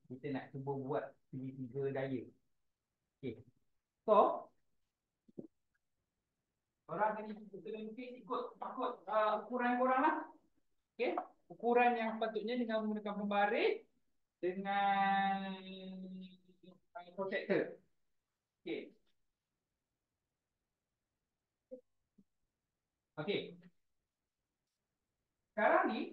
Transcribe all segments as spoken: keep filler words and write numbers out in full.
Kita nak cuba buat segitiga daya. Okey. So, korang kena kena lukis ikut ikut uh, ukuran korang lah. Okey. Ukuran yang patutnya dengan menggunakan pembaris dengan uh, protector. Okey. Okey. Sekarang ni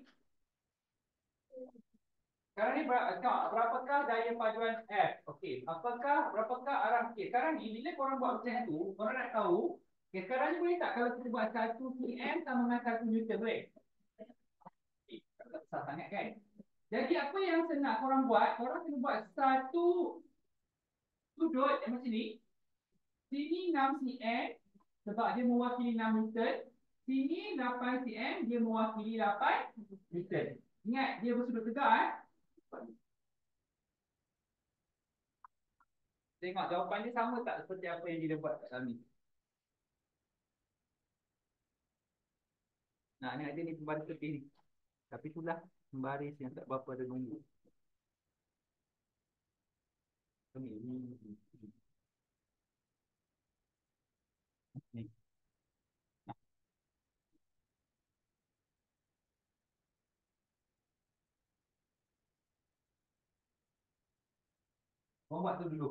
sekarang ni berapakah daya paduan F? Okey. Apakah berapakah arah? Okey. Sekarang ni bila korang buat macam tu, korang nak tahu. Okey, sekarang ni boleh tak kalau kita buat satu cm sama dengan satu newton, boleh? Okey, tak besar sangat kan? Jadi apa yang saya nak korang buat, korang kena buat satu sudut yang macam ni. Sini enam cm sebab dia mewakili enam newton. Sini lapan cm dia mewakili lapan newton. Ingat dia bersudut tegak eh. Tengok jawapan dia sama tak seperti apa yang dia buat kat dalam ni. Nah, ni ada ni pembaris tepi ni. Tapi itulah pembaris yang tak berapa ada nombor. Ni ni ni. Kau buat tu dulu.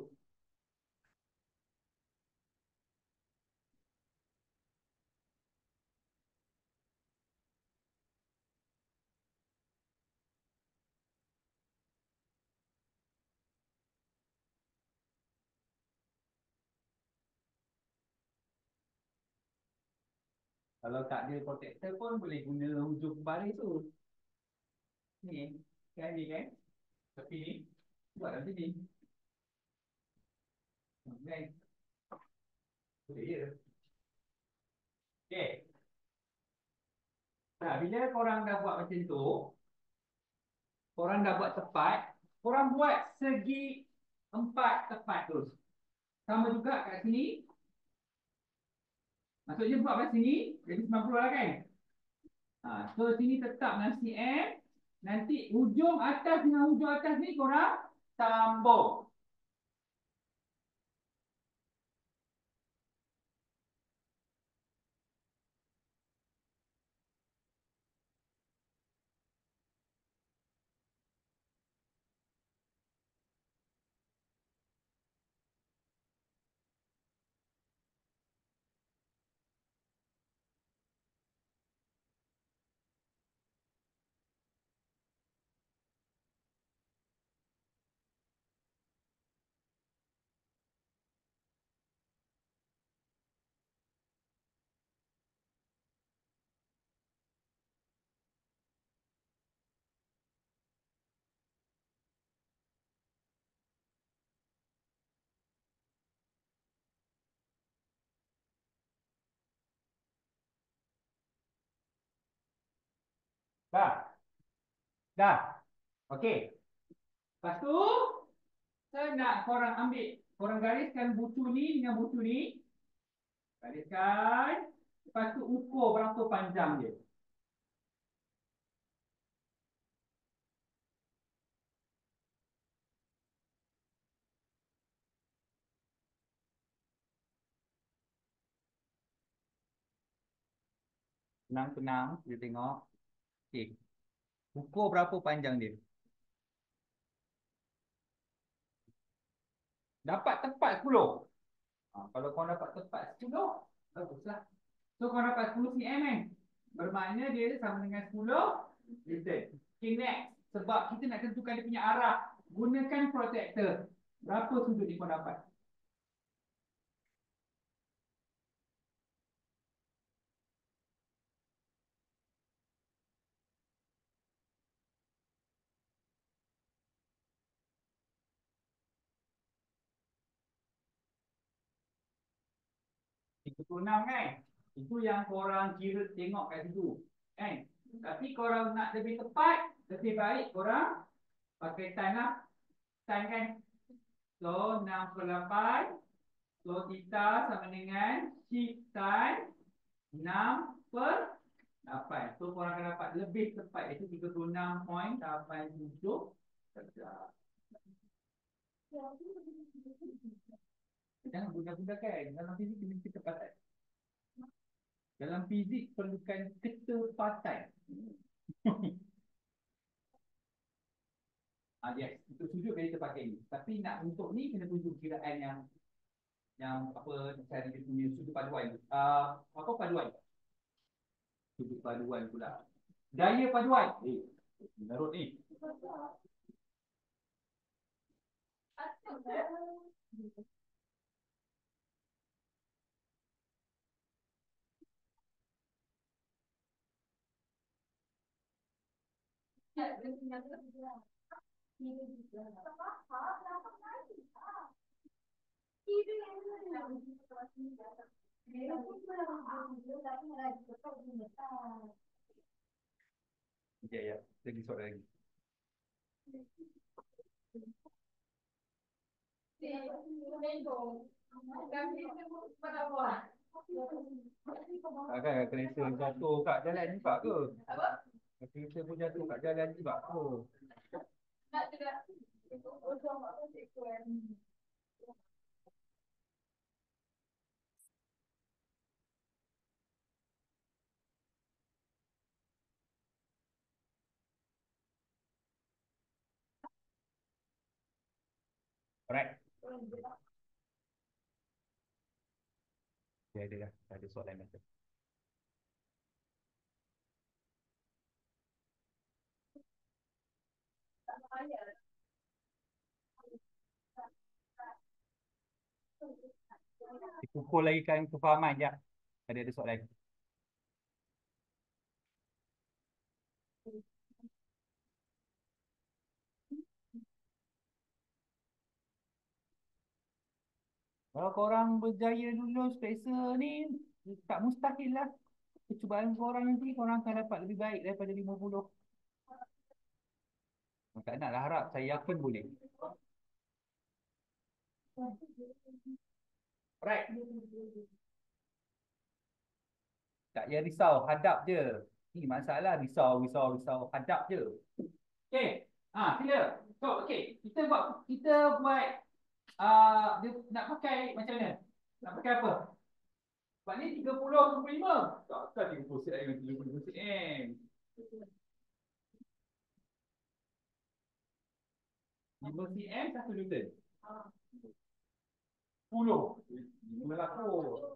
Kalau tak ada protector pun boleh guna hujung pembaris tu. Ni kan ni kan. Tapi ni buat dalam sini. Kan. Boleh je. Okey. Nah, bila korang dah buat macam tu, korang dah buat tepat, korang buat segi empat tepat terus. Sama juga kat sini. Maksudnya buat kat sini, jadi sembilan puluh lah kan? Ha, so sini tetap enam cm. Nanti hujung atas dengan hujung atas ni korang sambung. Dah? Dah? Okey. Lepas tu, saya nak korang ambil, korang gariskan bucu ni dengan bucu ni. Gariskan. Lepas tu ukur berapa panjang dia. Tenang-tenang, kita tengok. Okey. Ukur berapa panjang dia. Dapat tepat sepuluh. Ha, kalau kau dapat tepat sepuluh, baguslah. So kau dapat sepuluh cm kan? Bermakna dia sama dengan sepuluh newton. Okay, next. Sebab kita nak tentukan dia punya arah. Gunakan protector. Berapa sudut ni kau dapat? tiga puluh enam kan? Itu yang korang kira tengok kat situ. Kan? Tapi korang nak lebih tepat, lebih baik korang pakai time lah. Time kan? So, enam puluh lapan. So, theta sama dengan shift time enam per lapan. So, korang akan dapat lebih tepat. Iaitu tiga puluh enam perpuluhan lapan tujuh. Jangan guna-gunakan. Dalam fizik kena ketepatan. Dalam fizik perlukan ketepatan. Ah, yes. Untuk sujud kita pakai ni. Tapi nak untuk ni kena tunjuk kiraan yang yang apa cari dia punya sudut paduan. Uh, apa paduan? Sudut paduan pula. Daya paduan. Eh, menurut ni. Ya, ya. Lagi soalan lagi. Agak kereta jatuh kat jalan juga ke? Kereta pun jatuh kat jalan juga ke? Alright. Ya, ada dah. Ada soalan macam. Dipukul lagi kan kefahaman je. Ada ada soalan. Kalau korang berjaya lulus peksa ni, tak mustahil lah. Percubaan korang nanti, korang akan dapat lebih baik daripada lima puluh. Tak nak lah harap, saya yakin boleh. Right. Tak payah risau, hadap je. Ni masalah risau, risau, risau, hadap je. Okay. Ah, sila. So, okay. Kita buat, kita buat, uh, dia nak pakai macam mana? Nak pakai apa? Sebab ni tiga puluh, tiga puluh lima. Takkan tiga puluh cm dengan tiga puluh lima cm. lima cm, satu Newton. sepuluh. lima laku.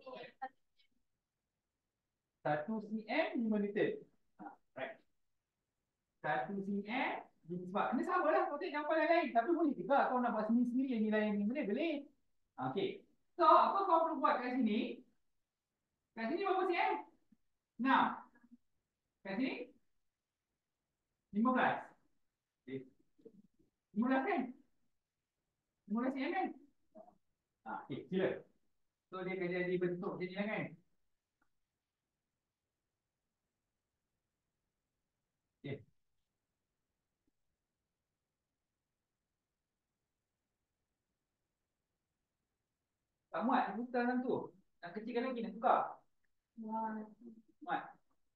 satu cm, lima Newton. Right. satu cm, sebab ini sama lah kotak yang lain. Tapi boleh juga kau nak buat sendiri-sendiri yang nilai yang ni. Boleh, boleh. Okay. So, apa kau perlu buat kat sini? Kat sini berapa cm? enam. Kat sini? lima belas. Okay. lima belas kan? lima belas cm kan? Ah, okay, sila. So, dia akan jadi bentuk macam ni lah kan? Okay. Tak muat, dia buka dalam tu. Nak kecilkan lagi, nak tukar. Muat.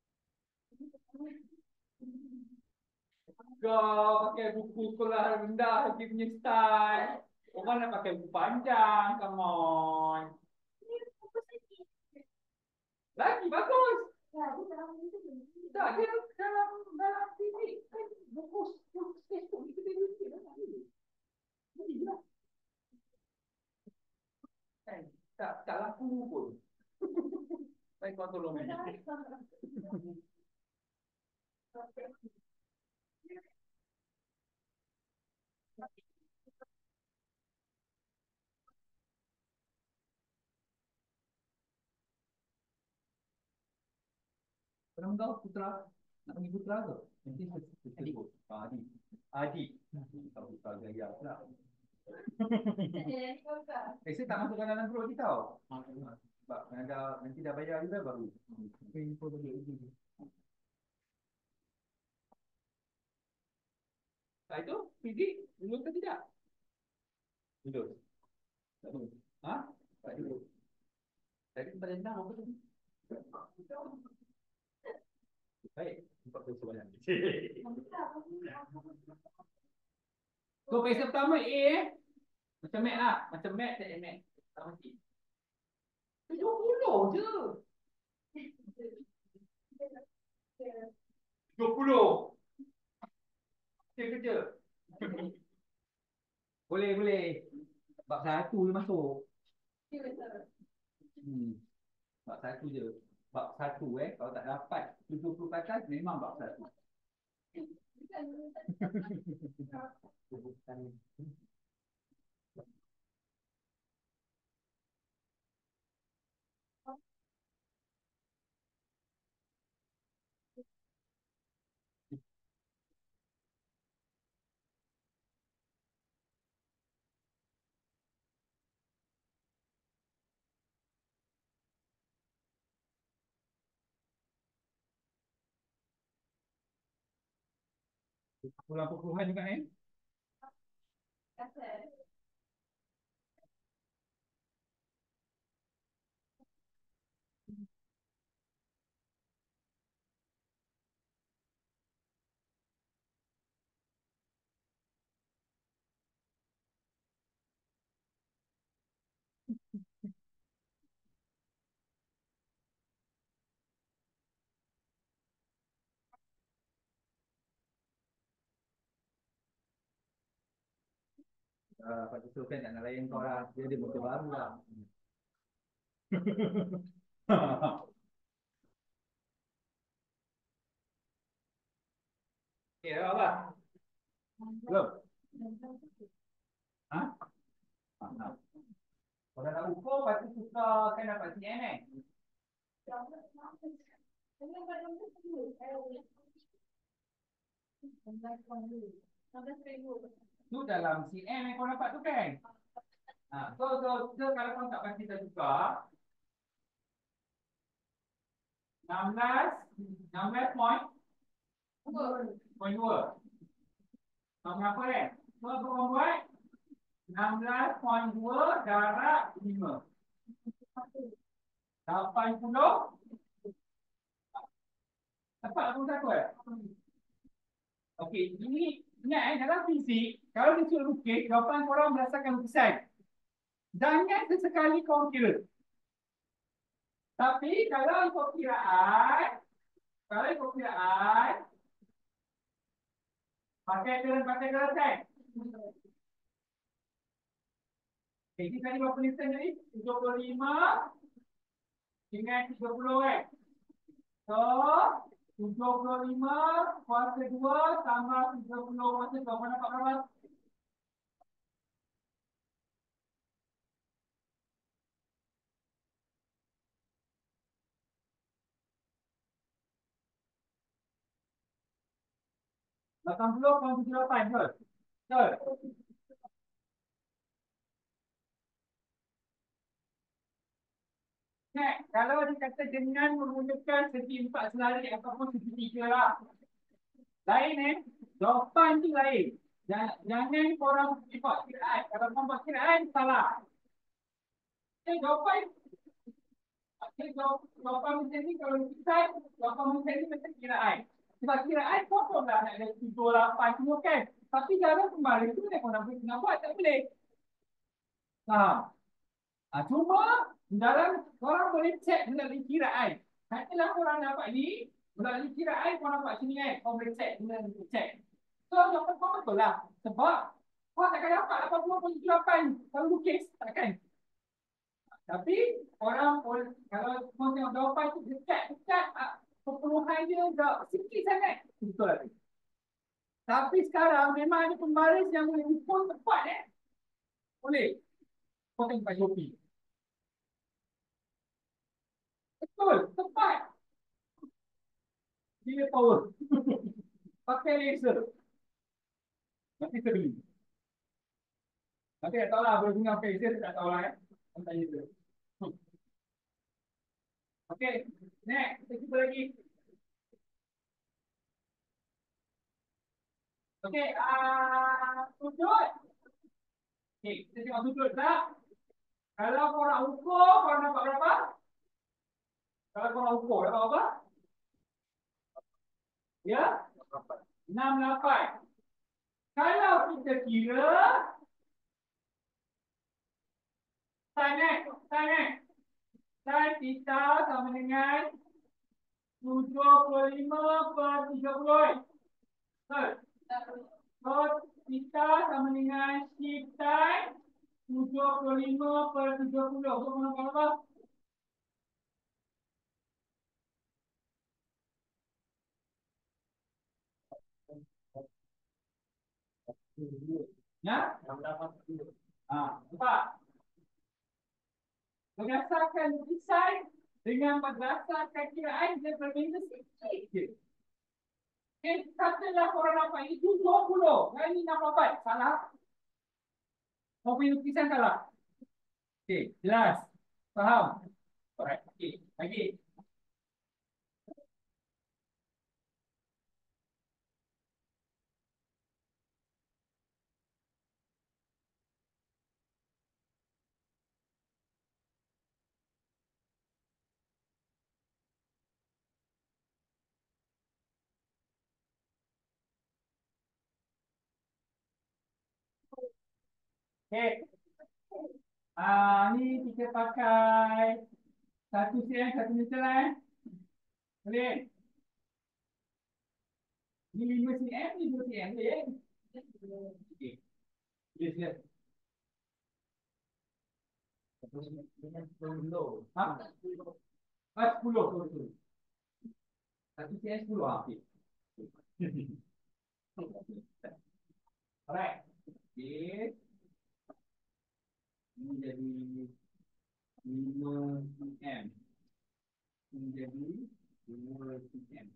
Kau pakai buku sekolah rendah lagi punya style. Orang nak pakai buku panjang, come on. Lagi bagus. Tak, dia dalam dalam fizik kan buku textbook ni kita baca dalam ni. Ni lah. Kan tak tak laku pun. Baik kau tolong ni. Pernah kau putra nak panggil putra ke? Nanti saya sebut. Adi. Adi. Kau putra gaya pula. Eh, saya tak masukkan dalam grup ni tau. Sebab dah, nanti dah bayar juga baru. Info bagi uji. Tak itu, fizik, dulu ke tidak? Dulu. Tak dulu. Ha? Tak dulu. Tadi pada enam apa tu? Baik, empat puluh soalan. So, peringkat pertama A eh. Macam Mac lah. Macam Mac, tak Mac. Tak mesti. tujuh puluh je. tujuh puluh. Kerja kerja. Boleh, boleh. Bab satu je masuk. Hmm. Bab satu je. Bab satu eh. Kalau tak dapat tujuh puluh ke atas, memang bab satu. Pulang perpuluhan juga eh. Uh, Pak Yusof kan tak nak layan kau lah. Dia ada motor baru lah. Okay, apa? Belum? Ha? Ha? Kalau nak ukur, pasti suka kan dapat C M eh? Tu dalam C M yang kau dapat tu kan? Ha, so, so, so, kalau kau tak pasti tak suka, enam belas, enam belas point, point dua. Kau berapa kan? So, apa kau buat? enam belas point dua darab lima. lapan puluh. Dapat aku satu eh? Okey, ini ingat eh, dalam fisik, kalau dia suruh lukis, jawapan korang berdasarkan lukisan. Jangan sesekali kau kira. Tapi kalau ikut kiraan, kalau ikut kiraan, pakai keren, pakai keren kan? Okay, ini tadi berapa listen tadi? tujuh puluh lima dengan tiga puluh kan? So, tujuh puluh lima kuasa dua tambah tiga puluh kuasa dua. Kau dapat berapa? lapan puluh koma tujuh lapan, betul? Betul? Nah, kalau dikata dengan menggunakan segi empat selari ataupun segi tiga lah. Lain eh. Jawapan tu lain. Jangan, jangan korang buat kiraan. Kalau korang buat kiraan, salah. Eh, jawapan. Eh, jawapan macam ni kalau kita, jawapan macam ni macam kiraan. Sebab kiraan potong lah nak ada tujuh, lapan semua kan. Tapi jalan kembali tu nak korang nak buat, tak boleh. Faham? Ha, cuma dalam korang boleh cek melalui kiraan. Katalah korang dapat ni, melalui kiraan korang dapat sini kan. Korang boleh cek melalui cek. So, jawapan kau betul lah. Sebab kau takkan dapat lapan puluh perpuluhan tujuh lapan kalau lukis, takkan. Tapi orang kalau kau tengok jawapan tu dekat-dekat perpuluhan dia dah sikit sangat. Betul lah. Tapi sekarang memang ada pembaris yang boleh ukur tepat eh. Boleh. Kau tengok Pak Yopi. Betul, tepat. Dia power. Pakai laser. Nanti saya beli. Nanti tak tahu lah, boleh guna pakai laser, tak tahu lah eh. Tentang laser. Okey, next. Kita cuba lagi. Okey, uh, sudut. Okey, kita tengok sudut tak? Kalau korang ukur, korang dapat berapa? Kalau korang ukur, dapat berapa? Ya? enam puluh lapan. Kalau kita kira sin X, sin X, sin theta sama dengan tujuh puluh lima per tiga puluh. Betul? Cos theta sama dengan shift sin tujuh puluh lima per tiga puluh. Kau mana apa? Ya? Ah, empat. Berdasarkan desain dengan berdasarkan kiraan dia berbeza sikit je. Eh, katalah korang dapat itu dua puluh. Yang ini enam puluh empat. Salah. Kau punya lukisan salah. Okey, jelas. Faham? Alright. Okey, lagi. Okey. Ah, ni kita pakai satu cm, satu meter eh. Boleh? Ni lima cm, ni dua cm. Boleh? Okey. Boleh, sila. Ha? Ah, sepuluh. Sorry, sorry. Satu cm sepuluh. Ah, okey. Alright. Okey. Ini jadi lima cm. Ini jadi dua cm.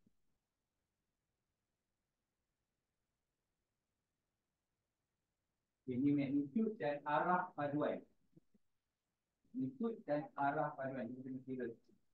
Ini magnitude dan arah paduan. Magnitude dan arah paduan. Kita kena kira.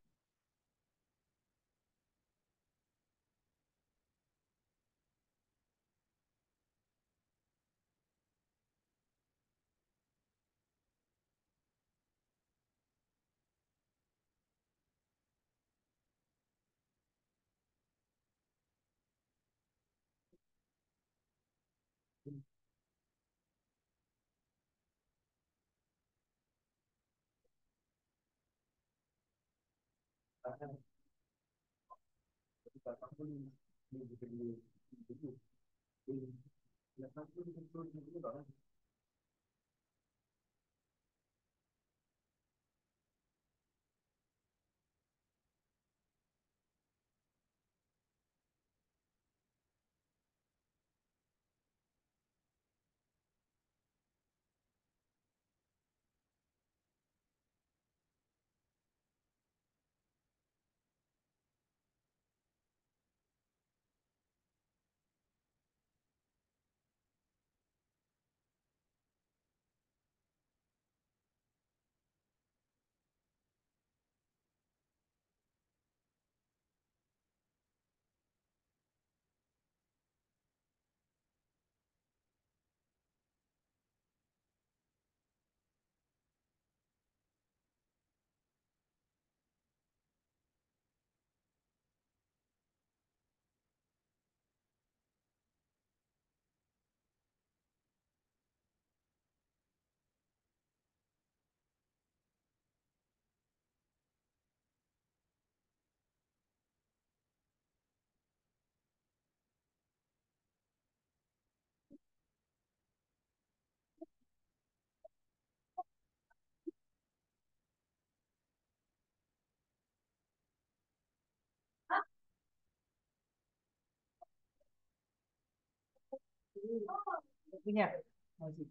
Punya. Masih.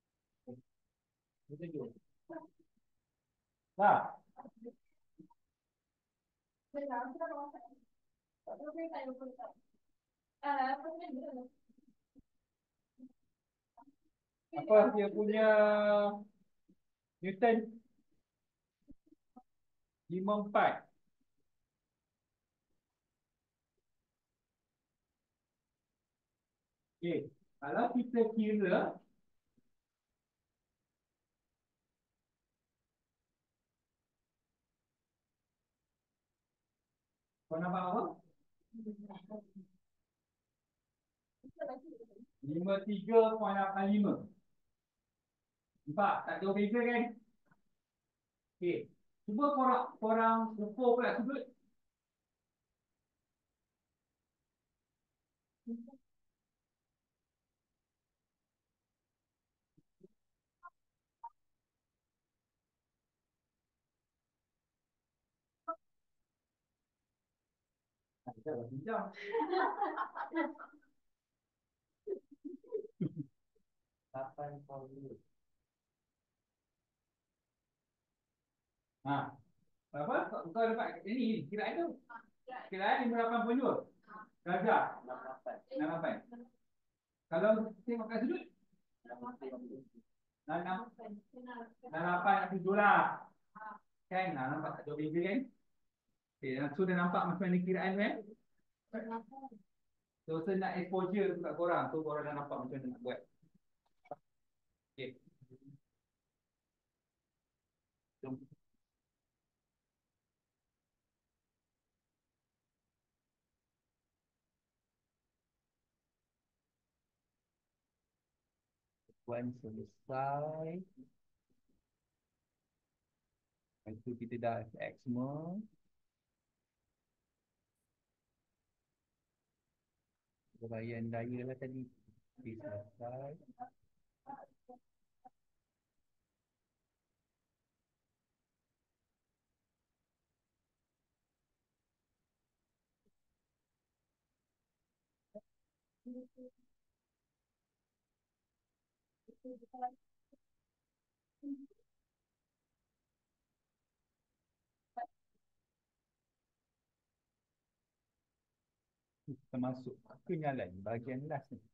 Betul. Dah. Apa dia punya Newton lima puluh empat. Okey. Kalau kita kira kau nampak apa? lima puluh tiga perpuluhan lapan lima. Nampak? Tak jauh beza kan? Okey. Cuba korang, korang ukur pula sudut. Dah berbincang. lapan puluh. Ha. Berapa? Kau kau dapat ini kiraan tu. Kiraan lima ratus lapan puluh dua. Darjah. enam puluh lapan. Kalau tengok kat sudut enam lapan tujuh lah. Kan? Nah, nampak tak jauh beza kan? Okay, so dah nampak macam mana kiraan tu kan? So saya nak exposure tu kat korang. So korang dah nampak macam mana nak buat. Okay. Jom. Puan selesai. Lepas tu kita dah X semua. Pemberian daya lah tadi. Okay, selesai. Kita masuk kenyalan bahagian last ni.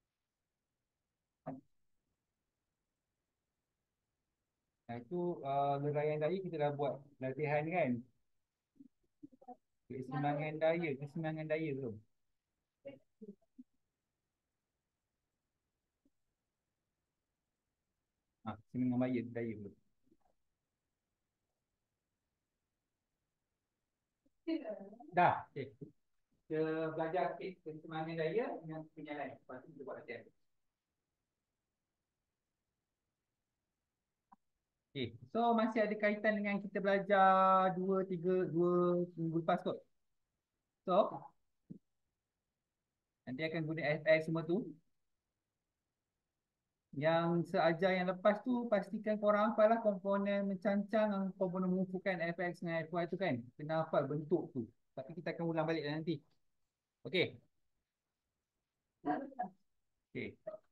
Nah, itu uh, leraian daya kita dah buat latihan kan. Keseimbangan daya, keseimbangan daya belum? Ha, keseimbangan daya, daya belum? Dah. Okay. Kita belajar sikit keseimbangan daya dengan penyalan. Lepas tu kita buat latihan. Okay. So masih ada kaitan dengan kita belajar dua, tiga, dua minggu lepas kot. So nanti akan guna F X semua tu. Yang seajar yang lepas tu pastikan korang hafal lah komponen mencancang dan komponen mengumpulkan F X dengan F Y tu kan. Kena hafal bentuk tu. Tapi kita akan ulang balik nanti. Okey. Okey.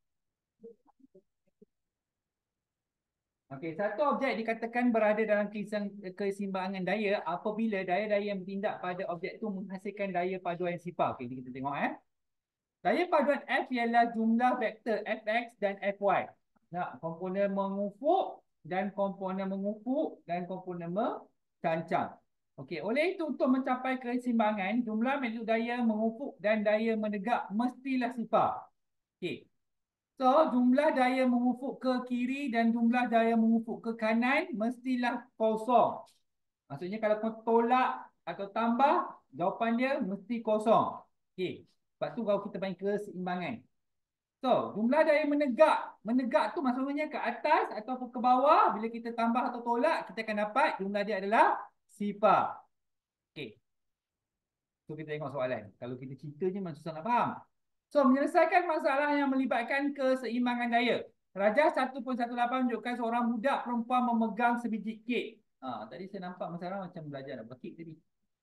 Okey, satu objek dikatakan berada dalam keseimbangan daya apabila daya-daya yang bertindak pada objek tu menghasilkan daya paduan sifar. Okey, kita tengok eh. Daya paduan F ialah jumlah vektor F X dan F Y. Nah, komponen mengufuk dan komponen mengufuk dan komponen mencancang. Okey, oleh itu untuk mencapai keseimbangan, jumlah magnitudo daya mengufuk dan daya menegak mestilah sifar. Okey. So, jumlah daya mengufuk ke kiri dan jumlah daya mengufuk ke kanan mestilah kosong. Maksudnya kalau kau tolak atau tambah, jawapan dia mesti kosong. Okey. Sebab tu kalau kita panggil keseimbangan. So, jumlah daya menegak. Menegak tu maksudnya ke atas ataupun ke bawah. Bila kita tambah atau tolak, kita akan dapat jumlah dia adalah sifar. Okey. So, kita tengok soalan. Kalau kita cerita je memang susah nak faham. So, menyelesaikan masalah yang melibatkan keseimbangan daya. Rajah satu perpuluhan satu lapan menunjukkan seorang budak perempuan memegang sebiji kek. Ha, tadi saya nampak masalah macam belajar nak buat kek tadi.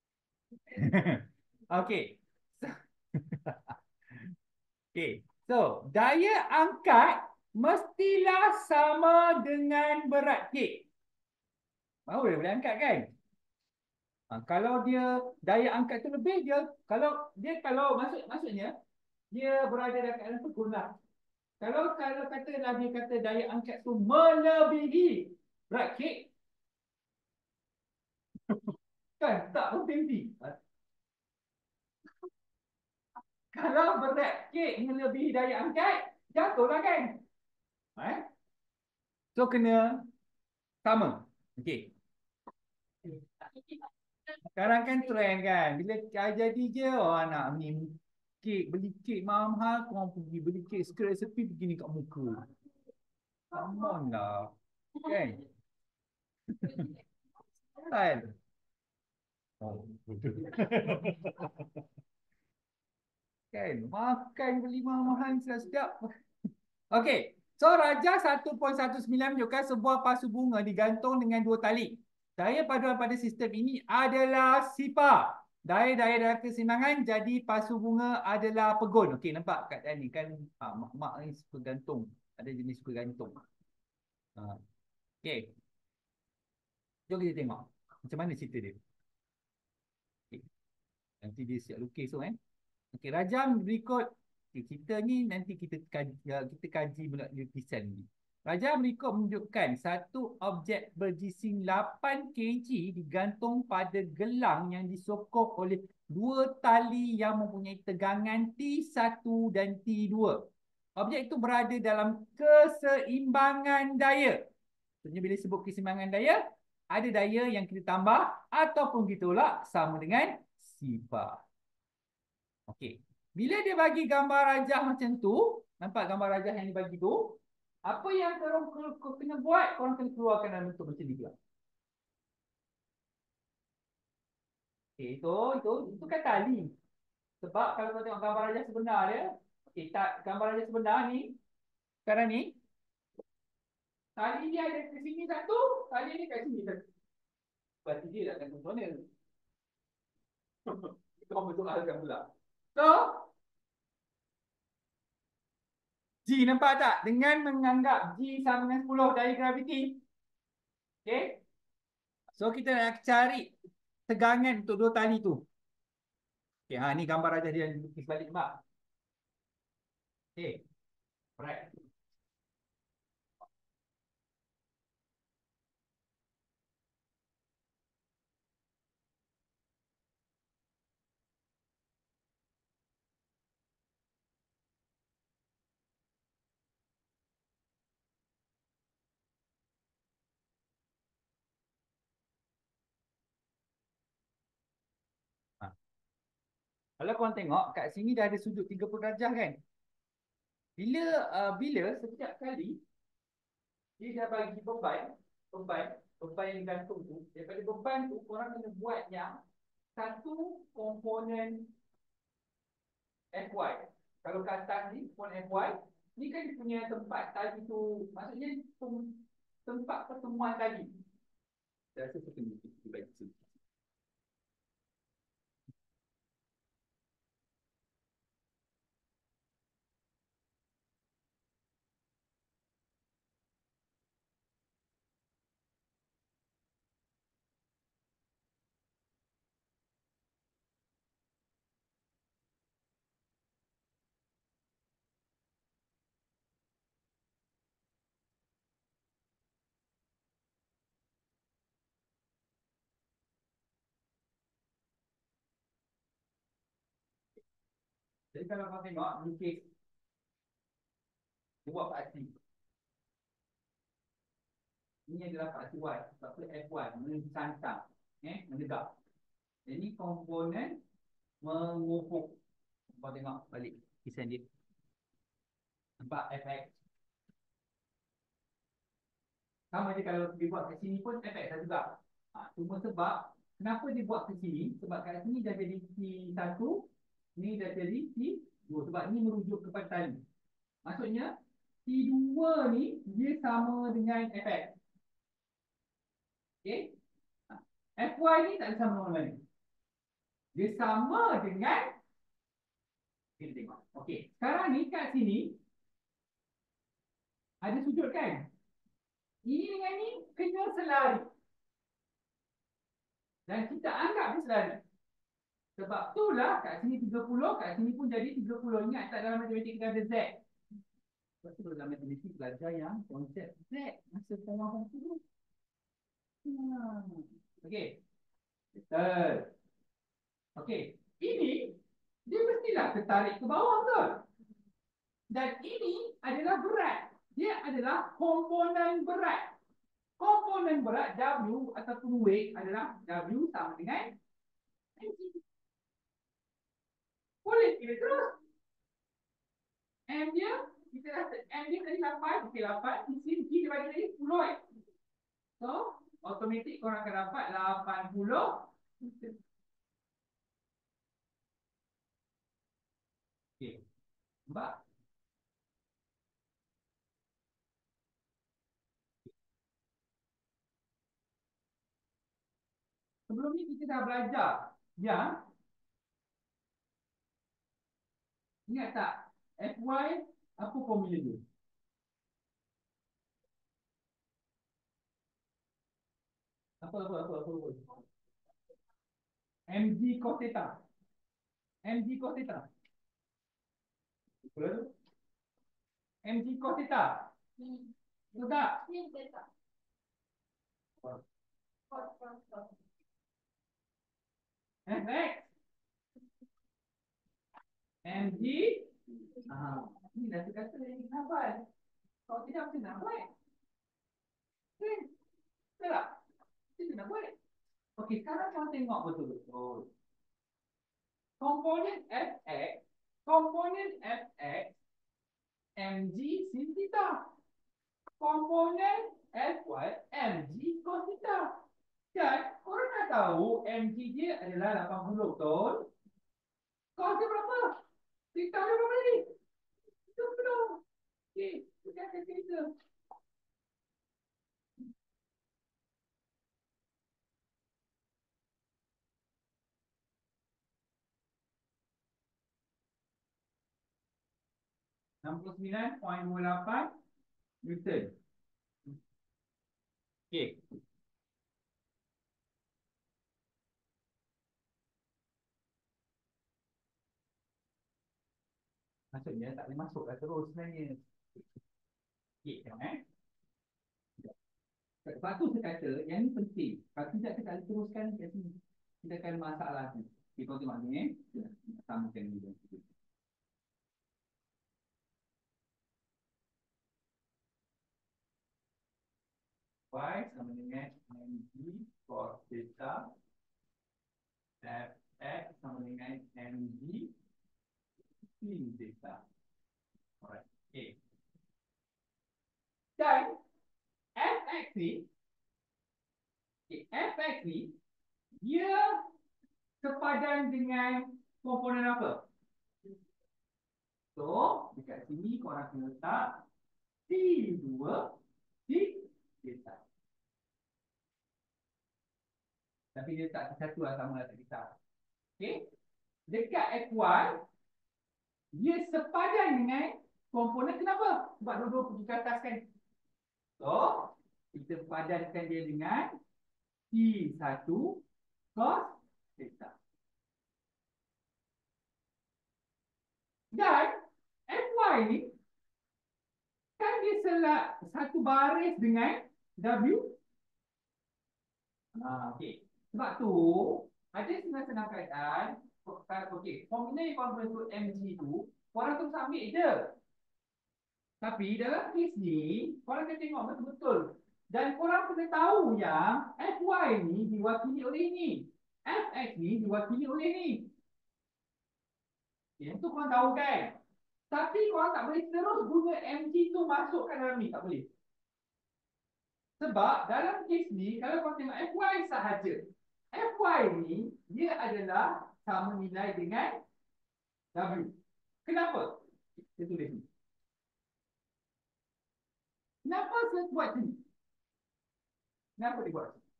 Okey. Okey. So, daya angkat mestilah sama dengan berat kek. Baru dia boleh angkat kan? Ha, kalau dia daya angkat tu lebih, dia kalau dia kalau maksud maksudnya dia berada dekat dalam pekul lah. Kalau kalau katalah dia kata daya angkat tu melebihi berat kek, kan tak berhenti. Kalau berat kek melebihi daya angkat, jatuhlah kan? Eh? So kena sama. Okey. Sekarang kan trend kan. Bila jadi je orang nak ni kek, beli kek mahal, korang pergi beli kek sekali resepi begini kat muka. Come on lah. Kan? Kan? Oh, betul. Kan? Makan beli mahal sedap-sedap. Okey. So, Raja satu perpuluhan satu sembilan menunjukkan sebuah pasu bunga digantung dengan dua tali. Daya paduan pada sistem ini adalah sifar. Daya-daya dalam keseimbangan jadi pasu bunga adalah pegun. Okey, nampak kat ni kan ha, mak-mak ni suka gantung. Ada jenis suka gantung. Ha. Okey. Jom kita tengok. Macam mana cerita dia. Okay. Nanti dia siap lukis tu eh. Okey, Rajam berikut. Okay, kita ni nanti kita kaji, kita kaji pula lukisan ni. Rajam berikut menunjukkan satu objek berjising lapan kilogram digantung pada gelang yang disokong oleh dua tali yang mempunyai tegangan T satu dan T dua. Objek itu berada dalam keseimbangan daya. Maksudnya bila sebut keseimbangan daya, ada daya yang kita tambah ataupun kita tolak sama dengan sifar. Okey. Bila dia bagi gambar rajah macam tu, nampak gambar rajah yang dibagi tu, apa yang korang kena buat, korang kena keluarkan dalam bentuk macam ni pula. Okey, itu, itu, itu kan tali. Sebab kalau korang tengok gambar rajah sebenar dia, okey, tak, gambar rajah sebenar ni, sekarang ni, tali dia ada ke sini satu, tali ni kat sini satu. Berarti dia tak akan macam mana. Itu orang betul akan pula. So, G nampak tak? Dengan menganggap G sama dengan sepuluh dari graviti. Okay. So kita nak cari tegangan untuk dua tali tu. Okay, ha, ni gambar aja dia lukis balik mak. Okay. Alright. Ha. Kalau korang tengok kat sini dah ada sudut tiga puluh darjah kan? Bila uh, bila setiap kali dia dah bagi beban, beban, beban yang gantung tu, daripada beban tu korang kena buat yang satu komponen F Y. Kalau kat atas ni komponen F Y, ni kan dia punya tempat tadi tu, maksudnya tempat pertemuan tadi. Saya rasa saya kena baca. Jadi kalau kau tengok lukis buat parti. Ini adalah parti Y. Sebab tu F Y mencantang, eh, menegak. Ini komponen mengupuk. Kau tengok balik kisah dia. Nampak F X. Sama je kalau dia buat kat sini pun F X juga. Ha, cuma sebab kenapa dia buat ke sini? Sebab kat sini dah jadi T satu, ni dah jadi T dua. Sebab ni merujuk kepada tali. Maksudnya T dua ni dia sama dengan F X. Okey? F Y ni tak sama dengan mana. Dia sama dengan, kita tengok. Okey, sekarang ni kat sini ada sudut kan? Ini dengan ni kena selari. Dan kita anggap dia selari. Sebab itulah kat sini tiga puluh, kat sini pun jadi tiga puluh. Ingat tak dalam matematik kita ada Z. Lepas tu dalam matematik belajar yang konsep Z. Masa form dulu. Hmm. Okey. Betul. Okey. Ini dia mestilah tertarik ke bawah betul. Dan ini adalah berat. Dia adalah komponen berat. Komponen berat W ataupun weight adalah W sama dengan mg. Boleh kira terus. M dia, kita rasa M dia tadi lapan. Okey, lapan. Di sini G dia bagi tadi sepuluh eh. So, automatik korang akan dapat lapan puluh. Okey. Nampak? Sebelum ni kita dah belajar yang, ingat tak? F Y, apa formula dia? Apa, apa, apa, apa, apa? Mg cos theta. Mg cos theta. Betul? Mg cos theta. Betul tak? Eh, next. Mg. Ah, ni dah kata yang kita hafal. Kalau tidak, macam nak buat? Okay. Betul tak? Kita nak buat. Okey, sekarang kita tengok betul-betul. Komponen Fx, komponen Fx, Mg sin theta. Komponen Fy, Mg cos theta. Dan korang dah tahu Mg dia adalah lapan puluh, betul? Cos dia berapa? Theta dia berapa ni? tujuh puluh. Okey, kita akan cerita. enam puluh sembilan perpuluhan dua lapan Newton. Okey. Maksudnya tak boleh masuk dah terus sebenarnya. Okey, tengok eh. Sebab tu saya kata yang ni penting. Kalau tidak kita akan teruskan kat sini. Kita akan masalah ni. Okay, kau tengok ni eh. Samakan ni. Y sama dengan Mg cos theta. Fx sama dengan Mg sin theta. Alright. Okay. Dan Fx ni, okay, Fx ni dia sepadan dengan komponen apa? So, dekat sini korang kena letak T dua T theta. Tapi dia tak satu lah, sama lah, tak kisah. Okay. Dekat Fy, dia sepadan dengan komponen, kenapa? Sebab dua-dua pergi ke atas kan. So, kita padankan dia dengan T satu cos theta. Dan Fy ni kan dia selak satu baris dengan W. Ha, okey. Sebab tu ada senang-senang kaedan. Okey, formula yang korang bentuk Mg tu, korang terus ambil je. Tapi dalam kes ni, korang kena tengok betul-betul. Dan korang kena tahu yang Fy ni diwakili oleh ni. Fx ni diwakili oleh ni. Yang tu korang tahu kan? Tapi korang tak boleh terus guna Mg tu masukkan dalam ni. Tak boleh. Sebab dalam kes ni, kalau korang tengok Fy sahaja, Fy ni, dia adalah sama nilai dengan W. Kenapa? Kita tulis ni. Kenapa saya buat ni? Kenapa dia buat ni?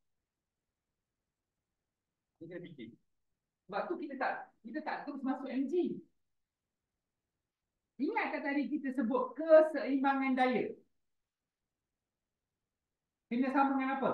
Kita fikir. Sebab tu kita tak kita tak terus masuk Mg. Ingat tak tadi kita sebut keseimbangan daya? Kena sama dengan apa?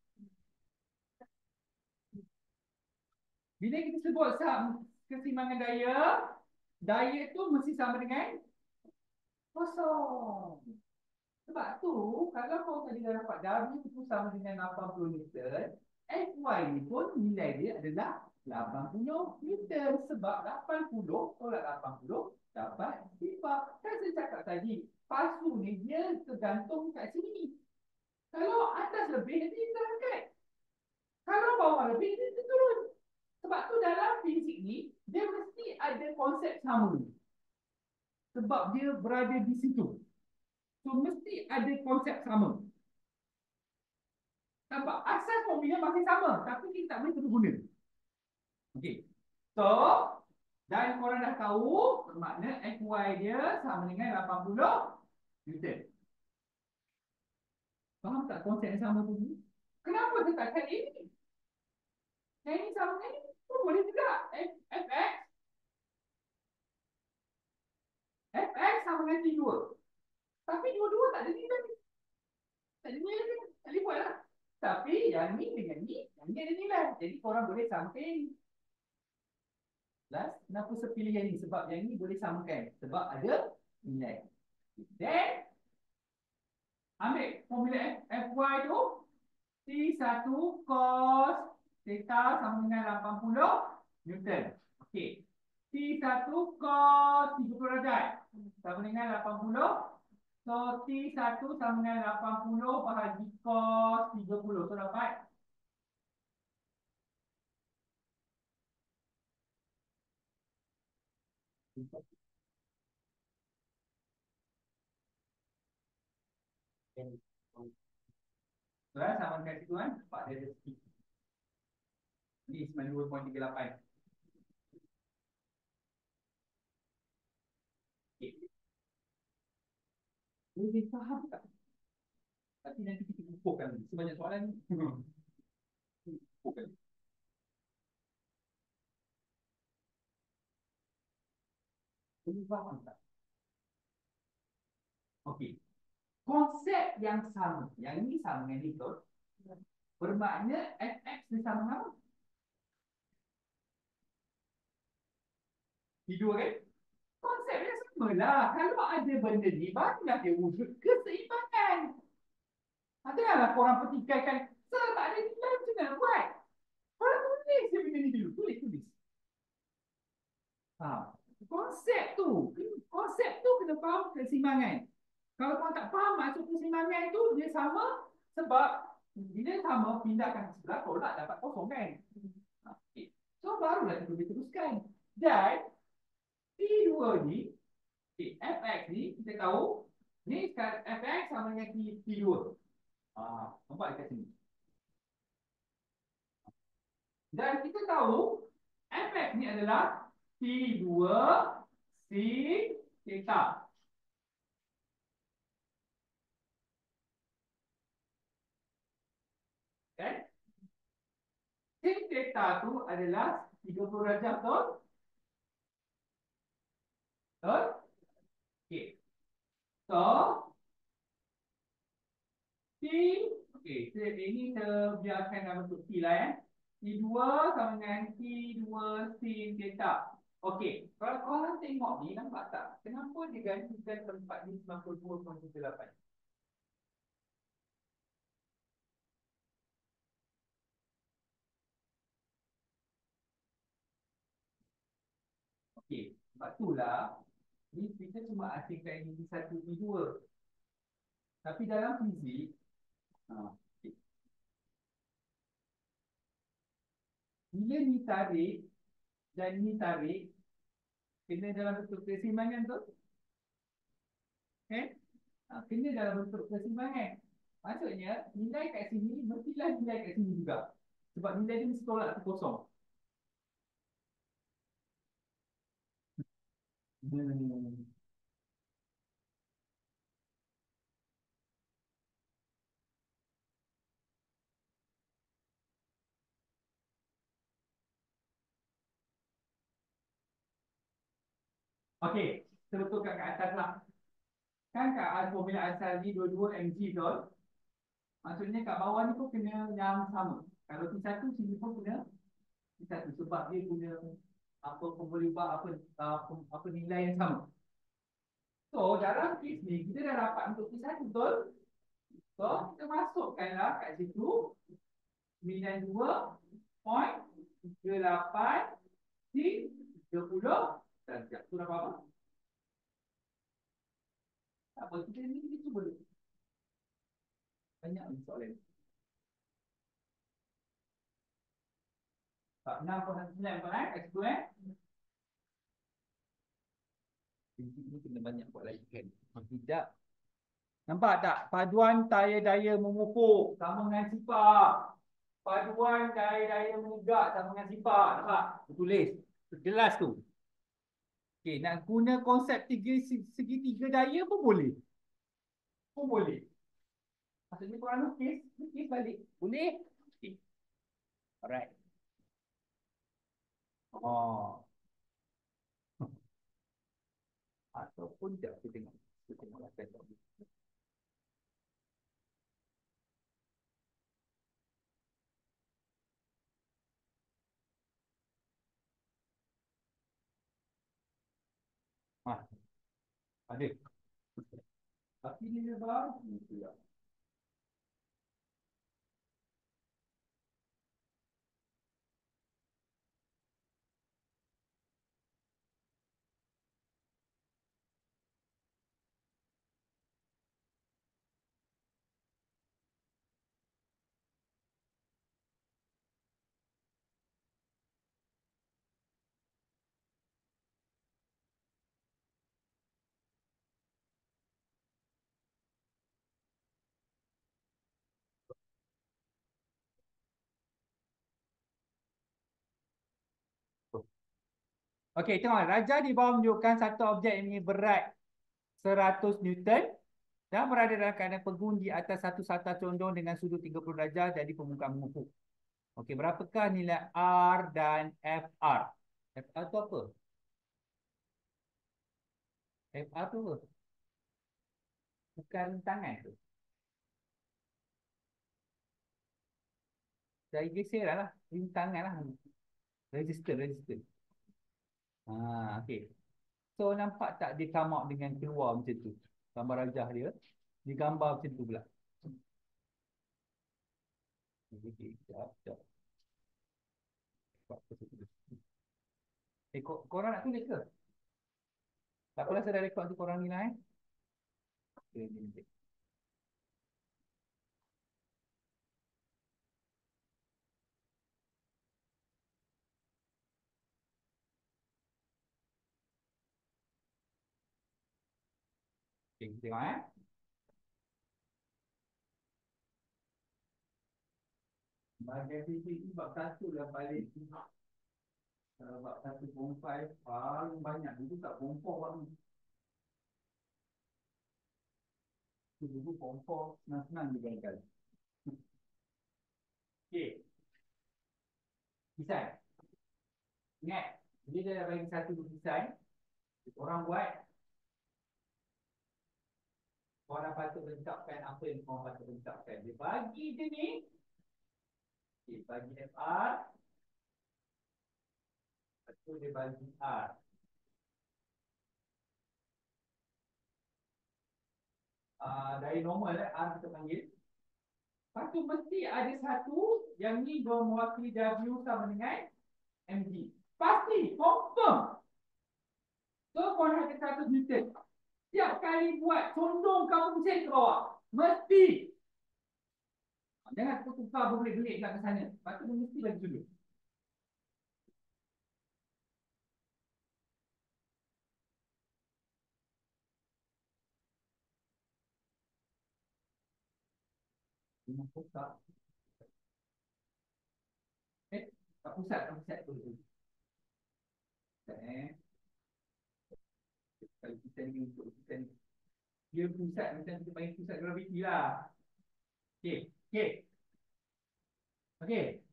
Bila kita sebut keseimbangan daya, daya tu mesti sama dengan kosong. Sebab tu, kalau kau tadi dah dapat W tu sama dengan lapan puluh Newton, Fy ni pun nilai dia adalah lapan puluh Newton. Sebab lapan puluh tolak lapan puluh dapat sifar. Kan saya cakap tadi, pasu ni dia tergantung kat sini. Kalau atas lebih, nanti dia terangkat. Kalau bawah lebih, dia turun. Sebab tu dalam fizik ni, dia mesti ada konsep sama. Sebab dia berada di situ. So, mesti ada konsep sama. Nampak? Asas formula masih sama. Tapi kita tak boleh terus guna. Okey. So, dan korang dah tahu, bermakna F Y dia sama dengan lapan puluh Newton. Faham tak konsep yang sama tu? Kenapa dia tak cari ini? Yang ini sama dengan ini pun boleh juga. F, Fx Fx sama dengan T dua. Tapi dua-dua tak ada nilai. Tak ada nilai kan? Tak boleh buat lah. Tapi yang ni dengan ni, yang ni ada nilai. Jadi korang boleh samakan. Last, kenapa sepilih yang ni? Sebab yang ni boleh samakan. Sebab ada nilai. Then, ambil formula F, Fy tu. T satu cos theta sama dengan lapan puluh Newton. Okey. T satu cos tiga puluh darjah sama dengan lapan puluh. So, T satu sama dengan lapan puluh bahagi cos tiga puluh. So, dapat so, sama dengan situ kan? Nampak dia ada sikit. Ni sembilan puluh dua perpuluhan tiga lapan. Okay. Boleh faham tak? Tapi nanti kita ukurkan sebanyak soalan ni. Ukurkan. Boleh faham tak? Okey. Konsep yang sama. Yang ni sama dengan ni betul. Bermakna Fx ni sama dengan apa? Tidur kan? Konsep yang sama lah. Kalau ada benda ni, barulah dia wujud keseimbangan. Adalah korang petikaikan, sir tak ada nilai macam mana buat? Korang tulis je benda ni dulu. Tulis, tulis. Ha. Konsep tu. Konsep tu kena faham keseimbangan. Kalau korang tak faham maksud keseimbangan tu, dia sama sebab bila sama pindahkan ke sebelah, tolak dapat kosong kan? Okay. So barulah kita boleh teruskan. Dan T dua ni, okay, Fx ni kita tahu ni Fx sama dengan T, T2. Ah, nampak dekat sini. Dan kita tahu Fx ni adalah T dua sin theta. Kan? Sin theta tu adalah tiga puluh darjah betul? Betul? Okey. So, T, okey, ini kita biarkan dalam bentuk T lah ya. T dua sama dengan T dua sin theta. Okey, kalau korang tengok ni, nampak tak? Kenapa dia gantikan tempat ni sembilan puluh dua perpuluhan tiga lapan? Okey, sebab itulah ni kita cuma asingkan ini T satu, T dua. Tapi dalam fizik, ha, okay, bila ni tarik dan ni tarik, kena dalam bentuk keseimbangan tu. Okay? Ha, kena dalam bentuk keseimbangan. Maksudnya, nilai kat sini mestilah nilai kat sini juga. Sebab nilai dia mesti tolak ke kosong. Hmm. Okey, kita betulkan kat atas lah. Kan kat formula asal ni dua puluh dua mg betul? Maksudnya kat bawah ni pun kena yang sama. Kalau T satu sini pun kena T satu sebab dia punya apa pun boleh ubah apa, apa apa nilai yang sama. So dalam kes ni kita dah dapat untuk T satu betul? So kita masukkanlah kat situ sembilan puluh dua perpuluhan tiga lapan T tiga puluh darjah. Tu dah apa? Tak apa, kita ni kita cuba dulu. Banyak ni soalan. enam perpuluhan sembilan eh, kat situ eh. Ini kena banyak buat lagi kan. Tidak. Nampak tak? Paduan daya-daya memupuk sama dengan sifar. Paduan daya-daya menegak sama dengan sifar. Nampak? Tulis. Jelas tu. Okey, nak guna konsep tiga segitiga daya pun boleh. Pun boleh. Maksudnya korang lukis, lukis balik. Boleh? Okay. Alright. Oh. Ataupun jap kita tengok. Kita tengok lah kan. Ha, ada. Tapi dia baru pula. Okey, tengok. Raja di bawah menunjukkan satu objek yang mempunyai berat seratus Newton dan berada dalam keadaan pegun di atas satu sata condong dengan sudut tiga puluh darjah jadi permukaan memupuk. Okey, berapakah nilai R dan F R? F R tu apa? F R tu apa? Bukan rintangan tu. Dari geser lah. Rintangan lah. Resistor, resistor. Ha, okey. So, nampak tak dia come out dengan keluar macam tu? Gambar rajah dia. Dia gambar macam tu pula. Okey, sekejap, sekejap. Eh, kor korang nak tulis ke? Tak apalah, saya dah rekod tu korang ni lah eh. Okay, ni, ni. Okay, kita tengok eh. Bahagian fisik ni bab satu lah paling. Kalau bab satu pompai paling banyak. Itu tak pompor bab ni. Itu dulu pompor senang-senang digantikan. Okay. Design. Ingat. Dia dah bagi satu design. Orang buat. Orang patut letakkan apa yang korang patut letakkan. Dia bagi je ni. Okay, bagi F R. Lepas tu dia bagi R. Uh, dari normal eh, R kita panggil. Lepas tu mesti ada satu yang ni mewakili W sama dengan M G. Pasti, confirm. So, korang ada satu Newton. Setiap kali buat, condong kamu pusing ke bawah. Mesti. Jangan tukar berbelit-belit kat sana. Lepas tu mesti bagi sudut. Lima pusat. Eh, tak pusat, tak pusat. Pusat eh. Kalau kita ni untuk kita ni. Dia pusat, macam kita panggil pusat graviti lah. Okey, okey. Okey.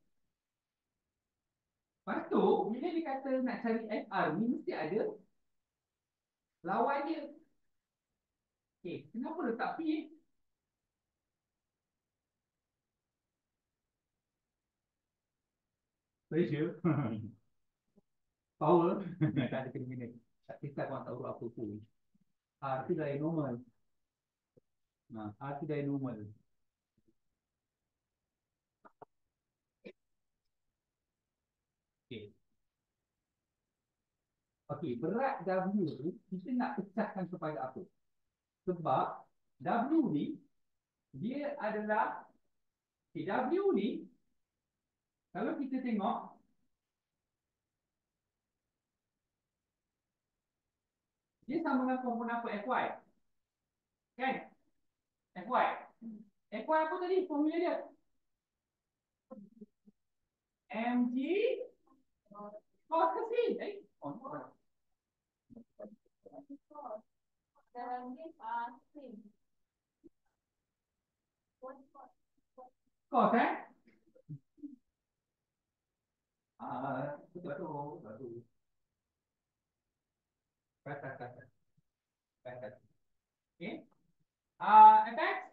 Lepas tu, bila dia kata nak cari F R ni, mesti ada lawan dia. Okey, kenapa letak P? Pressure. Power. Tak ada kena-kena. Tak kisah korang tahu apa pun. R tu dah normal. Nah, R tu dah normal. Okey. Okey, berat W tu, kita nak pecahkan kepada apa? Sebab W ni, dia adalah, okay, W ni, kalau kita tengok, Dia sama dengan komponen apa? F Y. Kan? F Y. F Y apa tadi formula dia? M G cos ke sin. Eh, oh, cos eh? Ah, betul betul betul. Kata kata kata. Okay. Ah, F X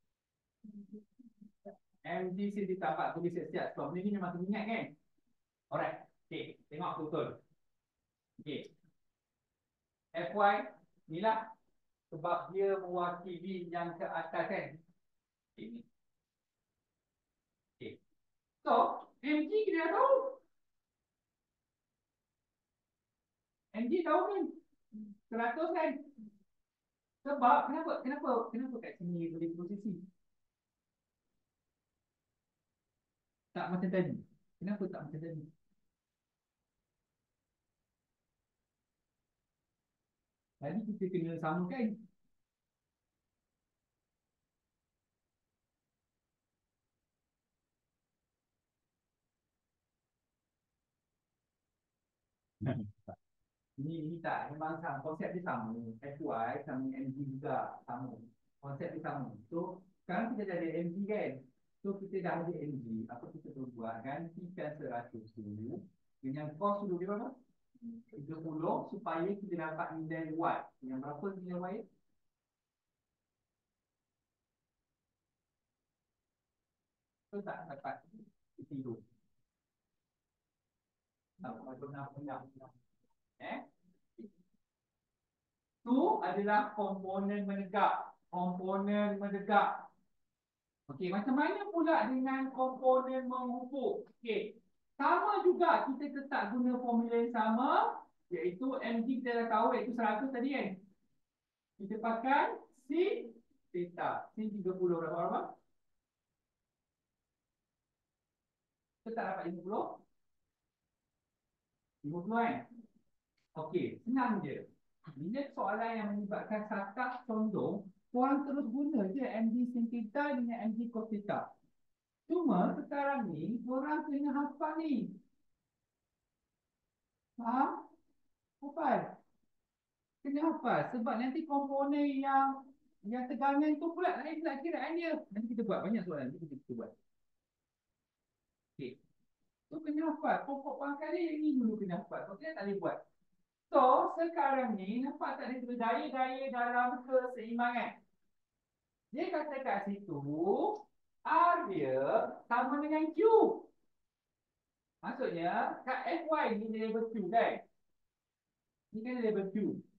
M G sin ditambah tulis siap-siap. Sebab ni ni memang ingat kan? Alright. Okay, tengok betul. Okay. F Y inilah sebab dia mewakili yang ke atas kan. Ini. Okay. So, M G kita dah tahu. M G tahu kan? seratus kan? Sebab kenapa? Kenapa? Kenapa kat sini boleh posisi? Tak macam tadi. Kenapa tak macam tadi? Tadi kita kena samakan. Ini, ini tak, memang sama. Konsep dia sama. F Y sama M G juga sama. Konsep dia sama. So, sekarang kita dah ada M G kan? So, kita dah ada M G. Apa kita perlu buat? Gantikan seratus dulu. Dengan kos dulu dia berapa? tiga puluh supaya kita dapat nilai Y. Yang berapa nilai Y? So, tak dapat tidur. Tak pernah-pernah. Eh? Itu adalah komponen menegak. Komponen menegak. Okey, macam mana pula dengan komponen menghupuk? Okey, sama juga kita tetap guna formula yang sama, iaitu M G kita dah tahu iaitu seratus tadi kan. Kita pakai sin theta. Sin tiga puluh berapa berapa? Kita tak dapat lima puluh. lima puluh kan? Okey, senang je. Bila soalan yang melibatkan sakak condong, korang terus guna je M G sin theta dengan M G cos theta. Cuma sekarang ni korang kena hafal ni. Faham? Hafal. Kena hafal. Sebab nanti komponen yang yang tegangan tu pula lain pula kiraan dia. Nanti kita buat banyak soalan. Nanti kita, kita buat. Okay. So kena hafal. Pokok pangkal dia yang ni dulu kena hafal. So kita tak boleh buat. So sekarang ni nampak tak ada daya-daya dalam keseimbangan. Dia kata kat situ R dia sama dengan Q. Maksudnya kat F Y ni dia label Q kan? Ni kan dia label Q.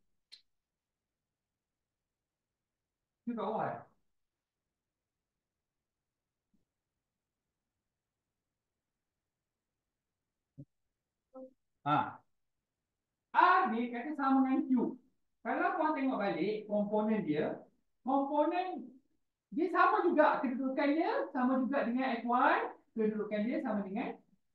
Q kat bawah kan? Ha. R ni kata sama dengan Q. Kalau korang tengok balik komponen dia, komponen dia sama juga kedudukan dia, sama juga dengan F Y, kedudukan dia sama dengan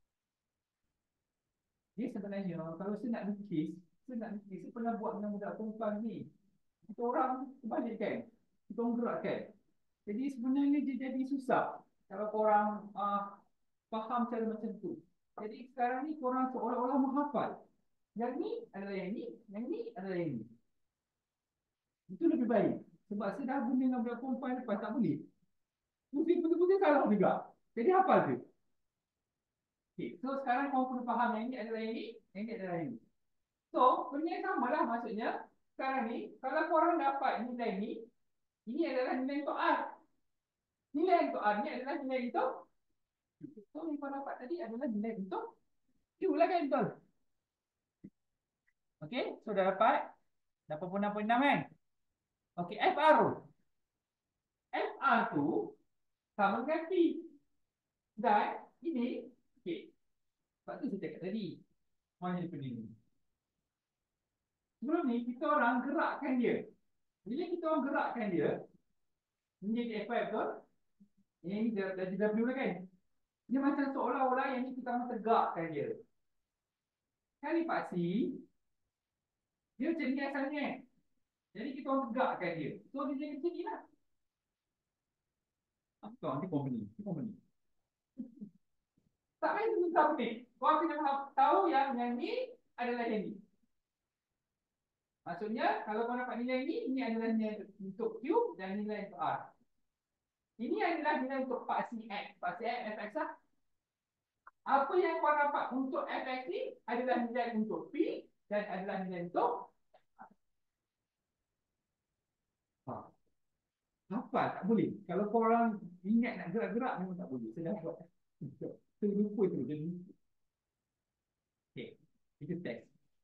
dia sebenarnya kalau saya nak lukis, saya nak lukis, saya pernah buat dengan budak perempuan ni. Kita orang kebalikkan, kita orang gerakkan. Jadi sebenarnya dia jadi susah kalau korang uh, faham cara macam tu. Jadi sekarang ni korang seolah-olah menghafal. Yang ni adalah yang ni, yang ni adalah yang ni. Itu lebih baik. Sebab saya dah guna dengan budak perempuan lepas tak boleh. Mungkin betul-betul salah juga. Jadi hafal tu. Okay. So sekarang kau perlu faham yang ini adalah yang ini, yang ini adalah yang ini. So benda yang sama lah maksudnya. Sekarang ni, kalau korang dapat nilai ni, ini adalah nilai untuk R. Nilai untuk R ni adalah nilai untuk so yang kau dapat tadi adalah nilai untuk Q lah kan betul. Okay, so dah dapat lapan puluh enam perpuluhan enam kan. Okay, F R tu. F R tu sama dengan P. Dan ini, okay. Sebab tu saya cakap tadi. Mana dia pening ni. Sebelum ni, kita orang gerakkan dia. Bila kita orang gerakkan dia, ini jadi F Y betul? Ini jadi W lah kan? Dia macam seolah-olah yang ni kita orang tegakkan dia. Kali paksi, dia macam ni asalnya. Jadi kita orang tegakkan dia. So dia jadi macam ni lah. Apa nanti company? Company. Tak payah tu tahu ni. Kau kena tahu yang yang ni adalah yang ni. Maksudnya kalau kau dapat nilai ni, ini adalah nilai untuk Q dan nilai untuk R. Ini adalah nilai untuk paksi X. Paksi X, F X lah. Apa yang kau dapat untuk F X ni adalah nilai untuk P dan adalah nilai untuk R. Ha. Apa? Tak boleh. Kalau kau orang ingat nak gerak-gerak memang tak boleh. Saya dah buat. Terlupa tu. Okey. Kita test.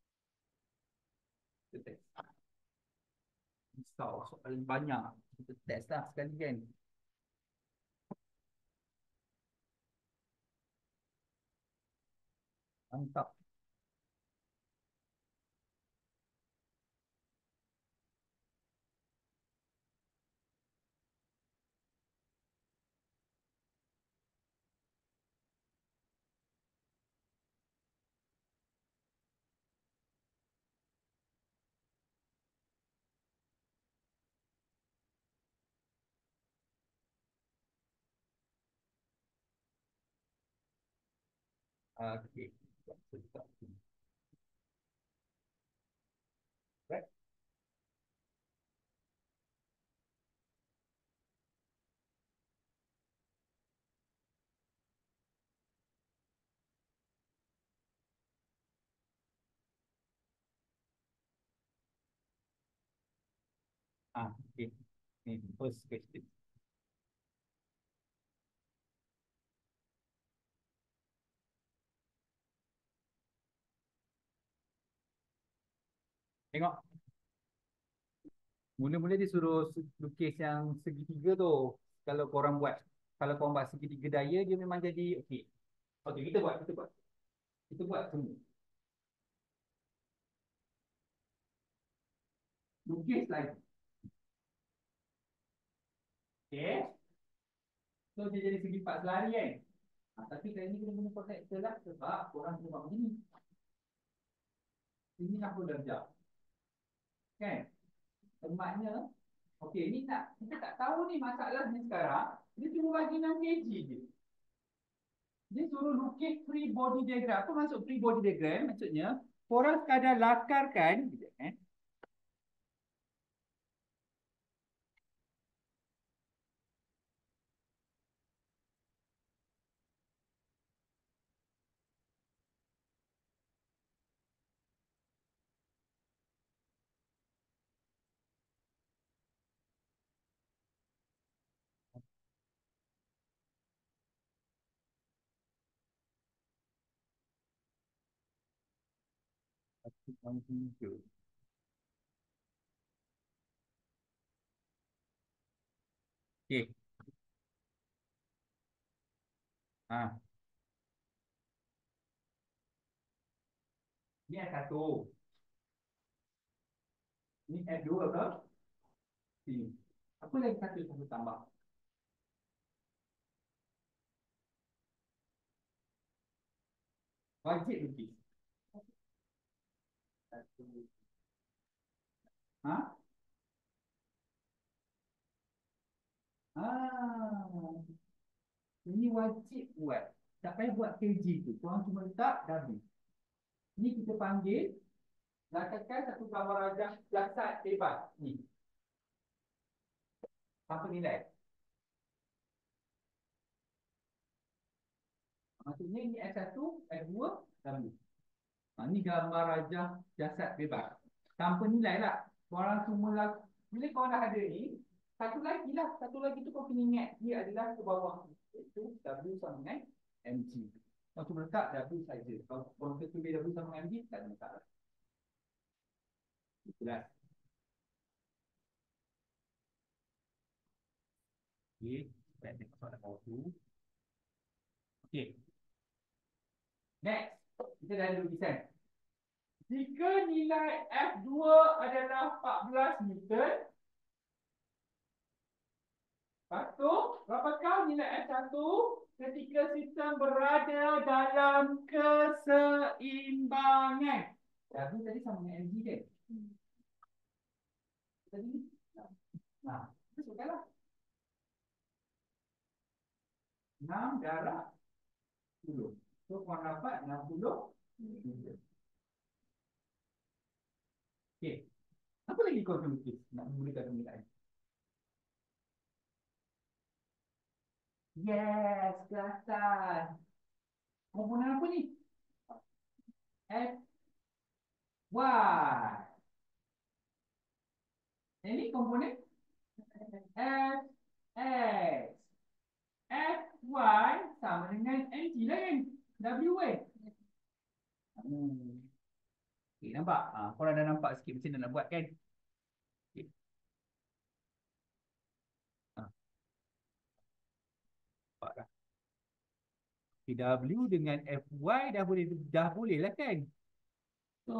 Kita test. Risau soalan banyak. Kita test lah sekali kan. Mantap. Okey. Right. Ah, okey. Ni first question. Tengok. Mula-mula dia suruh lukis yang segitiga tu. Kalau korang buat, kalau korang buat segitiga daya, dia memang jadi okey. Okey, kita buat, kita buat. Kita buat semua. Lukis lagi. Okey. So dia jadi segi empat selari kan. Ha, tapi kali ni kena guna protektor lah sebab korang kena buat macam ni. Ini enam puluh darjah. Kan? Tempatnya, okey, ni tak, kita tak tahu ni masalahnya sekarang. Dia cuma bagi enam kilogram je. Dia suruh lukis free body diagram. Apa maksud free body diagram? Maksudnya, korang sekadar lakarkan, eh? Okey. Ha. Ni F satu. Ni F dua ke? Sini. Apa lagi satu yang satu tambah? Wajib lukis. Satu. Ha? Ah. Ini wajib buat. Tak payah buat K G tu. Korang cuma letak W. Ni kita panggil lakukan satu gambar rajah jasad bebas. Ni. Tanpa nilai. Maksudnya ni F satu, F dua, W. Ha, ni gambar rajah jasad bebas. Tanpa nilai lah. Korang semua lah. Bila korang dah ada ni, satu lagi lah. Satu lagi tu kau kena ingat. Dia adalah ke bawah. Iaitu W sama dengan M G. Kau cuma letak W saja. Kalau korang tulis W sama dengan M G, tak ada masalah. Jelas. Okey. Baik, tengok soalan bawah tu. Okey. Next. Kita dah ada lukisan. Jika nilai F dua adalah empat belas Newton, lepas tu, berapakah nilai F satu ketika sistem berada dalam keseimbangan? W tadi sama dengan M G kan? darab sepuluh. So, korang dapat enam puluh. Okey. Apa lagi kau akan lukis? Nak memulakan penggunaan. Yes, ke atas. Komponen apa ni? F, Y. Ini komponen F, X. F, Y sama dengan M T lah kan? W kan? Hmm. Okay, nampak? Ha, korang dah nampak sikit macam mana nak buat kan? Okay. Ha, nampak dah. Okay, W dengan F Y dah boleh dah boleh lah kan? So,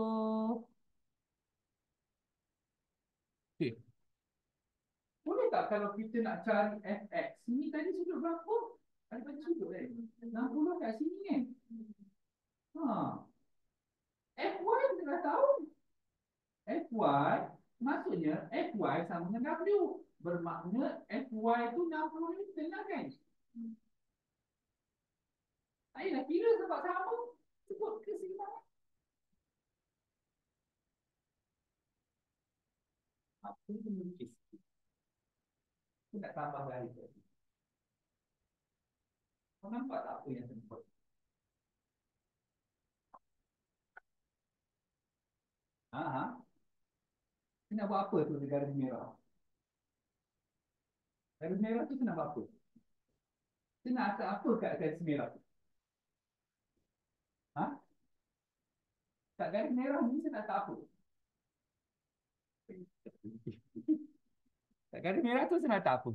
okay. Boleh tak kalau kita nak cari F X? Sini tadi sudut berapa? Ada berapa sudut kan? enam puluh kat sini kan? Ha. F Y kita dah tahu. F Y maksudnya F Y sama dengan W. Bermakna F Y tu enam puluh ni tenang kan? Tak payahlah kira sebab sama. Sebut keseimbangan. Apa yang melukis? Aku nak tambah garis tadi. Kau nampak tak apa yang saya buat? Ha, ha. Saya nak buat apa tu di garis merah? Garis merah tu saya nak buat apa? Saya nak atas apa kat garis merah tu? Ha? Kat garis merah ni saya nak atas apa? Kat garis merah tu saya nak atas apa?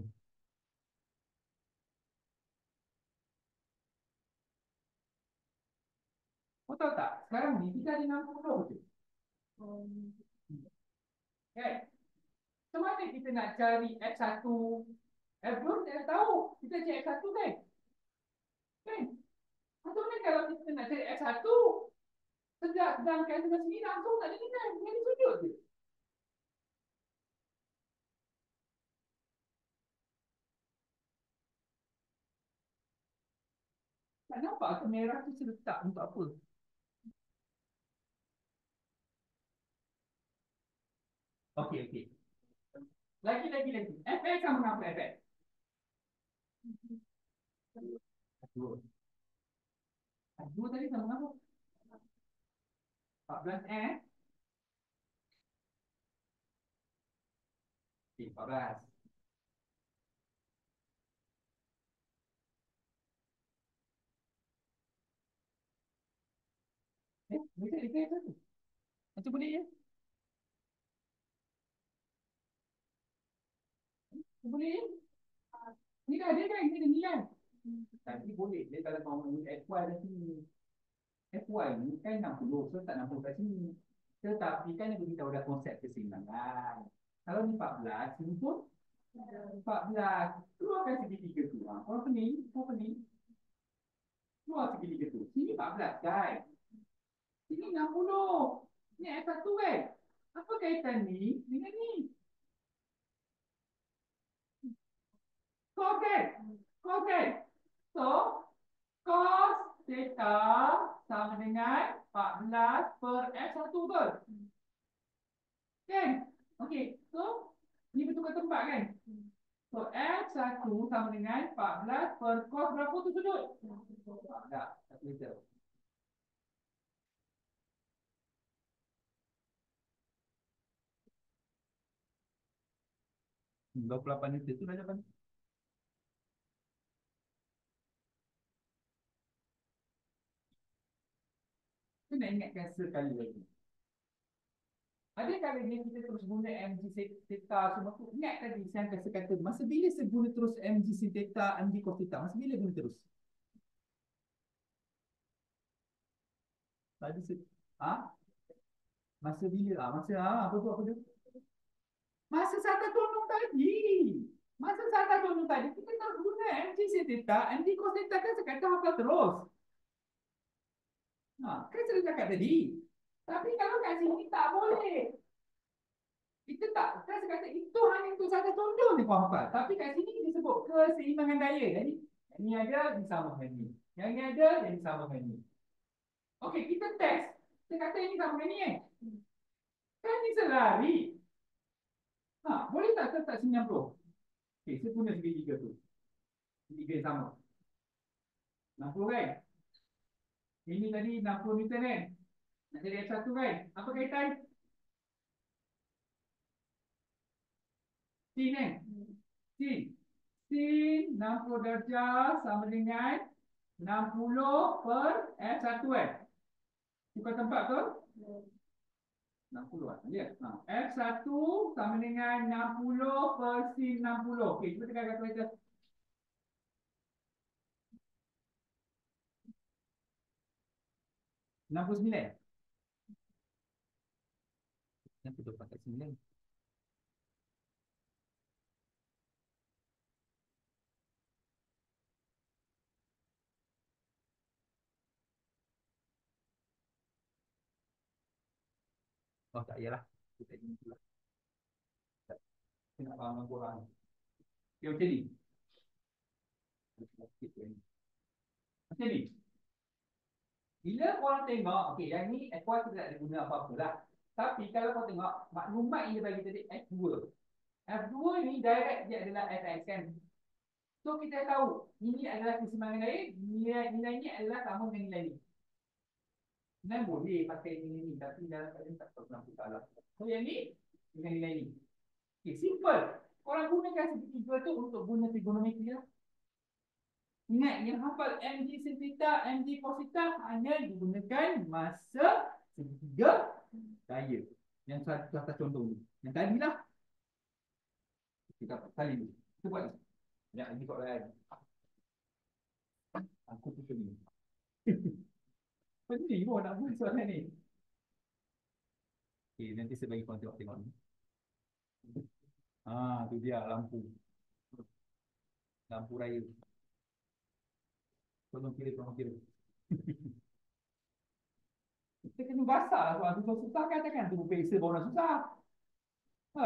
Kau tahu tak? Sekarang ni kita ada enam puluh je. Kan? Macam mana kita nak cari F satu? F dua kita dah tahu. Kita cari F satu kan? Kan? Macam mana kalau kita nak cari F satu? Sedang, sedangkan sebelah sini langsung tak ada nilai. Dia ada sudut je. Tak nampak ke merah tu serletak untuk apa? Okey, okey. Lagi, lagi, lagi. F X sama dengan apa F X? Dua. Dua tadi sama dengan apa? empat belas F. Okey, empat belas. Eh, boleh tak dia tu? Macam boleh je? Boleh je? Ni dah ada kan? Ni ada nilai. Tapi boleh. Dia kalau kau mahu F Y dah sini. F Y ni kan enam puluh. So tak enam puluh kat sini. Tetapi kan dia beritahu dah konsep keseimbangan. Kalau ni empat belas, sini pun empat belas. Keluarkan segitiga tu. Ha. Kau pening, kau pening. Keluar segitiga tu. Sini empat belas kan? Sini enam puluh. Ni F satu kan? Apa kaitan ni dengan ni? Cos kan? Cos kan? So, cos theta sama dengan empat belas per F satu betul? Kan? Okey. So, ni betul ke tempat kan? So, F satu sama dengan empat belas per cos berapa tu sudut? Tak, tak meter. dua puluh lapan meter tu dah jawapan. Kita nak ingatkan sekali lagi. Ada kalanya kita terus guna M G sin theta semua tu. Ingat tadi saya kata kata masa bila saya guna terus M G sin theta, M G cos theta? Masa bila guna terus? Tadi saya, ha? Masa bila? Ah, masa ha, apa tu apa tu? Masa saya tolong tadi. Masa saya tolong tadi kita terus guna M G sin theta, M G cos theta kan saya kata hafal terus. Ha, kan saya cakap tadi. Tapi kalau kat sini tak boleh. Kita tak, saya kata itu hanya untuk satu contoh ni kau hafal. Tapi kat sini kita sebut keseimbangan daya. Jadi Ini ada, ini sama dengan ni. Yang ni ada, yang ni sama dengan ni. Okey, kita test. Kita kata ini sama dengan ni kan? Kan ni selari. Ha, boleh tak kita tak sembilan puluh? Okey, saya guna segitiga tu. Segitiga yang sama. enam puluh kan? Ini tadi enam puluh Newton kan? Nak jadi F satu kan? Apa kaitan? Sin kan? Sin. Sin enam puluh darjah sama dengan enam puluh per F satu kan? Tukar tempat ke? enam puluh kan? Ya. Ha. F satu sama dengan enam puluh per sin enam puluh. Okey, cuba tekan kalkulator. enam puluh sembilan. Kenapa tu pakai sembilan? Oh, tak yalah. Kita ini pula. Saya nak faham korang. Okey, macam ni. Macam ni. Bila korang tengok, okey, yang ni F one tu tak ada guna apa-apa lah. Tapi kalau kau tengok, maklumat yang dia bagi tadi F dua. F dua ni direct dia adalah Fx kan. So kita tahu, ini adalah keseimbangan air, nilai, nilai ni adalah sama dengan nilai ni. Sebenarnya boleh pakai nilai ni, tapi dalam keadaan tak tahu kenapa salah. So yang ni, dengan nilai ni. Okay, simple. Orang gunakan segitiga tu untuk guna trigonometri lah. Ingat, yang hafal mg sin theta, mg cos theta hanya digunakan masa segitiga daya. Yang satu atas contoh ni. Yang tadi lah. Kita kali ni. Kita buat ni. Sekejap lagi soalan. Aku tutup ni. Penting pun nak buat soalan ni. Okay, nanti saya bagi korang tengok-tengok ni. Ah, tu dia lampu. Lampu raya. Tolong kira, tolong kira. Kita kena basah lah soal tu. Susah kan kan? Tu peksa baru nak susah. Ha.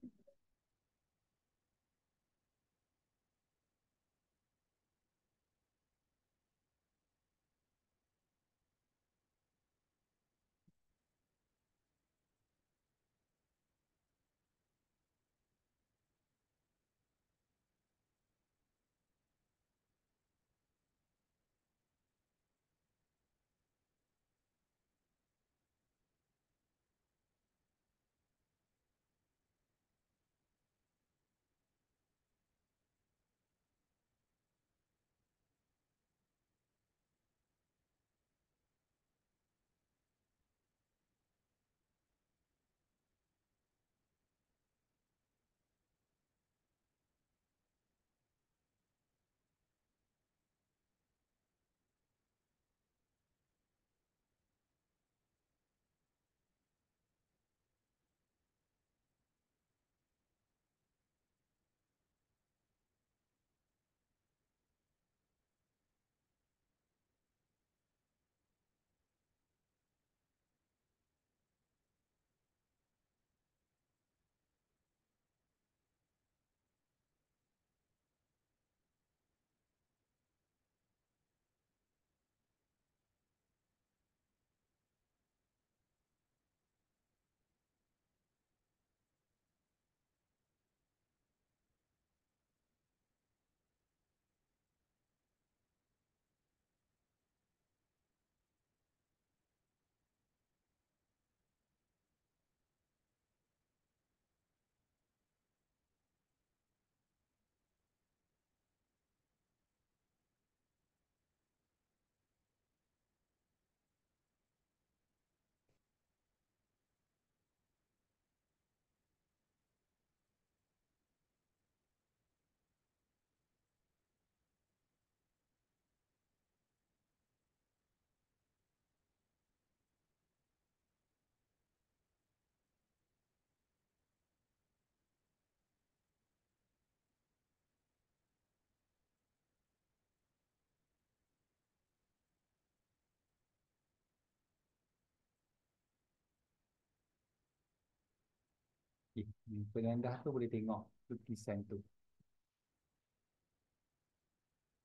Okay. Pengandah tu boleh tengok lukisan tu.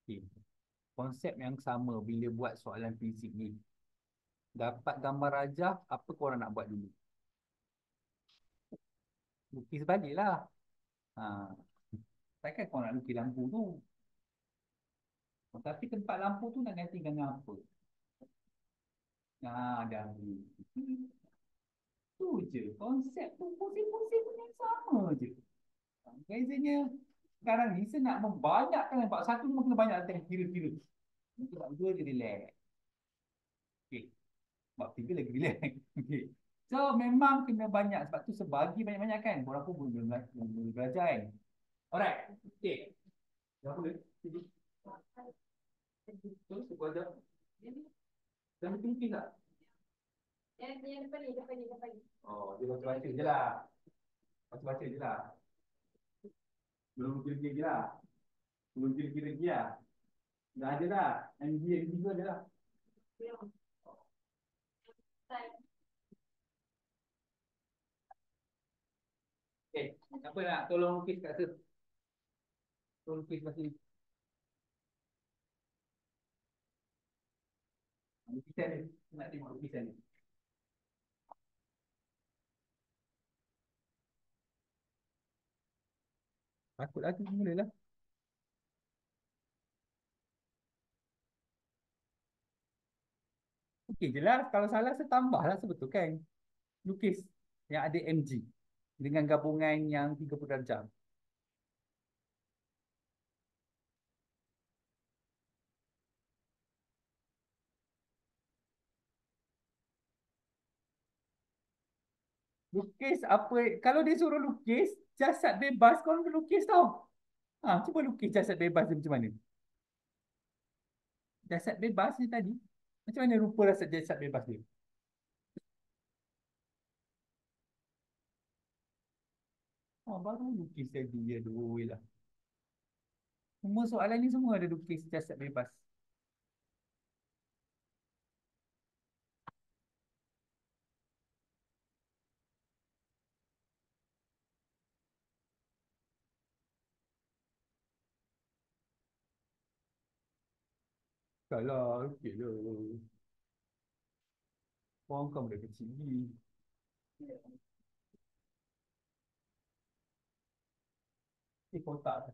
Okay. Konsep yang sama bila buat soalan fizik ni. Dapat gambar rajah, apa korang nak buat dulu? Lukis balik lah. Ha. Takkan korang nak lukis lampu tu? Tapi tempat lampu tu nak gantikan dengan apa? Nah, dah. Tu je. Konsep tu, pusing-pusing pun yang sama je. Bezanya, sekarang ni saya nak membanyakkan nampak. Satu ni kena banyak atas kira-kira. Nanti nak dua je relax. Okay. Bab tiga lagi relax. Okay. So, memang kena banyak. Sebab tu sebagi banyak-banyak kan. Korang pun boleh boleh belajar kan. Alright. Okay. Dah boleh. Terus, aku ajar. Dan betul-betul tak? Yang, yang depan ni, depan ni, depan ni. Oh, dia baca-baca je lah. Baca-baca je lah. Belum kira-kira je lah. Belum kira-kira je lah. Dah ada dah. M G, M G tu ada lah. Okay, siapa nak tolong lukis kat situ? Tolong lukis kat sini. Lukisan ni. Nak tengok lukisan ni. Takut lagi mula lah. Okey je lah. Kalau salah saya tambah lah sebetul kan. Lukis yang ada M G. Dengan gabungan yang tiga puluh darjah. Lukis apa? Kalau dia suruh lukis jasad bebas, kau nak lukis tau. Ha, cuba lukis jasad bebas dia macam mana? Jasad bebas ni tadi. Macam mana rupa rasa jasad bebas dia? Oh, baru lukis tadi dia dulu lah. Semua soalan ni semua ada lukis jasad bebas. Kalau okey lah. Orang kan boleh kecil ni. Ni kotak.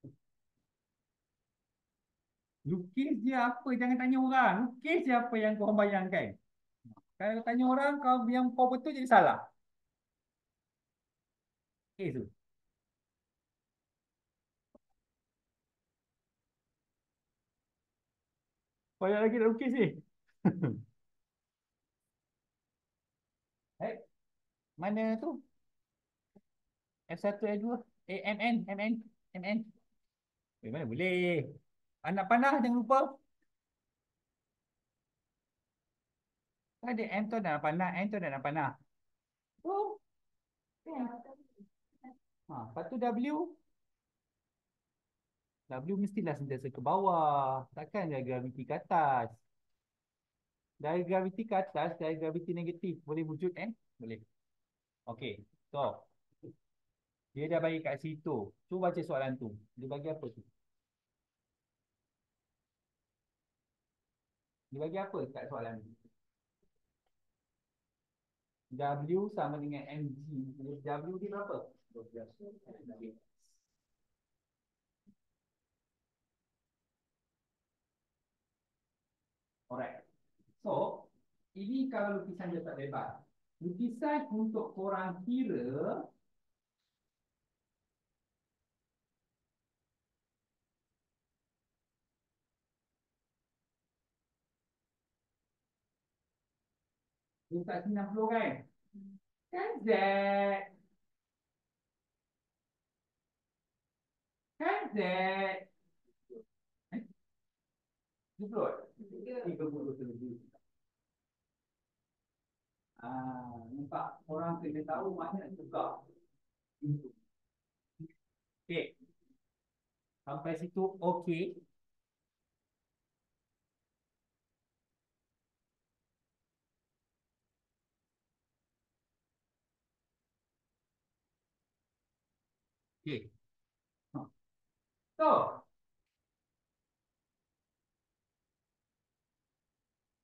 Lukis je apa, jangan tanya orang. Lukis je apa yang kau bayangkan. Kalau tanya orang, kau yang kau betul jadi salah. Lukis tu. Banyak lagi nak lukis ni. Eh, mana tu? F satu, F dua. Eh, M N, M N, M N. Eh, mana boleh? Anak panah jangan lupa. Ada M tu ada anak panah, N tu ada anak panah. Oh, ha, lepas tu W. W mestilah sentiasa ke bawah. Takkan dia graviti ke atas. Dari graviti ke atas, dari graviti negatif. Boleh wujud kan? Boleh. Okey. So, dia dah bagi kat situ. Cuba baca soalan tu. Dia bagi apa tu? Dia bagi apa kat soalan ni? W sama dengan mg. W dia berapa? dua belas. Alright. So, ini kalau lukisan dia tak bebas. Lukisan untuk korang kira tak sembilan puluh kan? Kan Z. Kan Z. Eh? dua puluh? tiga puluh lebih. Ah, nampak orang kena tahu mana nak tukar. Okey. Sampai situ okey. Okey. Ha. So,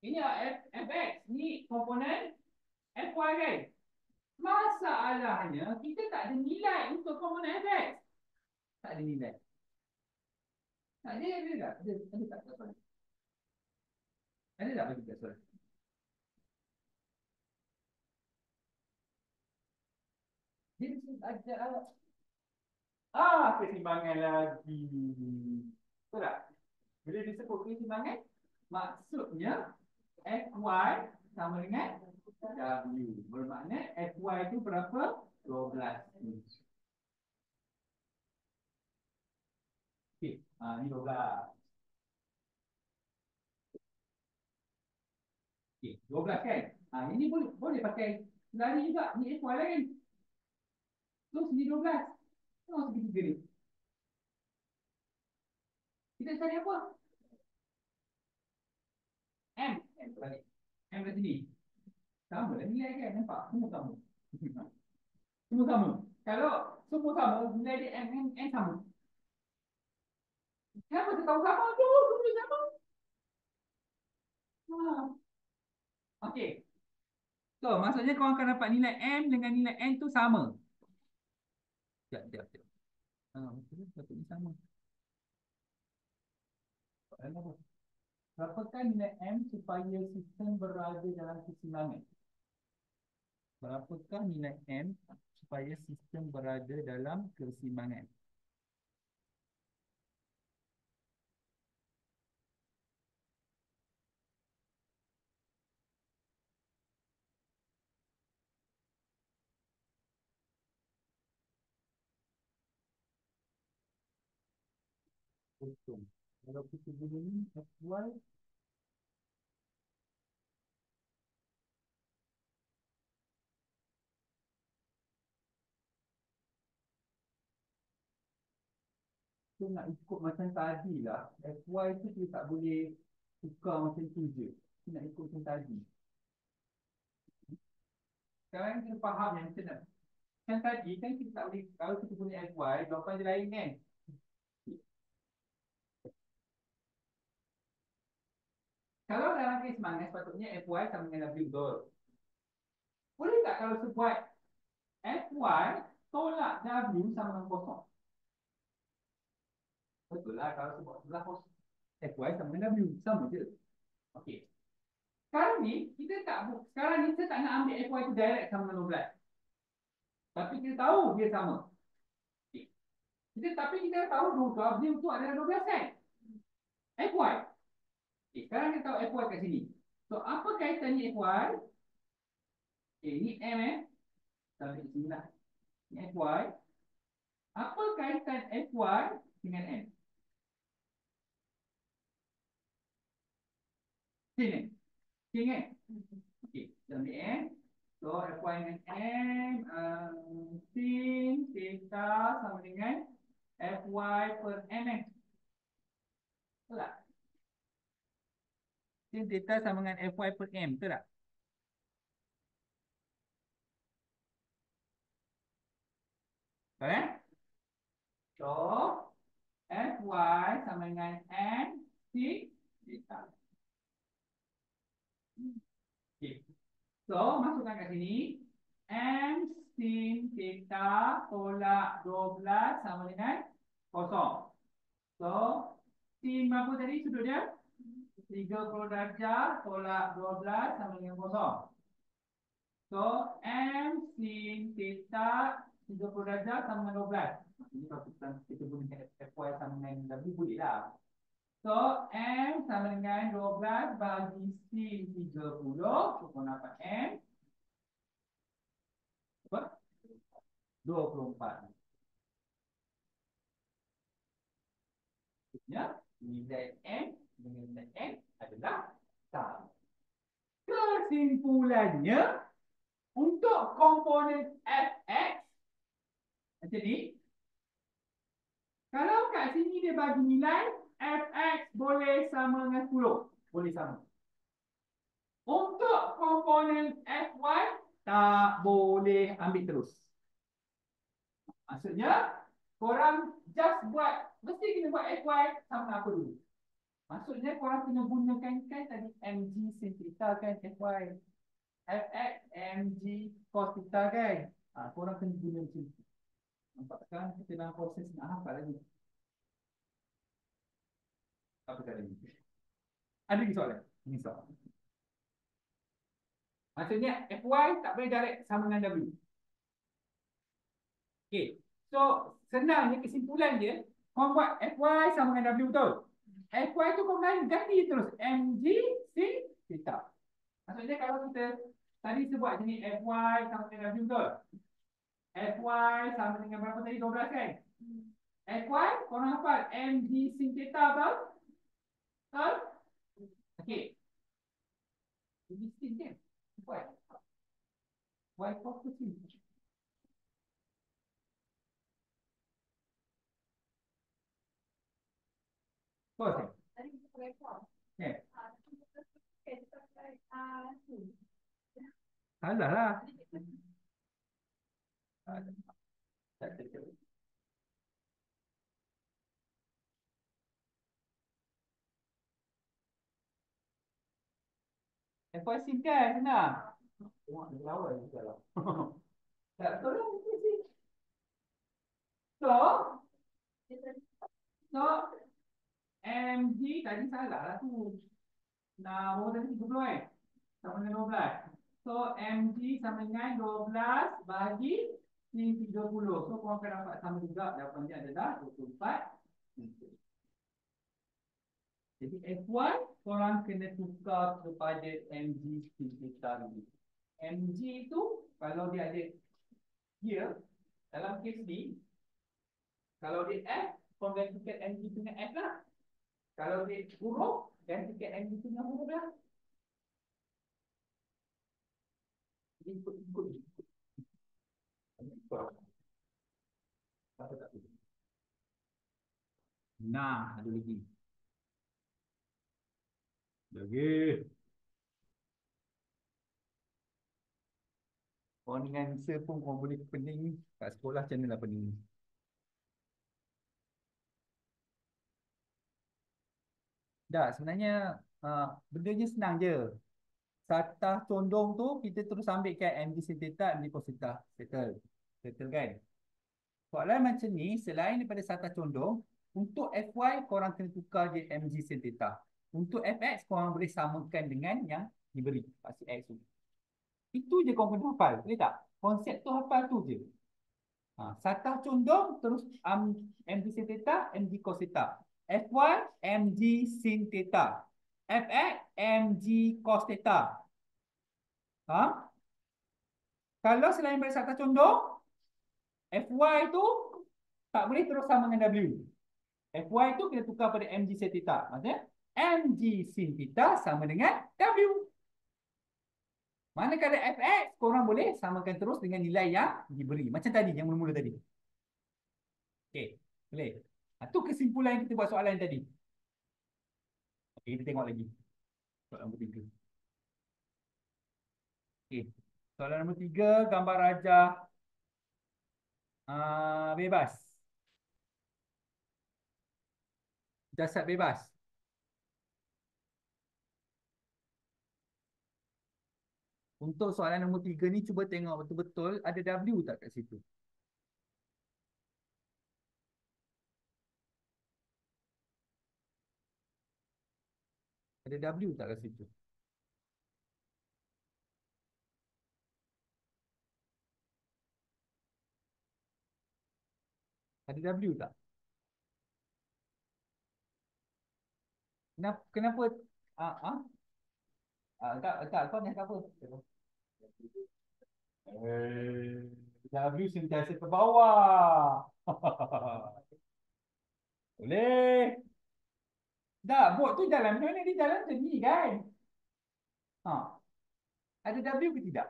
Ini F, fx. Ni komponen fy kan? Masalahnya kita tak ada nilai untuk komponen fx. Tak ada nilai. Tak ada, ada tak? Ada, ada tak kat soalan? Ada tak bagi kat soalan? Dia ada ah kesimbangan lagi. Betul tak? Bila disebut kesimbangan, maksudnya fy sama dengan w. Bermakna fy itu berapa? dua belas. Okey, ha, ni dua belas. Okey, dua belas kan? Ha, ini boleh boleh pakai lari juga. Ni fy lah kan? Terus ni dua belas. Tengok segitiga ni. Kita cari apa? M. M balik. M kat sini. Sama lah nilai kan? Nampak? Semua sama. Semua sama. Kalau semua sama, nilai dia M, M, M sama. Kenapa kita tahu sama tu? Semua sama. Ha. Okey. So, maksudnya kau akan dapat nilai M dengan nilai N tu sama. Sekejap, sekejap, sekejap. Ha, betul, sepatutnya sama. Berapakah nilai M supaya sistem berada dalam kesimbangan? Berapakah nilai M supaya sistem berada dalam kesimbangan? Kosong. Kalau kita guna ni, fy tu nak ikut macam tadi lah. Fy tu kita tak boleh tukar macam tu je. Kita nak ikut macam tadi. Sekarang kita faham yang macam mana. Kan tadi kan kita tak boleh, kalau kita guna fy, jawapan dia lain kan? Kalau dalam kes semangat, sepatutnya fy sama dengan w betul. Boleh tak kalau sebuat fy tolak w sama dengan kosong? Betul lah kalau sebuat sebelah kosong. Fy sama dengan w, sama je. Okey. Sekarang ni, kita tak, sekarang ni kita tak nak ambil fy tu direct sama dengan dua belas. Tapi kita tahu dia sama. Okay. Kita, tapi kita tahu w tu adalah dua belas kan? Fy. Okay, sekarang kita tahu fy kat sini. So, apa kaitan ni fy? Okay, ni m eh. Sampai sini lah. Ni fy. Apa kaitan fy dengan m? Sini. Sini kan? Okay, kita ambil m. So, fy dengan m. Um, sin theta sama dengan fy per mn. Betul tak? Sin theta sama dengan fy per m. Betul tak? Betul kan? So, fy sama dengan m sin theta. Okay. So, masukkan kat sini. M sin theta tolak dua belas sama dengan kosong. So, sin apa tadi sudut dia? tiga puluh darjah tolak dua belas sama dengan kosong. So, M sin theta tiga puluh darjah sama dengan dua belas. Ini kalau kita, kita gunakan fy sama dengan W boleh lah. So, M sama dengan dua belas bagi sin tiga puluh. Kita dapat M. Apa? dua puluh empat. Maksudnya, nilai M dengan nilai N adalah sama. Kesimpulannya, untuk komponen fx, macam ni, kalau kat sini dia bagi nilai, fx boleh sama dengan sepuluh. Boleh sama. Untuk komponen fy, tak boleh ambil terus. Maksudnya, korang just buat, mesti kena buat fy sama apa dulu. Maksudnya korang kena gunakan kan tadi mg sin theta kan fy. Fx mg cos theta kan. Ha, korang kena guna macam tu. Nampak sekarang kita dalam proses nak hafal lagi. Apa tadi? Ada lagi soalan? Ini soalan. Maksudnya fy tak boleh direct sama dengan w. Okay. So, senangnya kesimpulan dia, kau buat fy sama dengan w betul. Fy tu kau main ganti terus mg sin theta. Maksudnya kalau kita tadi sebut jenis fy sama dengan w betul. Fy sama dengan berapa tadi? dua belas kan? Fy, korang hafal mg sin theta betul? Betul? Okey. Ini sin kan? Fy. Y cos tu sin. Cos kan? Okay. Salah lah. Fy sin kan? Senang. Tengok dia lawan juga lah. Tak betul lah. So, so mg tadi salah lah tu. Nah, berapa tadi tiga puluh eh? Sama dengan dua belas. So, mg sama dengan dua belas bagi sin tiga puluh. So, korang akan dapat sama juga. Jawapan dia adalah dua puluh empat. Jadi, F one korang kena tukar kepada mg sin theta ni. Mg tu, kalau dia ada here, dalam kes ni, kalau dia F, korang gantikan mg dengan F lah. Kalau dia huruf, gantikan mg dengan huruf lah. Ikut, ikut, ikut. Apa tak boleh? Nah, ada lagi. Lagi. Orang dengan answer pun korang boleh pening kat sekolah macam mana lah pening. Tak, sebenarnya uh, bendanya senang je. Satah condong tu kita terus ambil kan mg sin theta, mg cos theta. Settle. Settle kan? Soalan macam ni, selain daripada satah condong, untuk fy korang kena tukar je mg sin theta. Untuk fx korang boleh samakan dengan yang diberi. Pasti x tu. Itu je korang kena hafal. Boleh tak? Konsep tu hafal tu je. Ha, satah condong terus um, mg sin theta, mg cos theta. F1 mg sin theta. Fx mg cos theta. Ha? Kalau selain daripada satah condong, Fy tu tak boleh terus sama dengan W. Fy tu kita tukar pada mg sin theta. Maksudnya mg sin theta sama dengan W. Manakala fx korang boleh samakan terus dengan nilai yang diberi. Macam tadi, yang mula-mula tadi. Okey, boleh. Itu kesimpulan yang kita buat soalan tadi. Okey, kita tengok lagi. Soalan nombor tiga. Okey. Soalan nombor tiga, gambar rajah uh, bebas. Jasad bebas. Untuk soalan nombor tiga ni, cuba tengok betul-betul ada W tak kat situ. Ada W tak kat situ? Ada W tak? Kenapa? Kenapa? Ah, ah? Ah, tak, tak. Kau nak apa? Eh, W sentiasa ke bawah. Boleh. Tak, bot tu jalan macam mana? Dia jalan macam ni kan? Ha. Ada W ke tidak?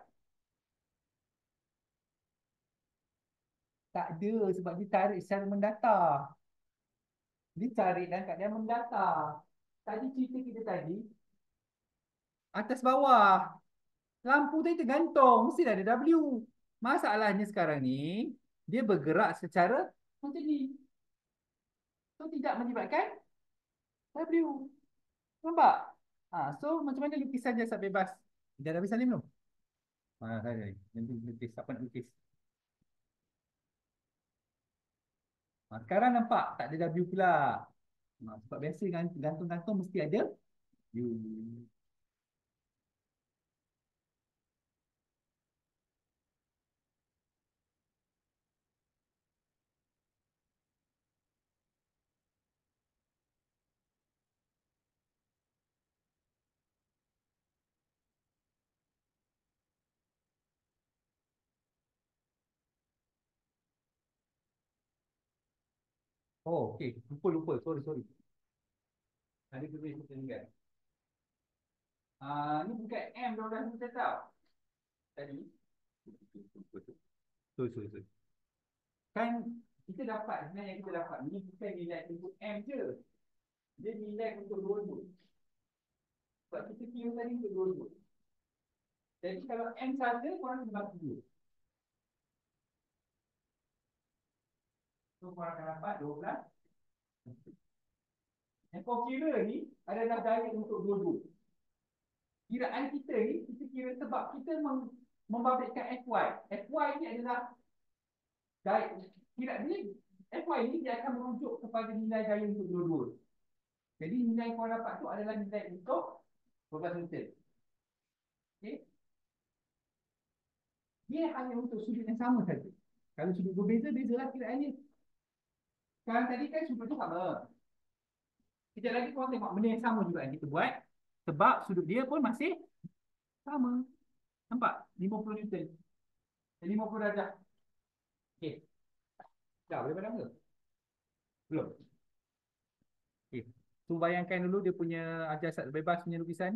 Tak ada sebab dia tarik secara mendatar. Dia tarik dalam keadaan mendatar. Tadi cerita kita tadi, atas bawah. Lampu tadi tergantung. Mestilah ada W. Masalahnya sekarang ni, dia bergerak secara macam ni. So, tidak menyebabkan W. Nampak? Ah, so macam mana lukisan jasad bebas? Dah dah habis Salim belum? Ah, dah, dah. Nanti lukis, apa nak lukis? Ah, sekarang nampak tak ada W pula. Ah, sebab biasa kan gantung-gantung mesti ada U. Oh, okey. Lupa, lupa. Sorry, sorry. Tadi tu boleh kita ingat. Ah, ni bukan M dua belas meter tau. Tadi. Sorry, sorry, sorry. Kan kita dapat, sebenarnya yang kita dapat ni bukan nilai untuk M je. Dia nilai untuk dua-dua. Sebab kita kira tadi untuk dua-dua. Jadi kalau M saja, korang kena bagi dua. So, korang akan dapat dua belas. Yang kau kira ni adalah daya untuk dua-dua. Kiraan kita ni, kita kira sebab kita mem membabitkan F Y. F Y ni adalah daya. Kira dia, F Y ni dia akan merujuk kepada nilai daya untuk dua-dua. Jadi nilai yang kau dapat tu adalah nilai untuk dua belas meter. Okay? Dia hanya untuk sudut yang sama saja. Kalau sudut berbeza, bezalah kiraannya. Sekarang tadi kan sudut tu sama. Kejap lagi kau tengok benda yang sama juga yang kita buat. Sebab sudut dia pun masih sama. Nampak? lima puluh Newton. lima puluh darjah. Okey. Dah boleh padam ke? Belum. Okey. Tu bayangkan dulu dia punya jasad bebas punya lukisan.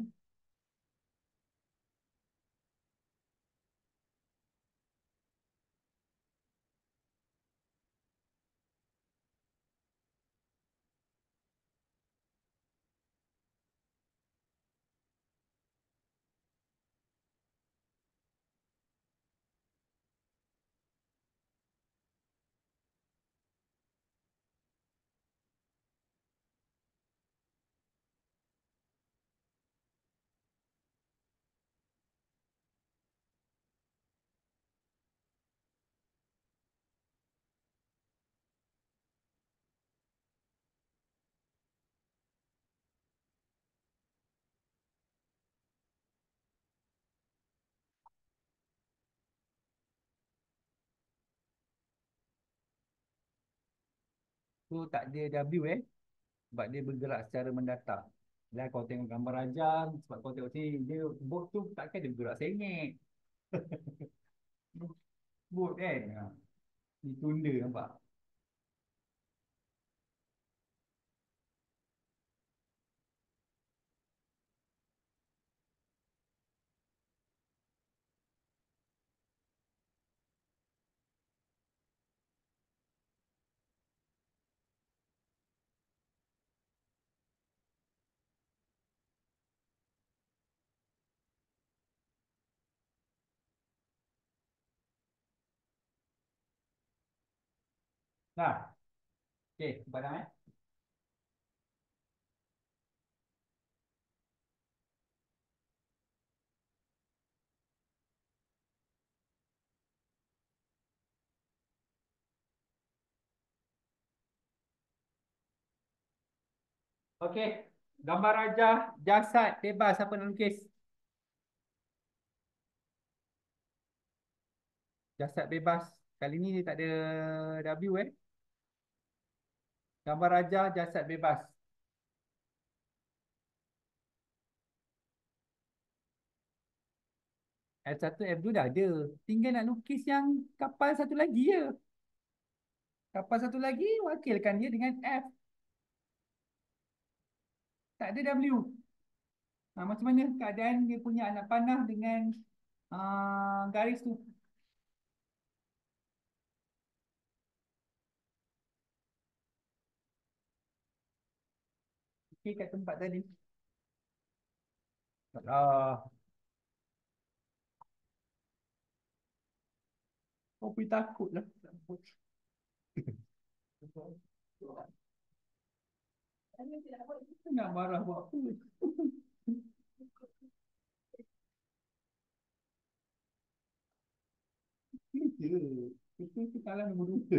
Tu tak ada W eh. Sebab dia bergerak secara mendatar. Lah kau tengok gambar rajang. Sebab kau tengok sini. Dia, bot tu takkan dia bergerak sengit. Bot kan. Ha. Ditunda nampak. Nah. Okey. Padam eh. Okey. Gambar rajah jasad bebas. Siapa nak lukis? Jasad bebas. Kali ni dia tak ada W eh. Gambar rajah jasad bebas. F satu, F dua dah ada. Tinggal nak lukis yang kapal satu lagi je. Kapal satu lagi, wakilkan dia dengan F. Tak ada W. Nah, macam mana keadaan dia punya anak panah dengan uh, garis tu? Okey, kat tempat tadi. Ah, kau pergi takut lah. Nak marah buat apa? je. Itu tu kalah nombor dua.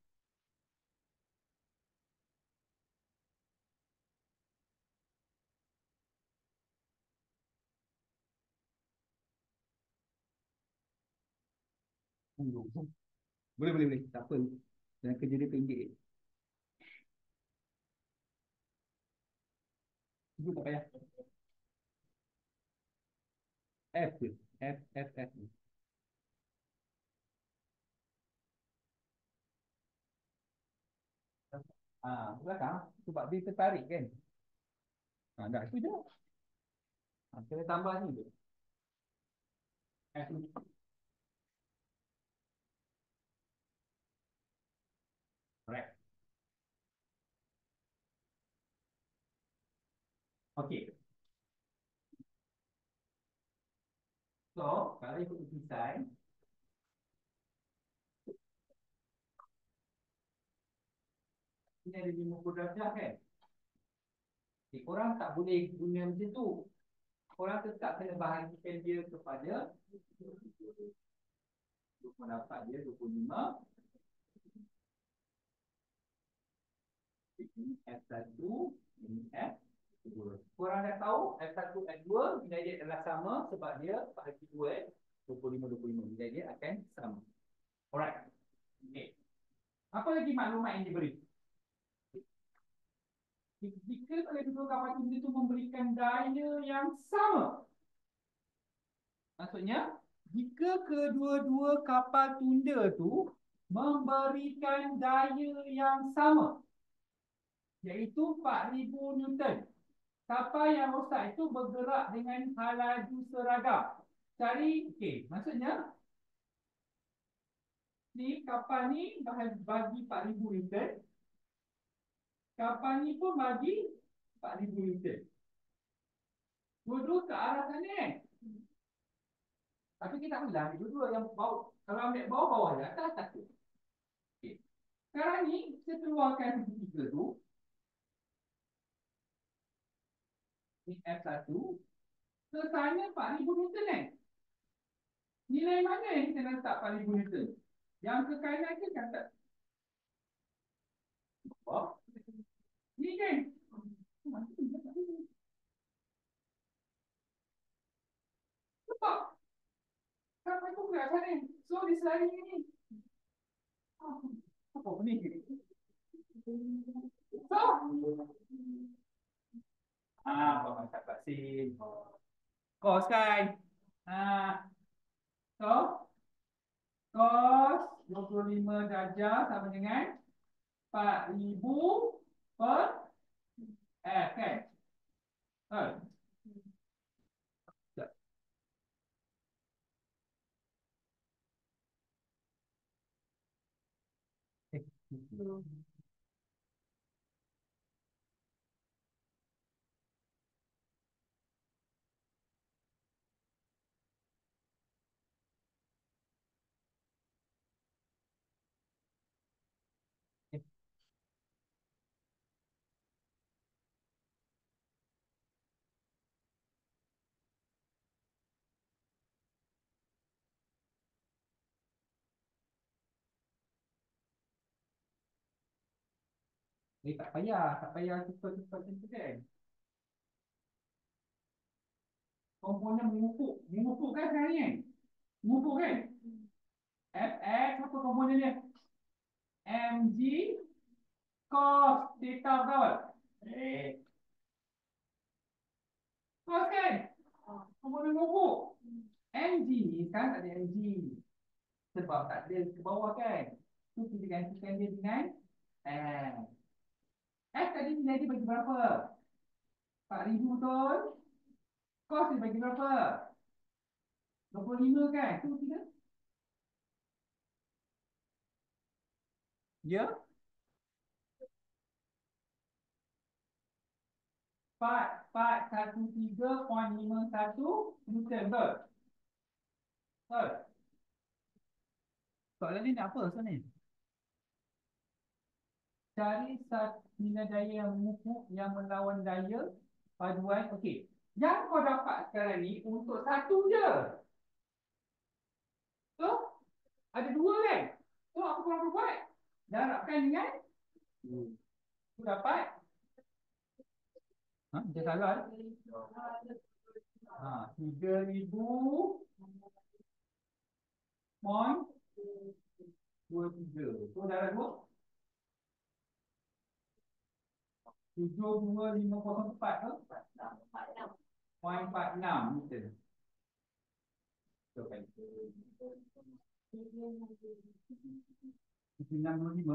Boleh, boleh, boleh. Tak apa. Dan kerja dia ringgit. Itu tak payah. F je. F, F, F. Ah, belakang. Sebab dia tertarik kan. Ah, dah, itu je. Ah, kena tambah ni je. F ni. Alright. Okay. So, kalau ikut design, ini ada lima puluh darjah kan? Okay, korang tak boleh guna macam tu. Korang tetap kena bahagikan dia kepada untuk mendapat dia dua puluh lima. Ini F satu, ini F dua. Korang dah tahu F satu, F dua nilai dia adalah sama sebab dia bahagi dua, dua puluh lima, dua puluh lima. Nilai dia akan sama. Alright. Okay. Apa lagi maklumat yang diberi? Jika kedua kapal tunda itu memberikan daya yang sama. Maksudnya, jika kedua-dua kapal tunda itu memberikan daya yang sama, iaitu empat ribu Newton. Kapal yang rosak itu bergerak dengan laju seragam. Cari, okey, maksudnya ni kapal ni bagi empat ribu Newton. Kapal ni pun bagi empat ribu Newton. Dua-dua ke arah sana kan? Tapi kita ambil lah dua-dua yang bawah. Kalau ambil bawah, bawah je. Atas, atas tu. Okay. Sekarang ni, kita keluarkan tiga tu. Ni F satu. Ke sana empat ribu Newton kan? Nilai mana yang kita nak letak empat ribu Newton? Yang ke kanan ke kanan? Oh. Ni kan? Sebab kapal tu gerak sana. So, dia selari ni. Apa ni? So, ah, pemantak vaksin. Kos kan? Ah, so, kos dua puluh lima darjah sama dengan empat ribu per F kan? Oh. Eh, tak payah, tak payah cepat-cepat macam tu kan? Komponen mengupuk, mengupuk kan sekarang ni kan? Mengupuk kan? F X, apa komponen dia? M G cos theta berapa? Eh, cos kan? Komponen mengupuk. M G ni kan tak ada M G. Sebab tak ada ke bawah kan? Tu kita gantikan dia dengan M. F tadi nilai dia bagi berapa? empat ribu betul? Cos dia bagi berapa? dua puluh lima kan? Tu kita? Ya? empat, empat, satu, tiga, lima satu Newton, betul? Betul? Soalan ni nak apa soalan ni? Cari satu nilai daya yang mengupuk yang melawan daya paduan. Okey. Yang kau dapat sekarang ni untuk satu je. Betul? Ada dua kan? So apa korang buat? Darabkan dengan hmm. Tu dapat ha? Macam salah ha, tiga ribu point dua tiga. So darab dua tujuh dua lima kosong empat tu point empat enam meter. So kan enam puluh lima.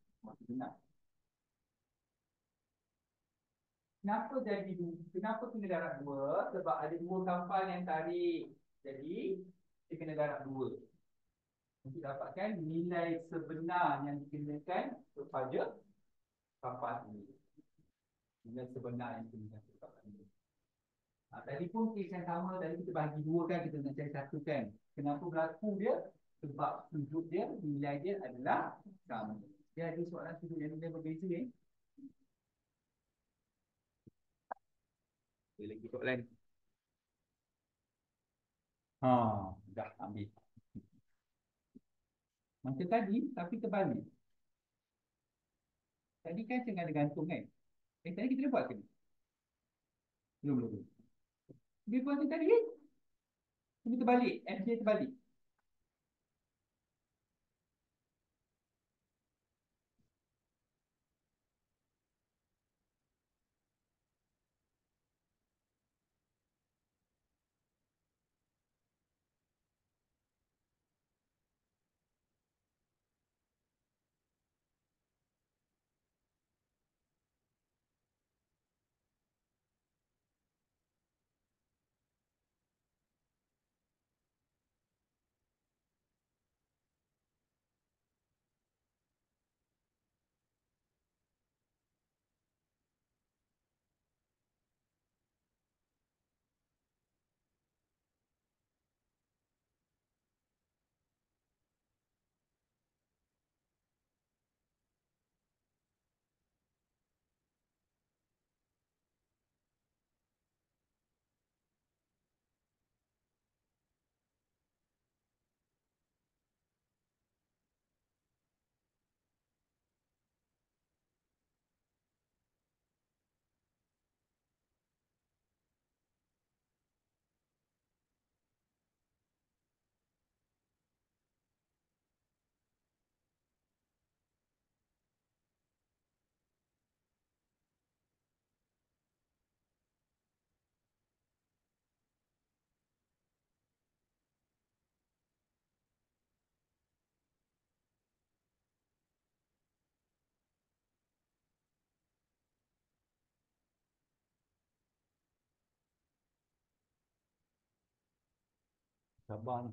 Kenapa jadi kenapa kena darab dua? Sebab ada dua kapal yang tarik. Jadi dia kena darab dua untuk dapatkan nilai sebenar yang dikenakan kepada kapal ini. Nilai sebenar yang dikenakan kepada kapal ini. Ha, tadi pun kes yang sama, tadi kita bagi dua kan, kita nak cari satu kan. Kenapa berlaku dia? Sebab sudut dia, nilai dia adalah sama. Dia ada soalan sudut yang nilai berbeza eh. Dia lagi soalan. Ha, dah ambil. Macam tadi, tapi terbalik. Tadi kan tengah ada gantung kan. Eh, tadi kita dah buat ke? Belum, belum. Dia buat macam tadi kan? Dia terbalik. F J terbalik. Sabar.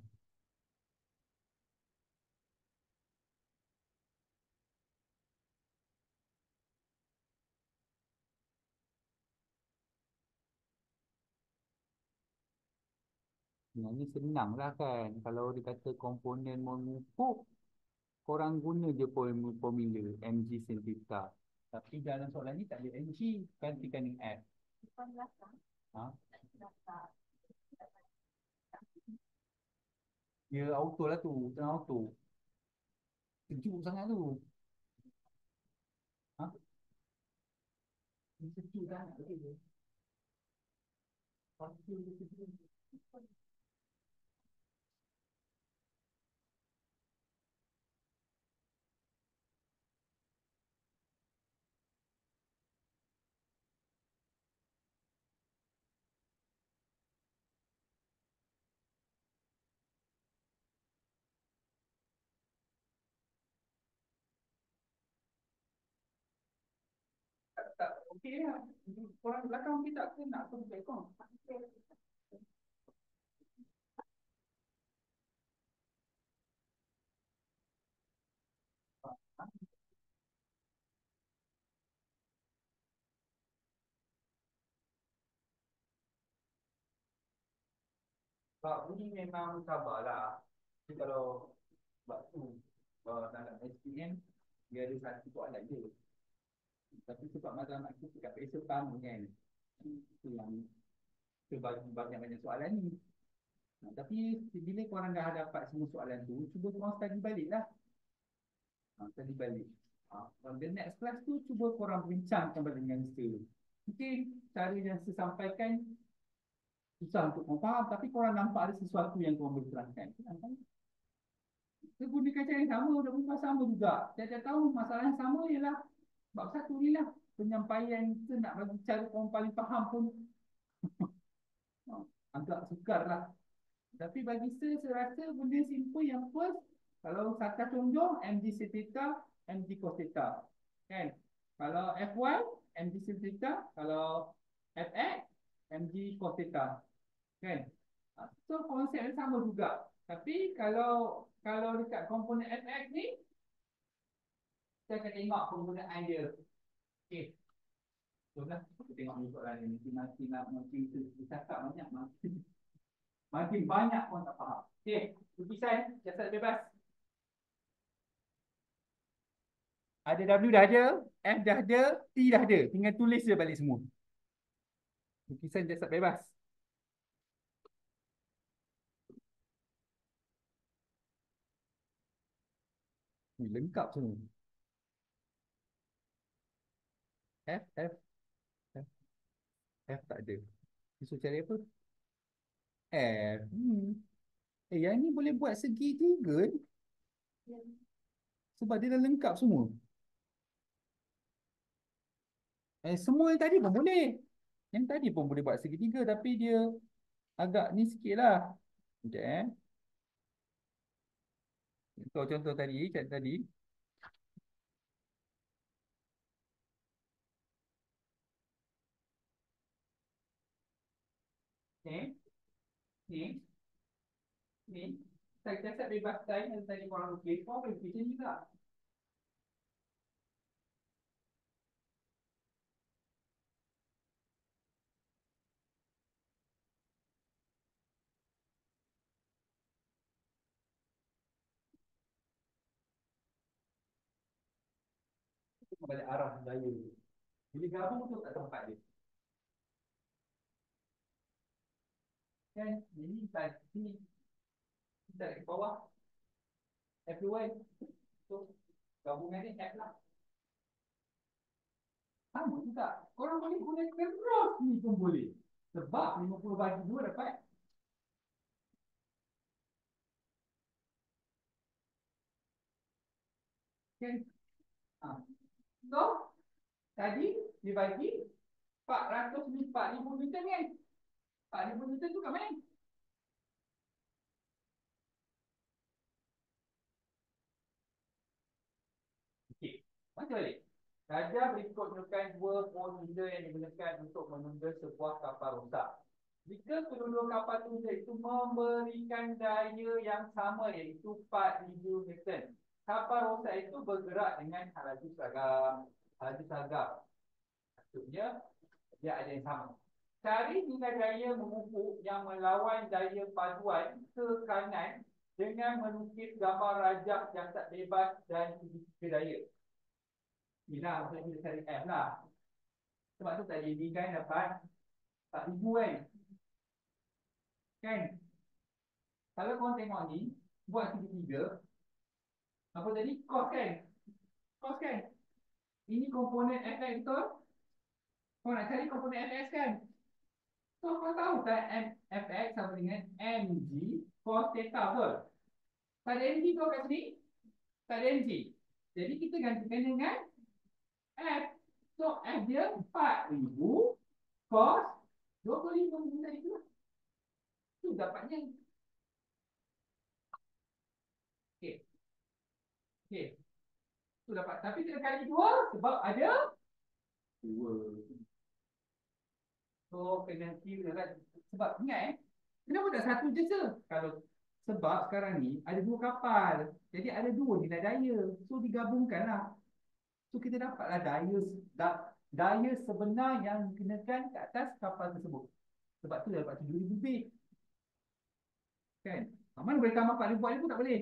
Sebenarnya senang lah kan. Kalau dikata komponen mengupuk, korang guna je formula M G sin theta. Tapi dalam soalan ni tak ada M G. Gantikan dengan F. Ha? Dia auto lah tu. Tengah auto. Sejuk sangat tu. Ha? Dia sejuk sangat. Okay. Tak, tak. Okey lah. Korang belakang okey tak? Ke nak aku buka account? Sebab ni memang sabarlah. Tapi kalau sebab tu, kalau dalam S P M, dia ada satu soalan je. Tapi sebab matlamat kita kat pesa utama kan. Itu yang kita bagi banyak-banyak soalan ni. Nah, tapi bila korang dah dapat semua soalan tu, cuba korang study balik lah. Ha, study balik. Ha, on the next class tu, cuba korang bincangkan balik dengan mister. Mungkin cara yang saya sampaikan susah untuk korang faham, tapi korang nampak ada sesuatu yang korang boleh terangkan. Kan? Kita gunakan cara yang sama, dah bukan sama juga. Tiap-tiap tahun masalah yang sama ialah bab satu ni lah. Penyampaian kita nak bagi cara korang paling faham pun ha, agak sukar lah. Tapi bagi saya, saya rasa benda simple yang first, kalau kata contoh, M G sin theta, M G cos theta. Kan? Kalau F Y, M G sin theta. Kalau F X, M G cos theta. Kan? So, konsep yang sama juga. Tapi kalau kalau dekat komponen F X ni, kita akan tengok penggunaan dia. Okey. Jomlah, kita tengok ni soalan ni. Makin nak makin kita cakap banyak, makin makin banyak pun tak faham. Okey, lukisan jasad bebas. Ada W dah ada, F dah ada, T dah ada. Tinggal tulis je balik semua. Lukisan jasad bebas. Ui, lengkap semua. F, F, F, F tak ada. Isu cari apa? F. Hmm. Eh, yang ni boleh buat segi tiga ni. Sebab dia dah lengkap semua. Eh, semua yang tadi pun boleh. Yang tadi pun boleh buat segitiga, tapi dia agak ni sikit lah. Sekejap eh. Contoh-contoh tadi, cat tadi. Ni, ni, ni. Saya bebas time yang tadi korang lukis, korang boleh lukis macam ni juga. Kita balik arah daya. Bila gabung tu tak tempat dia. Kan? Ini tak, ini kita ke bawah. F dua Y. So, gabungan ni F lah. Sama juga. Korang boleh gunakan cross ni pun boleh. Sebab lima puluh bagi dua dapat. Kan? Ha. So, tadi dibagi empat ratus ni empat ribu Newton kan? empat ribu Newton tu kat mana? Okey. Macam balik. Saja berikut menunjukkan dua formula yang digunakan untuk menunda sebuah kapal rosak. Jika kedua-dua kapal tunda itu memberikan daya yang sama, iaitu empat ribu Newton. Kapal rosak itu bergerak dengan laju seragam. Laju seragam. Maksudnya, dia ada yang sama. Cari nilai daya memupuk yang melawan daya paduan ke kanan dengan melukis gambar rajah jasad bebas dan segitiga daya. Inilah maksudnya kita cari F lah. Sebab tu tadi ni kan dapat empat ribu kan. Kan? Kalau korang tengok ni, buat segitiga. Apa tadi? Cos kan? Cos kan? Ini komponen F X betul? Kau nak cari komponen F X kan? So kau tahu tak M F X sama dengan mg cos theta betul? Tak ada mg kau kat sini? Tak ada mg. Jadi kita gantikan dengan F. So F dia empat ribu cos dua puluh lima tadi tu. Tu dapatnya. Okey. Okey. Tu dapat. Tapi kena kali dua sebab ada dua. So kena kira lah. Sebab ingat eh, kenapa tak satu je se? Kalau sebab sekarang ni ada dua kapal. Jadi ada dua nilai daya. So digabungkan lah. So kita dapatlah daya da, daya sebenar yang dikenakan ke atas kapal tersebut. Sebab tu dapat tujuh ribu lebih. Kan? Mana boleh tambah empat ribu pun tak boleh.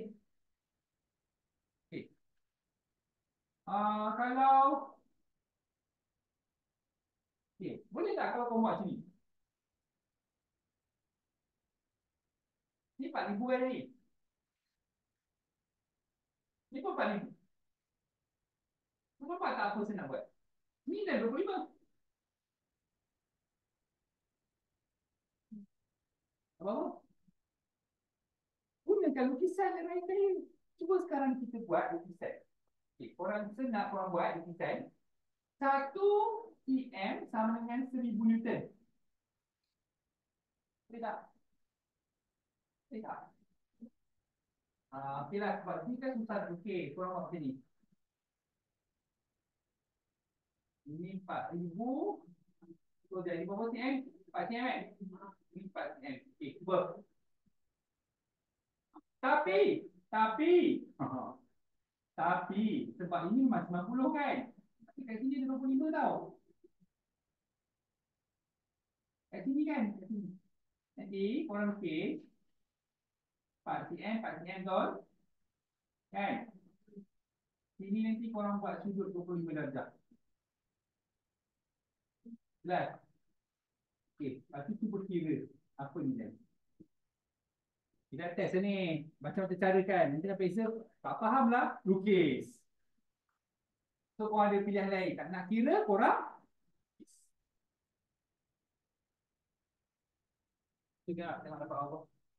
Okay. Uh, kalau okay. Boleh tak kalau kau buat sini? Ni empat ribu kan ni? Ni pun empat ribu. Kenapa tak apa saya nak buat? Ni dah dua puluh lima. Apa-apa? Gunakan lukisan yang lain-lain. Cuba sekarang kita buat lukisan. Okay, korang senang korang buat lukisan. Satu cm sama dengan seribu Newton. Boleh tak? Boleh tak? Uh, okay lah, sebab ni kan susah nak lukis. Korang buat macam ni. Ini empat ribu. So, jadi berapa cm? empat cm kan? Ini empat cm. Okay, cuba. Tapi, tapi, tapi, sebab ini memang sembilan puluh kan? Tapi kat sini ada dua puluh lima tau. Kat sini kan? Kat sini. Nanti, korang lukis. empat cm, empat cm betul? Kan? Sini nanti korang buat sudut dua puluh lima darjah. Jelas? Okey, lepas tu cuba kira apa ni dan. Kita test ni. Macam-macam cara kan. Nanti nak periksa, tak faham lah, lukis. So, korang ada pilihan lain. Tak nak kira, korang tengok, tengok dapat apa.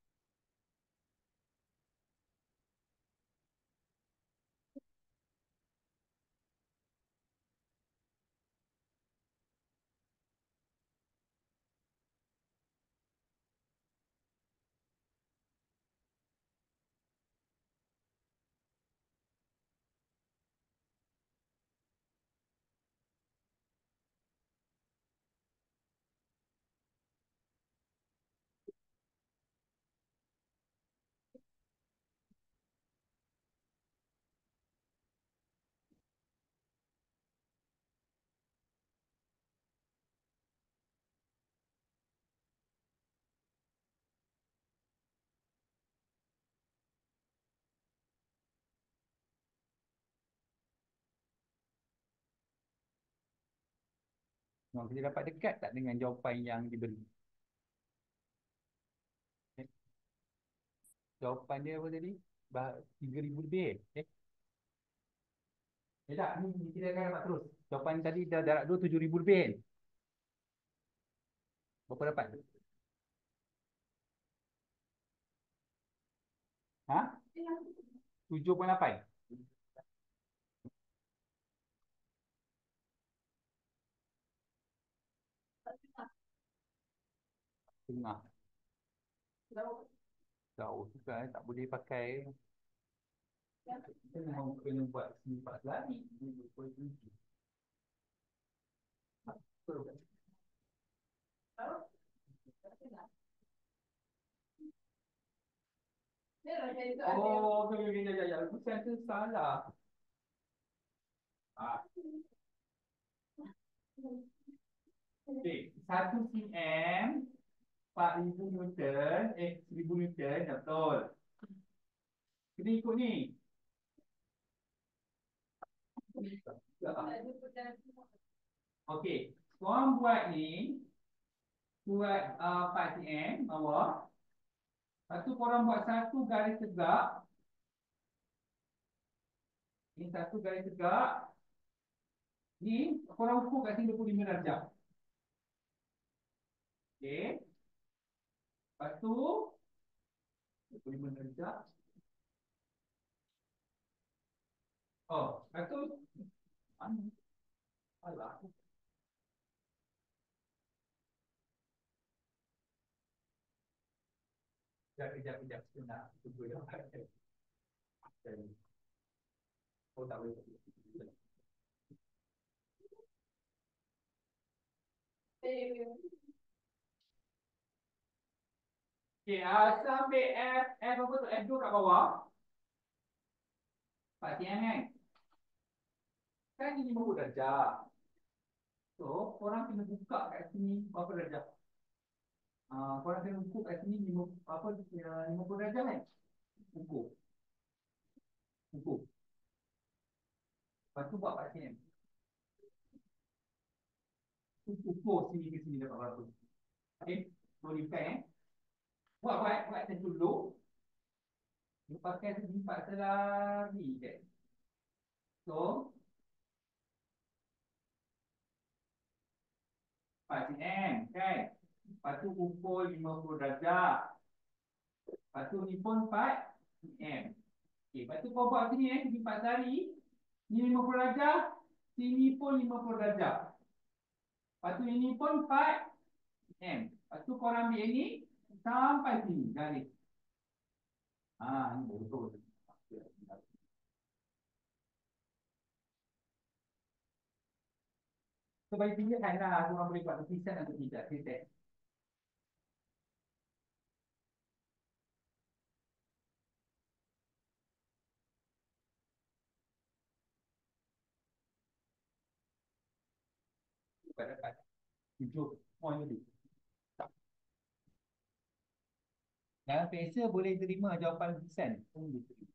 Nah, kita dapat dekat tak dengan jawapan yang diberi? Eh, Jawapan dia apa tadi? tiga ribu lebih eh? Eh, eh tak, ni, ni kita akan dapat terus. Jawapan tadi dah darat dua, tujuh ribu lebih kan? Berapa dapat? Ha? tujuh koma lapan? Tengah. Jauh juga eh. Tak boleh pakai. Kita memang kena buat sini empat lari. Oh, okey, okey, okey, okey. Bukan tu salah. Ah. Okey, satu cm, empat ribu Newton, eh, seribu Newton, dah betul. Kena ikut ni. Okey, korang buat ni, buat uh, empat cm bawah. Lepas tu korang buat satu garis tegak. Ni satu garis tegak. Ni korang ukur kat sini dua puluh lima darjah. Okey. Lepas tu dua puluh lima darjah. Oh, lepas tu mana? Alah. Kejap, kejap, kejap. Sebentar. Tunggu ya. Oh, tak boleh. Okey, uh, sampai F, F apa tu? F dua kat bawah. empat cm kan? Kan ini lima puluh darjah. So, korang kena buka kat sini berapa darjah? Uh, korang kena ukur kat sini lima, apa, uh, lima puluh darjah kan? Ukur. Ukur. Lepas tu buat empat cm. Ukur sini ke sini dapat berapa? Okey, boleh buka eh? Buat buat buat macam dulu. Lepaskan segi empat selagi je. So, empat cm kan. Lepas tu pukul lima puluh darjah. Lepas tu ni pun empat cm. Okay, lepas tu kau buat sini eh, segi empat sehari. Ni lima puluh darjah. Sini pun lima puluh darjah. Lepas tu ini pun empat cm. Lepas tu korang ambil ini sampai sini garis. Ah, ini betul. So bagi pilihan lah, korang boleh buat lukisan atau tidak. Kita buat dapat tujuh point lebih. Dalam pensel boleh terima jawapan lukisan pun boleh terima.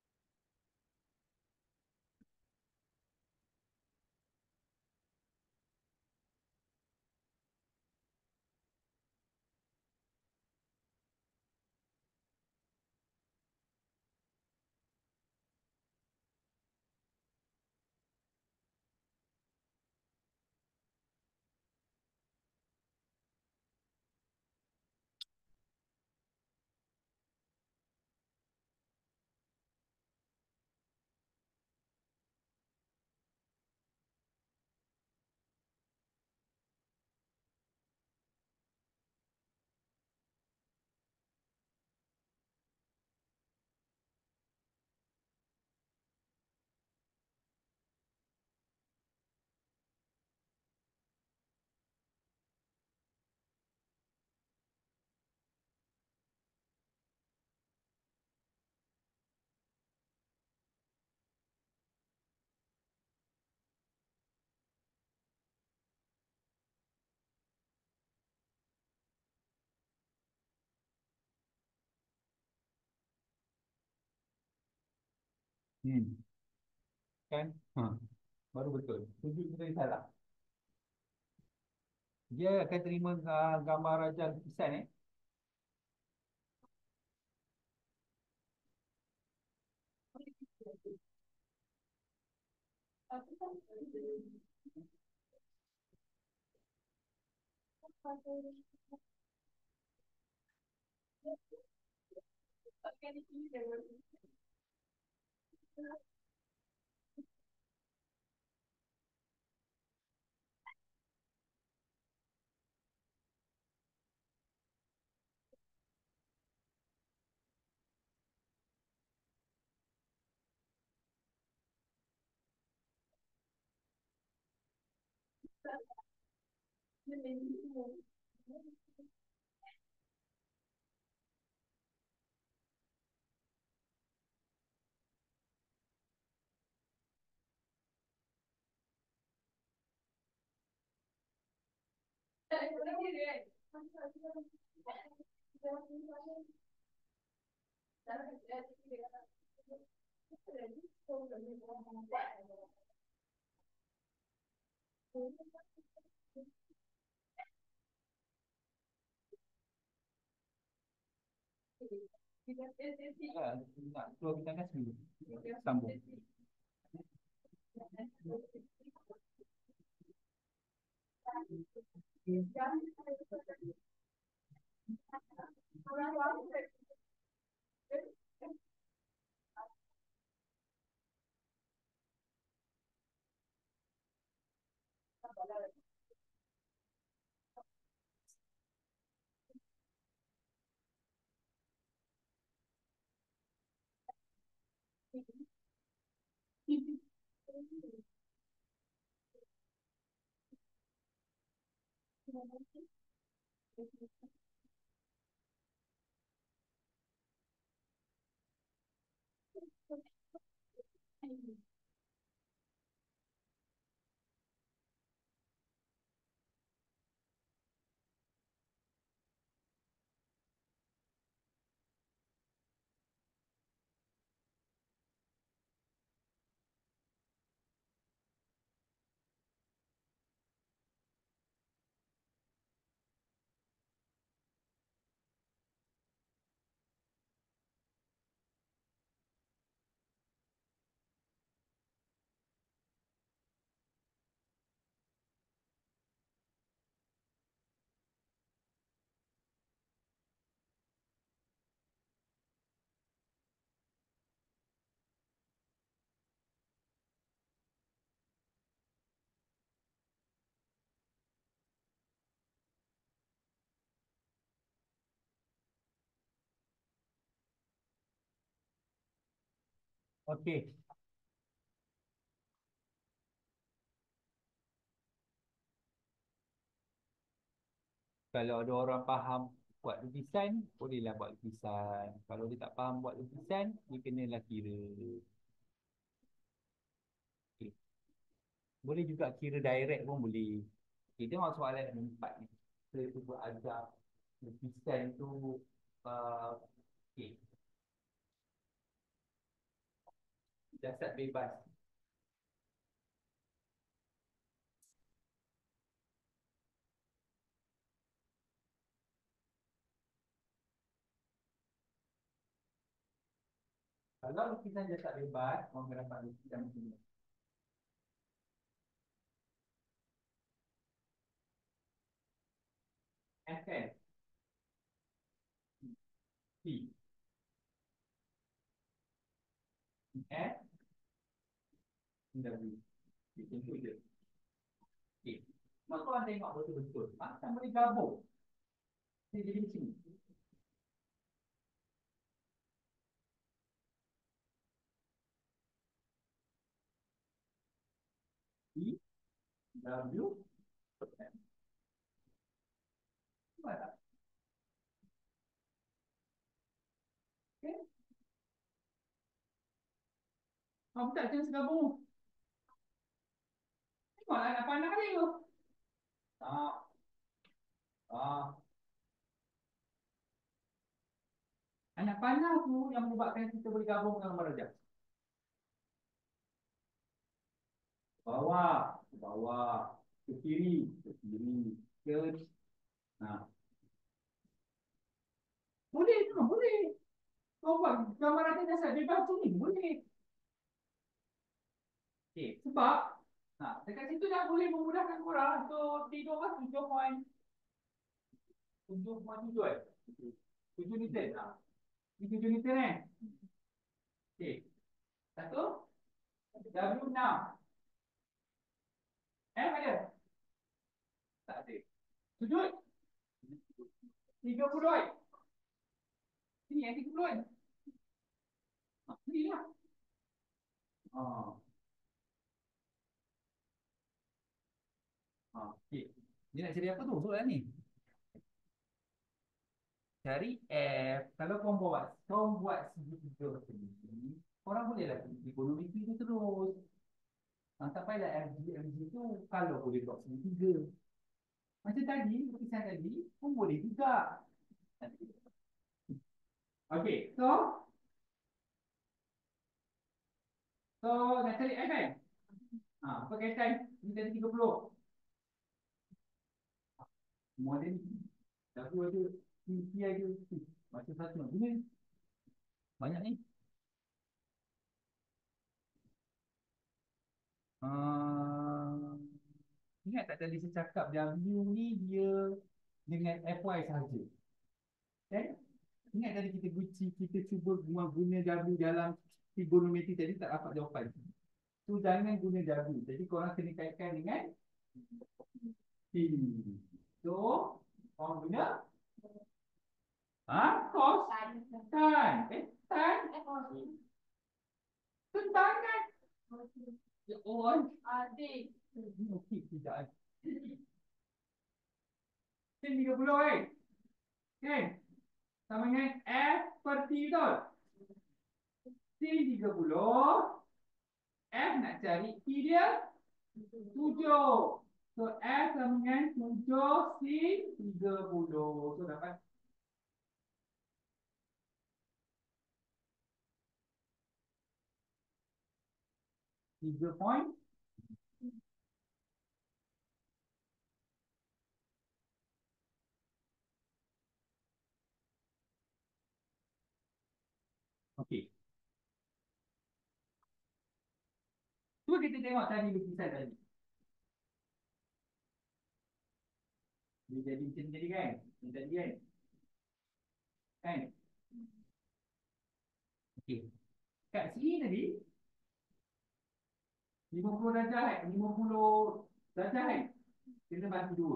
Hmm. Kan? Ha. Baru betul. Tunjuk kita yang salah. Dia akan terima uh, gambar raja lukisan eh. Ah, nak keluar bintang gas dulu. Sambung. Okey. Kalau ada orang faham buat lukisan, bolehlah buat lukisan. Kalau dia tak faham buat lukisan, dia kenalah kira. Okey. Boleh juga kira direct pun boleh. Okay, tengok soalan yang empat ni. Saya cuba ajar lukisan tu. Uh, okay. Jasad bebas. Kalau lukisan jasad bebas, orang akan dapat lukisan macam ni. F kan? P. F. W. Itu je. Okay. Mak korang tengok betul-betul. Macam boleh gabung. Dia jadi macam ni. P. W. M. Nampak tak? Okay. Kamu tak jenis gabung. Tengoklah nak pandang dia tu. Ah. Ah. Anak panah tu yang menyebabkan kita boleh gabung dengan gambar rajah. Bawah, ke bawah, ke kiri, ke kiri, ke nah. Boleh tu, boleh. Kau buat gambar rajah dasar bebas tu ni, boleh. Okey, sebab nah, dekat situ dah boleh memudahkan korang untuk tidur kan tujuh poin tujuh poin tujuh eh. tujuh Newton. Nah. Ini tujuh Newton eh. Okey. Satu. W enam. F ada? Tak ada. Sudut tiga puluh eh. Sini yang tiga puluh eh. Ha, sini lah. Ha. Ha. Okey. Dia nak cari apa tu soalan ni? Cari F. Kalau kau buat, kau buat segitiga macam ni, korang boleh lah trigonometri tu terus. Ha, tak payahlah F G, F G tu kalau boleh buat segitiga. Macam tadi, lukisan tadi pun boleh juga. Okey, so so nak cari F kan? Ha, apa kaitan? Ni tadi tiga puluh. Semua ada ni. Satu ada, T ada. Macam satu. Ini banyak ni. Uh, ingat tak tadi saya cakap W ni dia dengan F Y sahaja. Kan? Ingat tadi kita guci, kita cuba guna W dalam trigonometri tadi tak dapat jawapan. Tu jangan guna W. Jadi korang kena kaitkan dengan T. So, korang guna ha? Cos. Tan. Eh, tan. Tentangan. Ya Allah. Adik. Okey, tidak. Sin tiga puluh eh. Kan? Sama dengan F per T betul? Sin tiga puluh. F nak cari T dia tujuh. So F sama dengan tujuh sin tiga puluh. So dapat tiga point. Okey. Cuba kita tengok tadi lukisan tadi. Dia jadi macam ni tadi kan? Ini tadi kan? Kan? Okey. Kat sini tadi lima puluh darjah kan? lima puluh darjah kan? Kita bagi dua.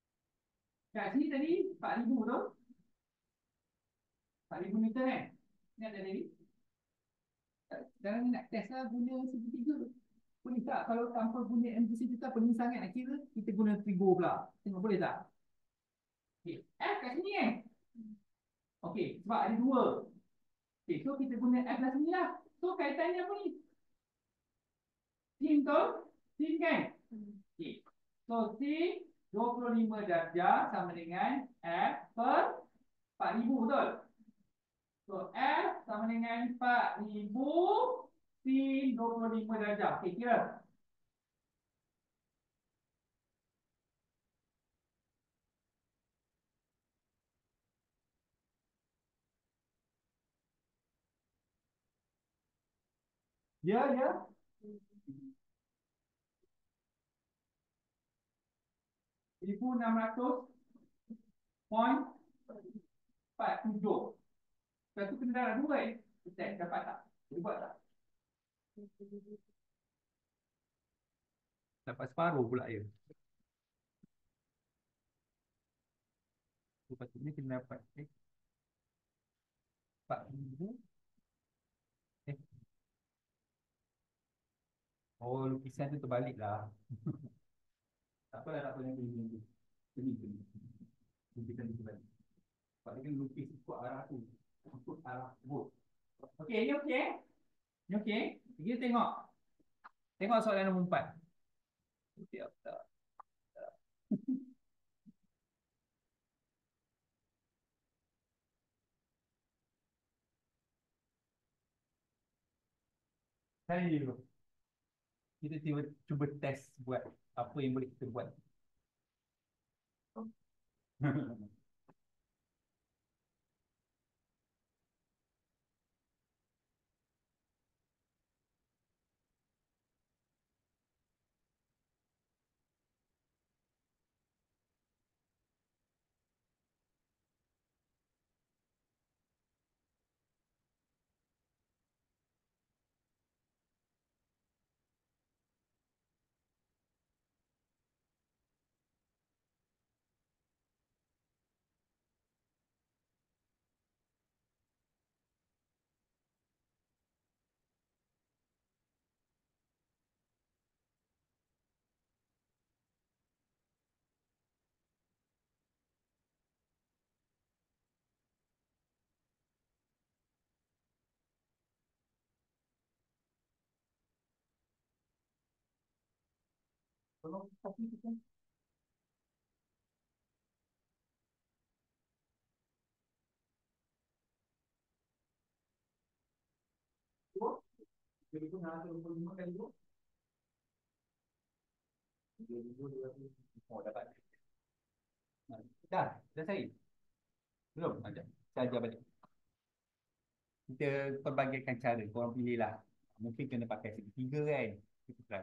Kat sini tadi empat ribu tu. empat ribu meter kan? Ingat tak tadi? Sekarang ni nak test lah guna segitiga. Boleh tak kalau tanpa guna M C kita pening sangat nak kira, kita guna trigo pula. Tengok boleh tak? Okay. F kat sini eh. Okey, sebab ada dua. Okey, so kita guna F lah sini lah. So kaitannya apa ni? Sin betul? Sin kan? Okey. So sin dua puluh lima darjah sama dengan F per empat ribu betul? So F sama dengan empat ribu sin dua puluh lima darjah. Okey, kira. Ya, ya. seribu enam ratus point empat tujuh. Satu kena darah dua eh. Kita dapat tak? Boleh buat tak? Dapat separuh pula ya. Sepatutnya kena dapat eh, empat ribu. Eh. Oh, lukisan tu terbalik lah. Tak apalah, tak apa yang ini. Ini, ini. Lukisan tu terbalik. Sebab dia kan lukis ikut arah tu. Ikut arah bot. Okey, ini okey. Ini okey. Kita tengok. Tengok soalan nombor empat. Siap tak? Saya kita cuba, cuba test buat apa yang boleh kita buat. Tolong kopi kita. Cuba. Jadi itu enam ratus dua puluh lima kali dua. dua ribu dua ratus. Oh, dapat. Dah, selesai. Belum? Ada. Saya ajar balik. Kita perbagaikan cara. Korang pilih lah. Mungkin kena pakai segitiga kan. Kita try.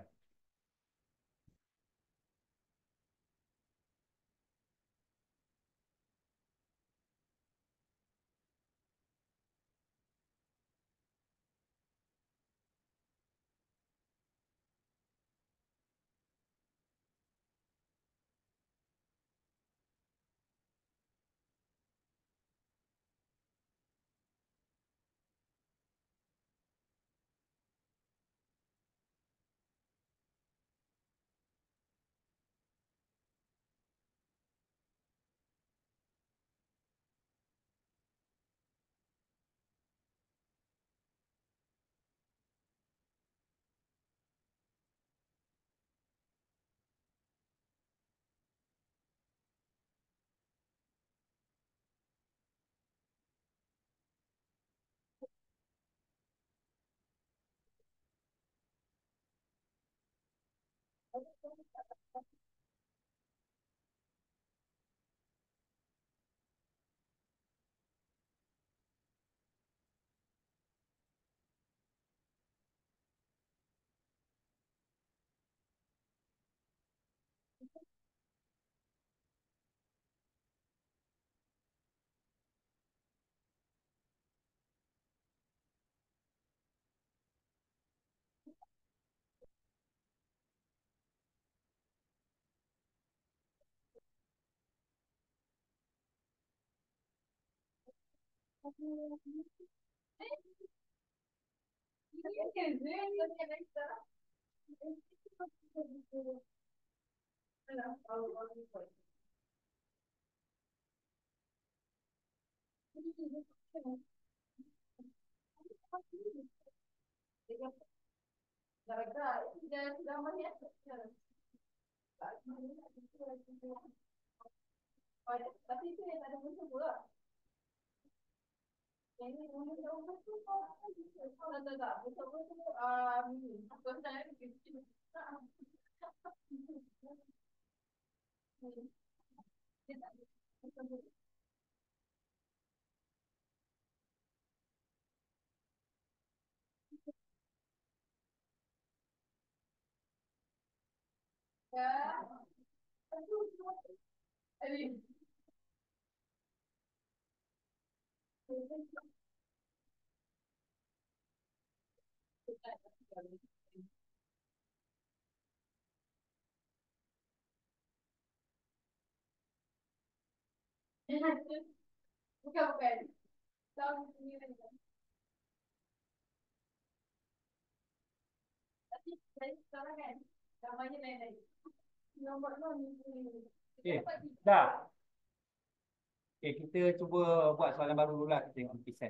Okey, dah. Okey, kita cuba buat soalan baru dulu lah. Kita tengok lukisan.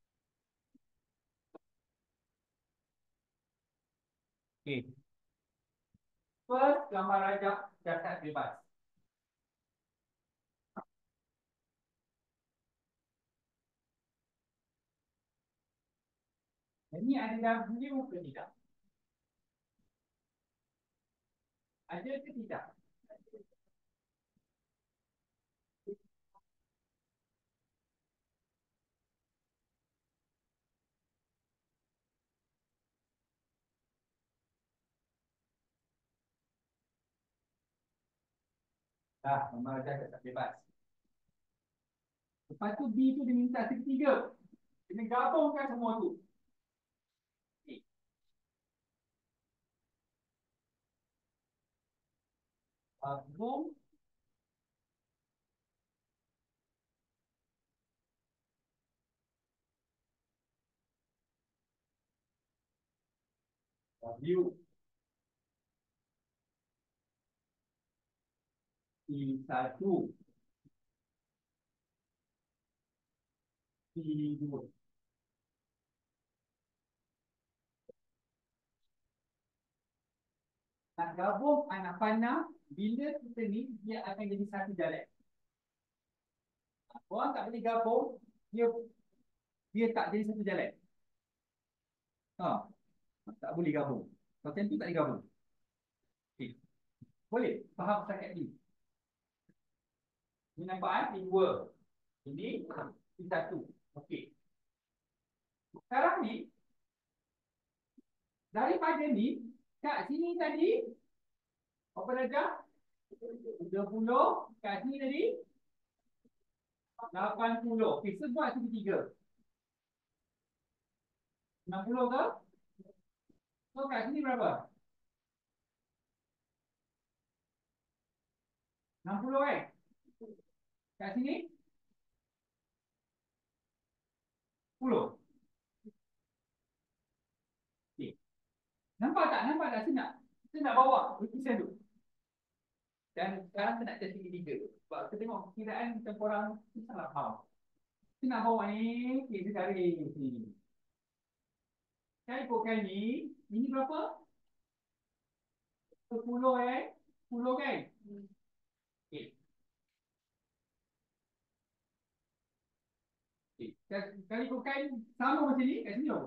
Okey. First, gambar rajak jasad bebas. Ini ada dalam view ke tidak? Ada ke tidak? Dah, gambar rajak jasad bebas. Lepas tu B tu dia minta segitiga. Kena gabungkan semua tu. Okey. Gabung view C satu, C dua. Nak gabung anak panah, bila kita ni, dia akan jadi satu jalan. Orang tak boleh gabung, dia dia tak jadi satu jalan. Ha, tak boleh gabung. Macam tu tak boleh gabung. Okay. Boleh? Faham setakat ni? Ini nampak kan? Ini dua. Ini ini satu. Okey. Sekarang ni, daripada ni, kat sini tadi, apa darjah? tiga puluh. Kat sini tadi, lapan puluh. Okey, sebab segitiga. enam puluh ke? So, kat sini berapa? enam puluh eh? Kat sini? sepuluh. Okey. Nampak tak? Nampak tak? Saya nak, saya nak bawa lukisan tu. Dan sekarang saya nak cari segitiga. Sebab kita tengok kiraan macam korang salah faham. Saya nak bawa ni, okay, saya cari sini. Saya ikutkan ni, ini berapa? sepuluh eh? sepuluh kan? Okey. Okey. Kalau ikutkan sama macam ni, kat sini berapa?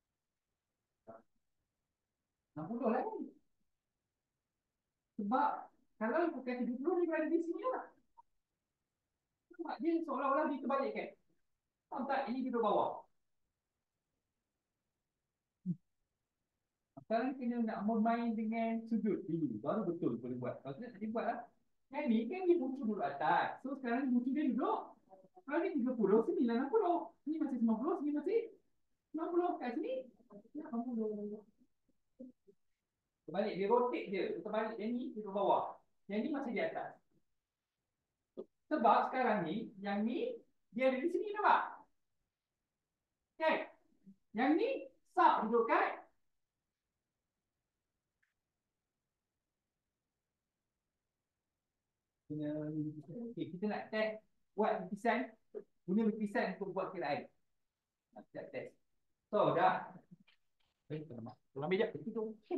enam puluh lah kan? Sebab kalau ikutkan tujuh puluh, dia berada di sini lah. Sebab dia seolah-olah dia terbalikkan. Faham tak? Ini duduk bawah. Sekarang kena nak bermain dengan sudut dulu. Baru betul boleh buat. Kalau tidak, tak boleh buat lah. Yang ni kan dia bucu dulu atas. So sekarang ni bucu dia duduk. Kalau ni tiga puluh, sini lah enam puluh. Ni masih sembilan puluh, sini masih enam puluh. Kat sini, enam puluh. Terbalik, dia rotate je. Dia terbalik. Yang ni duduk bawah. Yang ni masih di atas. Sebab sekarang ni, yang ni, dia ada di sini nampak? Kan? Yang ni sub duduk kat okay, kita nak test buat lukisan, guna lukisan untuk buat kiraan. Nak test. So dah. Eh, tolong ambil jap itu tu.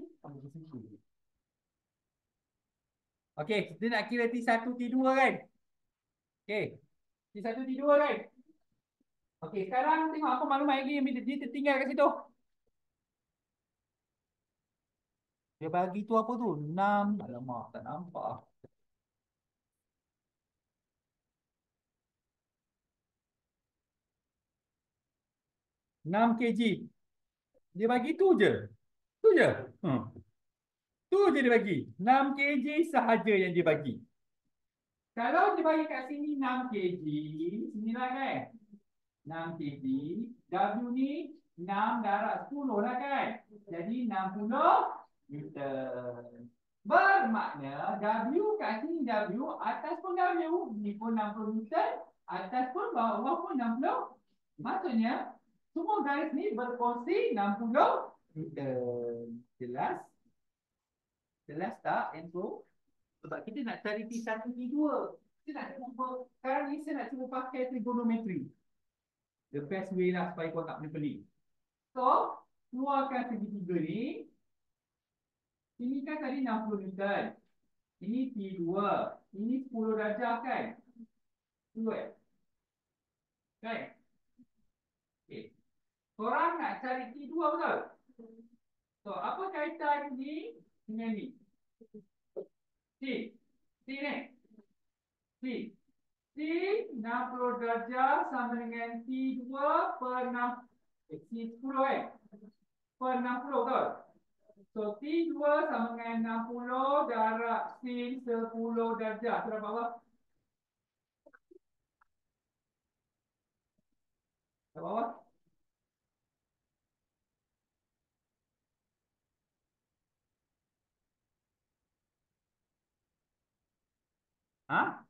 Okey, kita nak kira T satu T dua kan? Okey. T satu T dua kan? Okey, sekarang tengok apa maklumat lagi yang dia tertinggal kat situ. Dia bagi tu apa tu? enam. Alamak, tak nampak. enam kilogram. Dia bagi tu je. Tu je. Hmm. Tu je dia bagi. enam kilogram sahaja yang dia bagi. Kalau dia bagi kat sini enam kilogram, sinilah kan? enam kilogram. W ni enam darab sepuluh lah kan? Jadi enam puluh Newton. Bermakna W kat sini W, atas pun W. Ni pun enam puluh Newton. Atas pun bawah pun enam puluh. Maksudnya, semua garis ni berfungsi enam puluh Newton. Jelas? Jelas tak, info? Sebab kita nak cari T satu, T dua. Kita nak cuba, sekarang ni saya nak cuba pakai trigonometri. The best way lah supaya kau tak pening-pening. So, keluarkan segitiga ni. Ini kan tadi enam puluh Newton. Ini T dua. Ini sepuluh darjah kan? sepuluh eh? Kan? Okay. Korang nak cari T dua betul? So, apa kaitan ni dengan ni? T. T ni. T. T enam puluh darjah sama dengan T dua per enam. Eh, T sepuluh eh? Per enam puluh betul? So, T dua sama dengan enam puluh darab sin sepuluh darjah. Itu dapat apa? Dapat apa? Ha?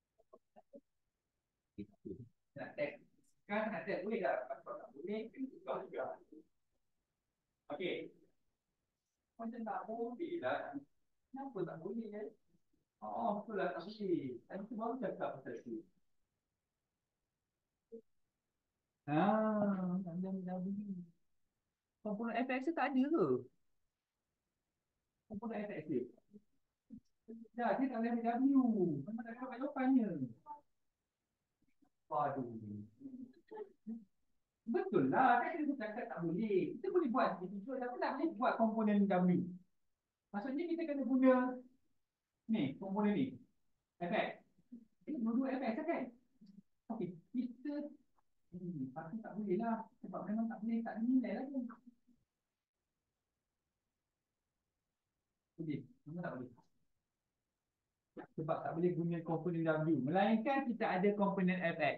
Nak test. Sekarang nak test. Boleh tak? Kalau tak boleh, kau juga. Okey. Macam tak boleh lah. Kenapa tak boleh eh? Oh, betul lah tak boleh. Tadi tu baru cakap pasal tu. Haa, anda dah beli. Komponen F X tak ada ke? Komponen F X dia. Dah, dia tak boleh ambil W. Memang tak dapat jawapannya. Waduh. Betul lah. Kan kita cakap tak boleh. Kita boleh buat begitu. Tapi tak boleh buat komponen W. Maksudnya kita kena guna ni, komponen ni. F X. Ini dua-dua F X kan? Okey, kita hmm, pasti tak boleh lah. Sebab memang tak boleh, tak ada nilai lagi. Boleh, memang tak boleh. Sebab tak boleh guna komponen W. Melainkan kita ada komponen F X.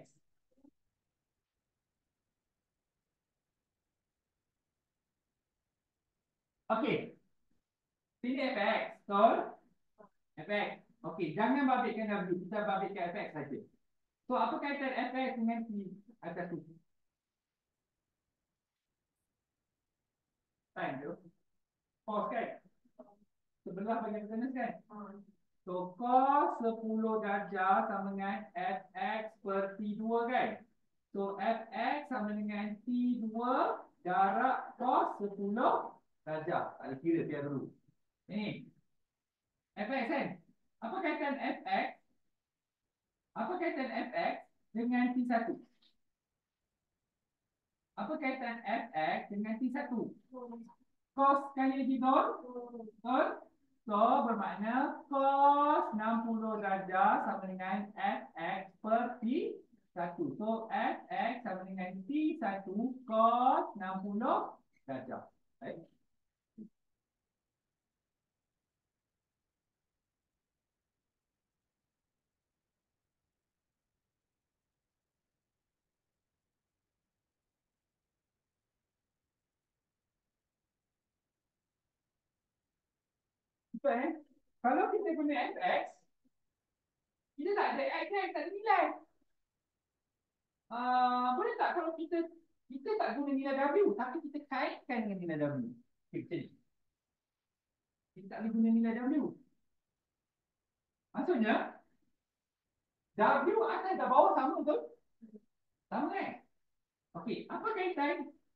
Okey. Sini F X. Betul? F X. Okey, jangan babitkan W. Kita babitkan F X saja. So, apa kaitan F X dengan T atas tu? Time tu. Cos kan? Sebelah bagian kanan kan? So, cos sepuluh darjah sama dengan F X per T dua kan? So, F X sama dengan T dua darab cos sepuluh darjah. Tak ada kira biar dulu. Ini. F X kan? Apa kaitan F X? Apa kaitan F X dengan T satu? Apa kaitan F X dengan T satu? Cos kali lagi nol. Betul? So, bermakna cos enam puluh darjah sama dengan F X per T satu. So, F X sama dengan T satu cos enam puluh darjah. Baik. Betul eh? Kalau kita guna F X, kita tak ada X kan, tak ada nilai. Uh, boleh tak kalau kita Kita tak guna nilai W, tapi kita kaitkan dengan nilai W. Okay, macam ni. Kita tak boleh guna nilai W. Maksudnya, W atas dan bawah sama betul? Sama kan? Okey, apa kaitan?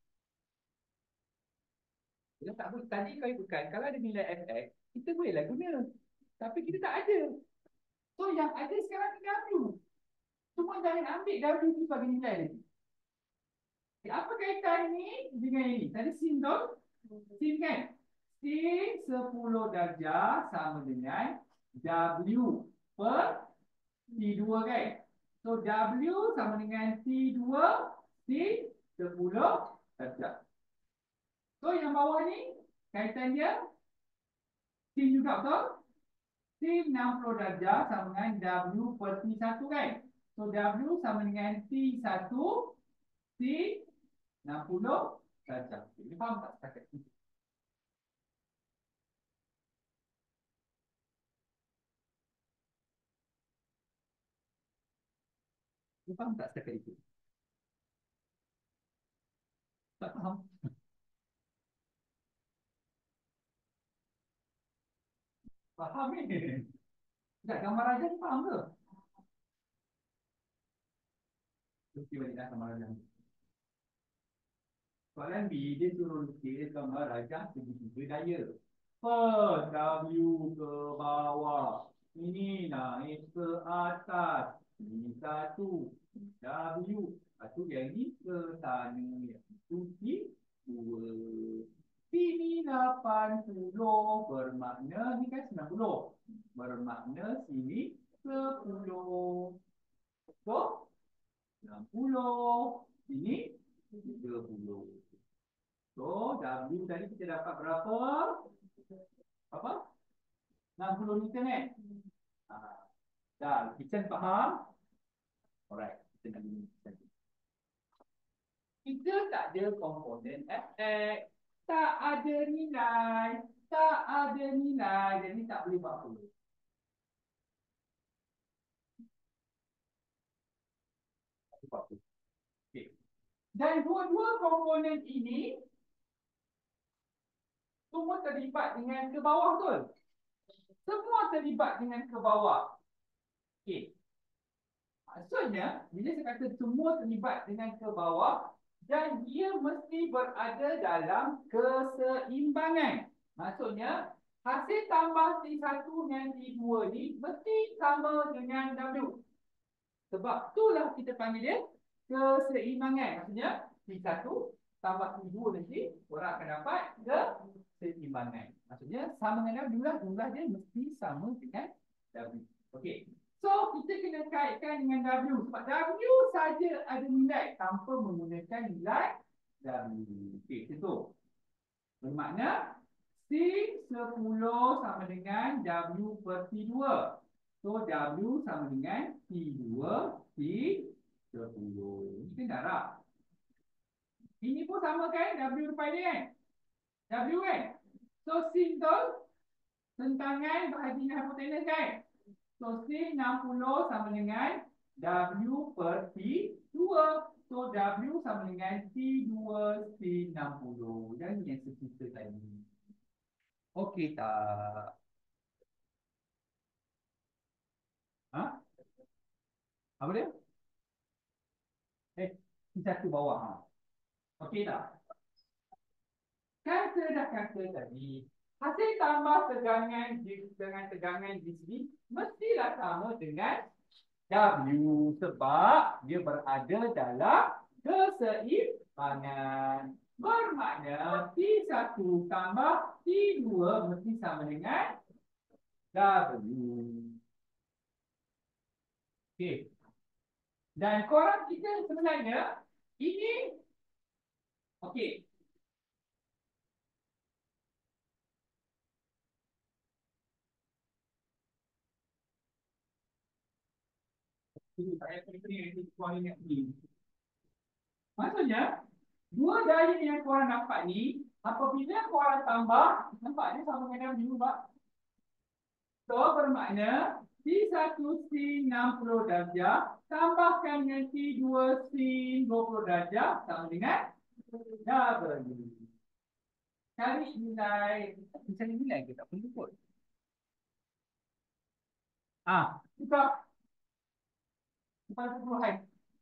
Kita tak boleh, tadi kau bukan, kalau ada nilai F X, kita bolehlah guna. Tapi kita tak ada. So, yang ada sekarang ni W. Cuma jangan ambil W tu sebagai nilai lagi. Okay, apa kaitan ni dengan ini? Tadi sin tu, sin kan? Sin sepuluh darjah sama dengan W per T dua kan? So, W sama dengan T dua sin sepuluh darjah. So, yang bawah ni, kaitan dia sin juga betul? Sin enam puluh darjah sama dengan W per T satu kan? So, W sama dengan T satu sin enam puluh darjah. Ini faham tak setakat ini? Ini faham tak setakat itu? Tak faham? Faham ni? Tak, gambar aja ni faham ke? Lukis baliklah gambar aja. Soalan B, dia suruh lukis gambar rajah segitiga daya. Per W ke bawah. Ini naik ke atas. Ini satu. W. Satu yang ini ke sana. Itu T dua. Sini lapan puluh. Bermakna ni kan sembilan puluh. Bermakna sini sepuluh. So, enam puluh. Ini tiga puluh. So, W tadi kita dapat berapa? Apa? enam puluh Newton kan? Ah, dah, kita faham? Alright, kita nak gini. Kita tak ada komponen F X. Tak ada nilai. Tak ada nilai. Jadi tak boleh buat apa. Okay. Dan dua-dua komponen ini semua terlibat dengan ke bawah betul? Semua terlibat dengan ke bawah. Okey. Maksudnya, bila saya kata semua terlibat dengan ke bawah, dan dia mesti berada dalam keseimbangan. Maksudnya, hasil tambah T satu dengan T dua ni mesti sama dengan W. Sebab itulah kita panggil dia keseimbangan. Maksudnya, T satu tambah T dua nanti, orang akan dapat keseimbangan. Maksudnya, sama dengan W lah, jumlah dia mesti sama dengan W. Okey. So, kita kena kaitkan dengan W. Sebab W saja ada nilai tanpa menggunakan nilai W. Okey, itu. Bermakna, sin sepuluh sama dengan W per T dua. So, W sama dengan T dua T sepuluh. Ini kan darab. Ini pun sama kan? W depan dia kan? W kan? So, sin tu tentangan bahagi dengan hipotenus kan? So, sin enam puluh sama dengan W per T dua. So, W sama dengan T dua sin enam puluh. Yang ni yang kita tadi. Okey tak? Ha? Apa dia? Eh, T satu bawah. Ha? Okey tak? Kata dah kata tadi, hasil tambah tegangan dengan tegangan di sini mestilah sama dengan W sebab dia berada dalam keseimbangan. Bermakna T satu tambah T dua mesti sama dengan W. Okey. Dan korang kita sebenarnya ini okey. Maksudnya, dua daya yang korang dapat ni, apabila korang tambah, nampak dia sama dengan W, Pak. So, bermakna T satu sin enam puluh darjah tambahkan dengan T dua sin dua puluh darjah sama dengan W. Cari nilai. Cari nilai ke tak perlu kot. Ah, buka. Lepas tu hai.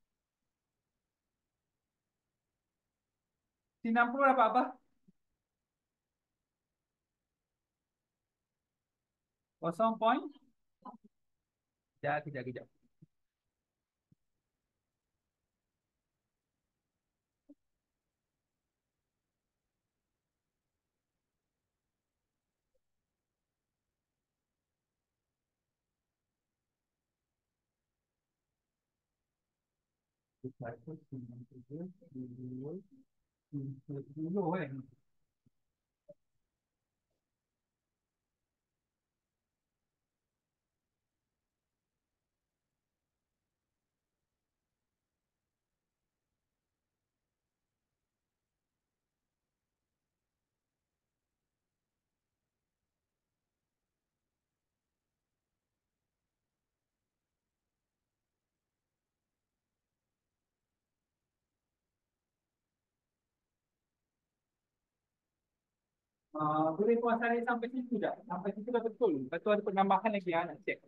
Sin enam puluh dapat apa? Kosong point. Kejap, kejap, kejap. Satu, sembilan, tujuh, dua, tiga, sepuluh kan? Uh, boleh tuan salin sampai situ dah. Sampai situ dah betul. Lepas tu ada penambahan lagi ya, nak check.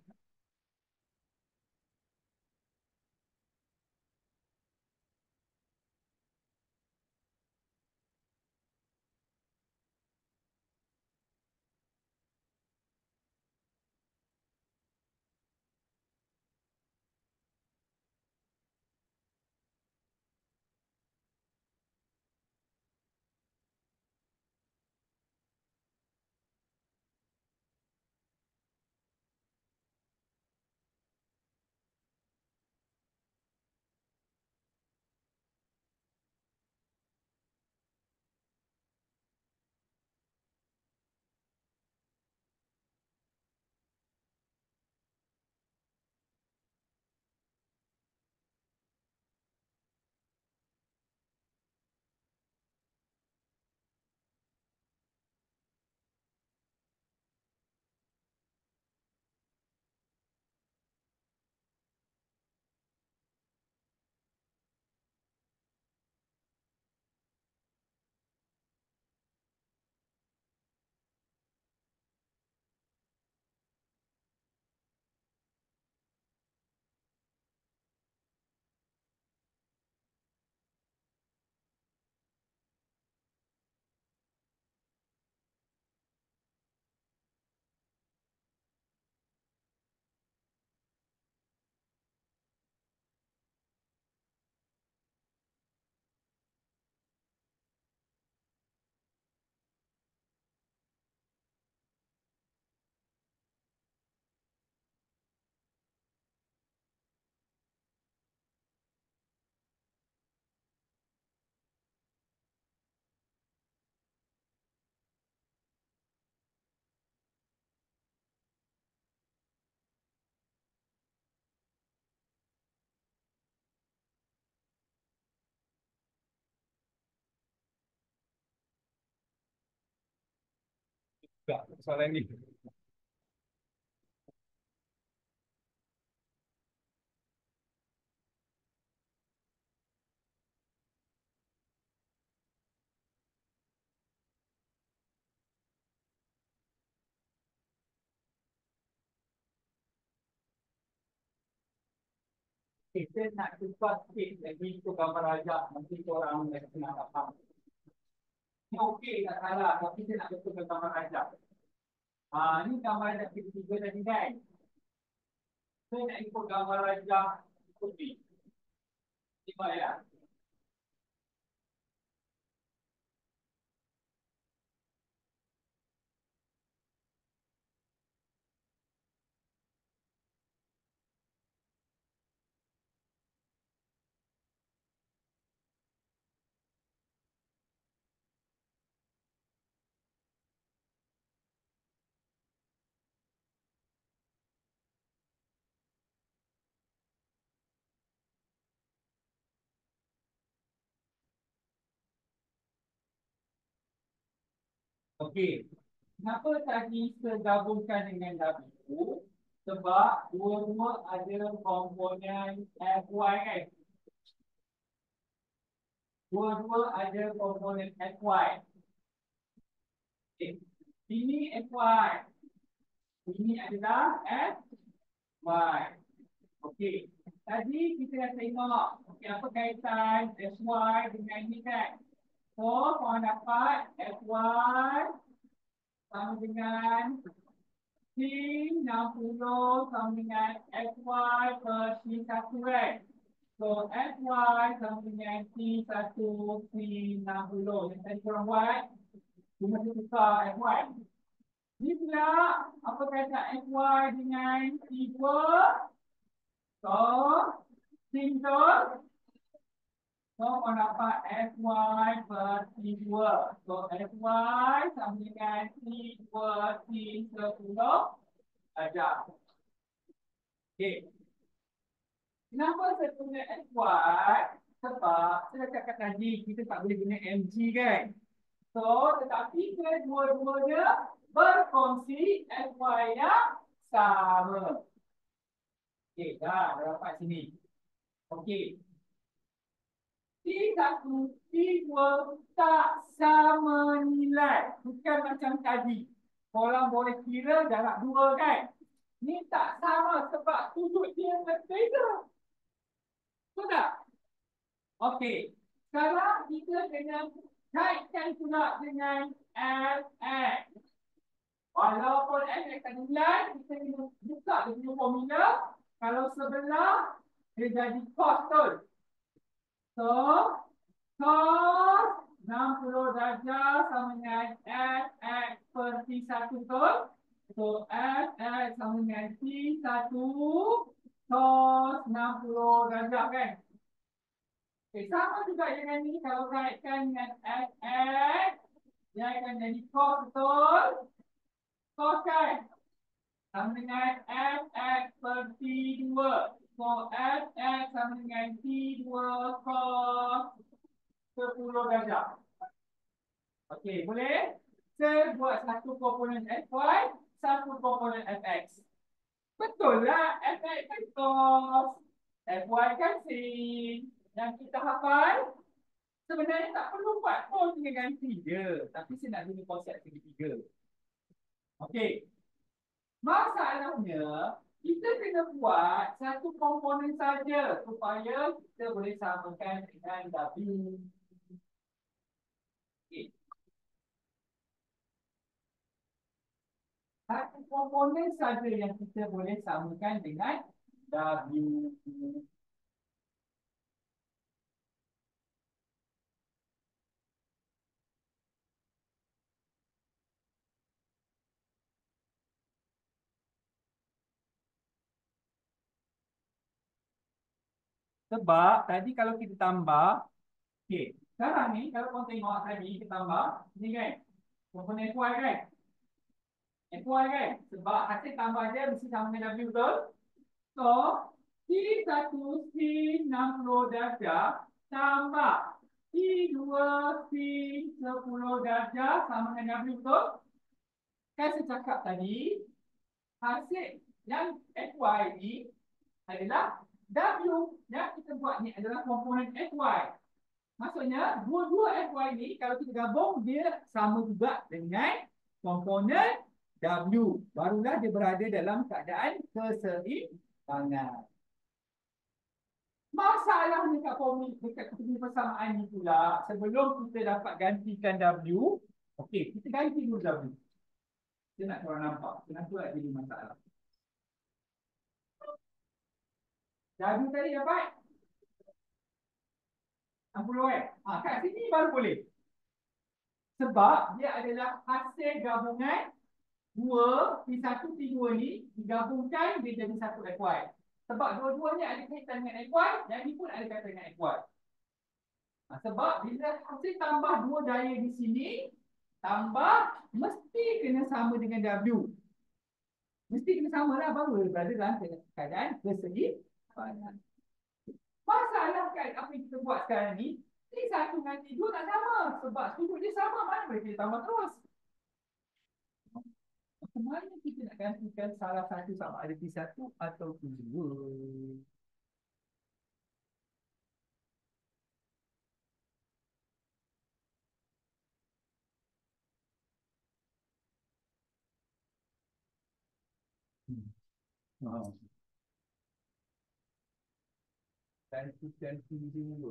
Tak, soalan ni. Kita nak tukar sikit lagi untuk gambar rajak. Nanti korang nak faham. Ini okey tak salah. Tapi saya nak betul gambar rajak. Ah, ni gambar rajak ketiga tadi kan. Saya nak ikut gambar rajak ikut ni. Tengok ya. Okey. Kenapa tadi tergabungkan dengan W? Sebab dua-dua ada komponen F Y kan. Dua-dua ada komponen F Y. Okay. Ini F Y. Ini adalah F Y. Okey. Tadi kita dah tengok. Okey, apa kaitan F Y dengan ni kan? So, korang dapat F Y sama dengan T enam puluh sama dengan F Y per T satu kan? So, F Y sama dengan T satu, T enam puluh. Yang tadi korang buat, cuma kita tukar F Y. Ni pula, apa kaitan F Y dengan T dua? So, T dua. So, korang dapat F Y per T dua. So, F Y sama dengan T dua, T sepuluh darjah. Okey. Kenapa saya guna F Y? Sebab saya dah cakap tadi, kita tak boleh guna M G kan? So, tetapi kedua-duanya berkongsi F Y yang sama. Okey, dah, dah dapat sini. Okey. T satu, T dua tak sama nilai. Bukan macam tadi. Korang boleh kira jarak dua kan? Ni tak sama sebab sudut dia berbeza. Betul tak? Okey. Sekarang kita kena kaitkan pula dengan F X. Walaupun F X tak nilai, kita kena buka dia punya formula. Kalau sebelah, dia jadi cos tu. So, cos enam puluh darjah sama dengan F X per T satu betul? So, F X sama dengan T satu cos enam puluh darjah kan? Okay, sama juga dengan ni. Kalau kaitkan dengan F X, dia akan jadi cos betul? Cos kan? Sama dengan F X per T dua. So, F X sama dengan T dua cos sepuluh darjah. Okey, boleh? Saya buat satu komponen F Y, satu komponen F X. Betul lah, F X kan cos, F Y kan sin. Yang kita hafal, sebenarnya tak perlu buat pun, tinggal ganti je. Tapi saya nak guna konsep segitiga. Okey. Masalahnya, kita kena buat satu komponen saja supaya kita boleh samakan dengan W. Okey. Satu komponen saja yang kita boleh samakan dengan W. Sebab tadi kalau kita tambah, okey, sekarang ni kalau kau tengok tadi kita tambah, ni kan, komponen F Y kan? F Y kan? Sebab hasil tambah dia mesti sama dengan W betul? So, T satu T enam puluh darjah tambah T dua T sepuluh darjah sama dengan W betul? Kan saya cakap tadi, hasil yang F Y ni adalah W. Yang kita buat ni adalah komponen F Y. Maksudnya, dua-dua F Y ni kalau kita gabung, dia sama juga dengan komponen W. Barulah dia berada dalam keadaan keseimbangan. Masalahnya kat formula dekat keterangan persamaan ni pula, sebelum kita dapat gantikan W, okey, kita ganti dulu W. Kita nak korang nampak kenapa ada jadi masalah. W tadi dapat enam puluh eh. Ha, kat sini baru boleh. Sebab dia adalah hasil gabungan dua T satu T dua ni digabungkan dia jadi satu F Y. Sebab dua-duanya ada kaitan dengan F Y, yang ni pun ada kaitan dengan F Y. Ha, sebab bila hasil tambah dua daya di sini, tambah mesti kena sama dengan W. Mesti kena sama lah, baru berada dalam keadaan keseimbangan. Masalah kan apa yang kita buat sekarang ni, T satu dengan T dua tak sama. Sebab sudut dia sama, mana boleh kita tambah terus. Kemana kita nak gantikan salah satu sama ada T satu atau T dua? Hmm. Oh. Gantikan T dua.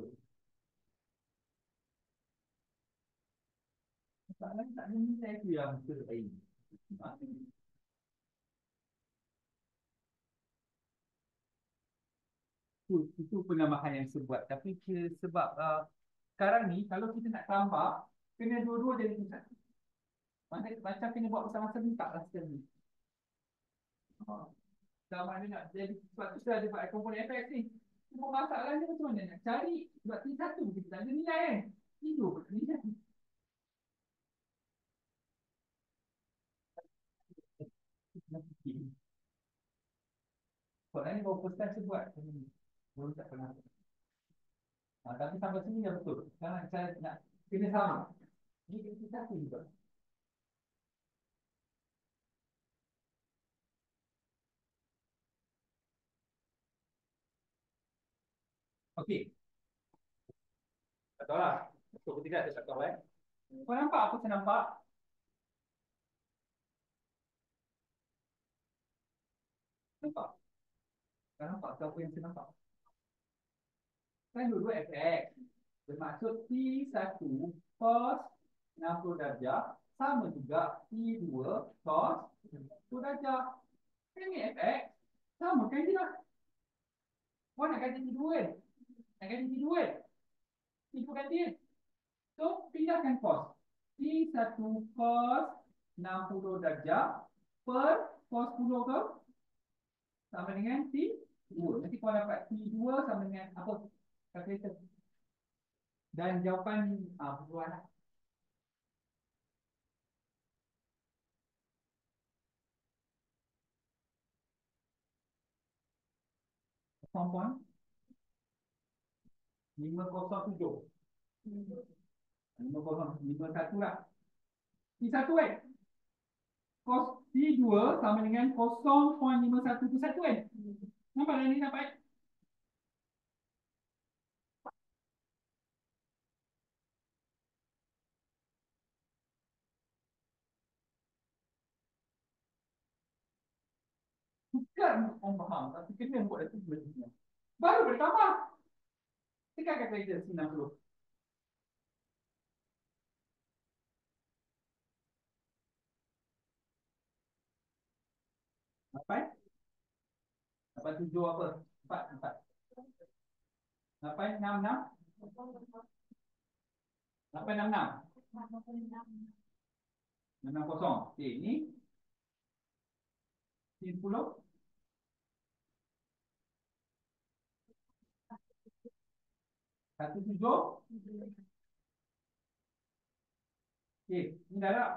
Soalan tak ada ni saya tu yang terakhir. Itu, itu penambahan yang saya buat. Tapi ke, sebab uh, sekarang ni kalau kita nak tambah, kena dua-dua jadi satu. Macam, macam kena buat bersama-sama taklah sekali ni. Oh. Sama ada nak jadi, sebab tu saya ada buat komponen F X ni. Cuma masalahnya macam mana nak cari, sebab T satu kita tak ada nilai kan. Itu nilai. Soalan ni baru first time saya buat. Baru tak pernah. Ha, tapi sampai sini dah betul. Sekarang saya nak kena sama. Ini kena T satu juga. Okey. Tak tahu lah. Betul ke tidak, saya tak tahu eh. Kau nampak apa saya nampak? Nampak? Kau nampak ke apa yang saya nampak? Kan dulu F X. Bermaksud T satu cos enam puluh darjah sama juga T dua cos enam puluh darjah. Kan ni F X. Sama kan dia? Kau nak ganti T dua kan? Nak ganti T dua kan? T dua ganti kan? So, pindahkan cos. T satu cos enam puluh darjah per cos sepuluh ke? Sama dengan T dua. Nanti kau dapat T dua sama dengan apa? Kalkulator. Dan jawapan ah, perluan lah. Kompon lima kosong tujuh. lima kosong lima satu lah. T satu kan? Cos T dua sama dengan kosong koma lima satu T satu kan? Nampak dah ni dapat? Bukan orang faham, tapi kena buat itu sebenarnya. Baru bertambah. Tekan kalkulator enam puluh. Lapan? Lapan tujuh apa? Empat, empat. Lapan enam enam? Lapan enam enam? Enam kosong. Okey, ni sepuluh. Satu tujuh. Okey, ni darab.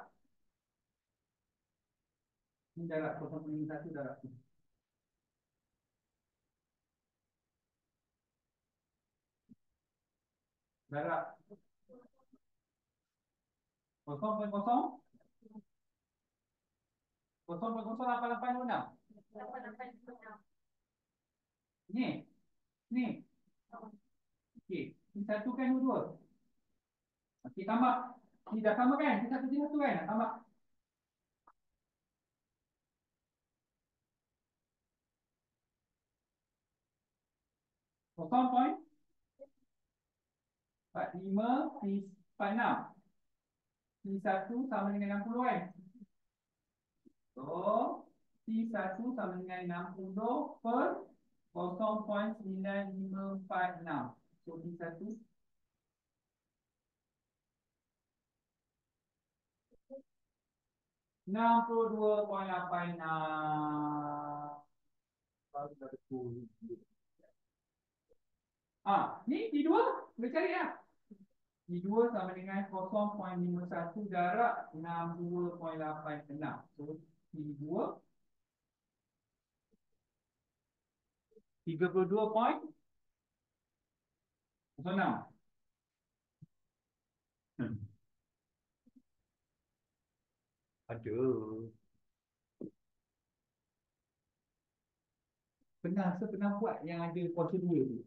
Ni darab kosong lima satu darab. Darab kosong kosong kosong. Kosong kosong kosong lapan lapan enam. Ni, ni. Okey, ni satu kan dua. Okey, tambah. Ni dah sama kan? Ni satu ni satu kan? Tambah. Kosong point empat lima empat enam. T satu sama dengan enam puluh kan? So, T satu sama dengan enam puluh per kosong koma sembilan lima empat enam. So, T satu enam puluh dua koma lapan enam. Baru dah betul. Ah, ni T dua boleh cari lah. T dua sama dengan kosong koma lima satu darab enam puluh dua koma lapan enam. So, T dua tiga puluh dua koma enam. Hmm. Aduh. Pernah, saya pernah buat yang ada kuarter dua tu.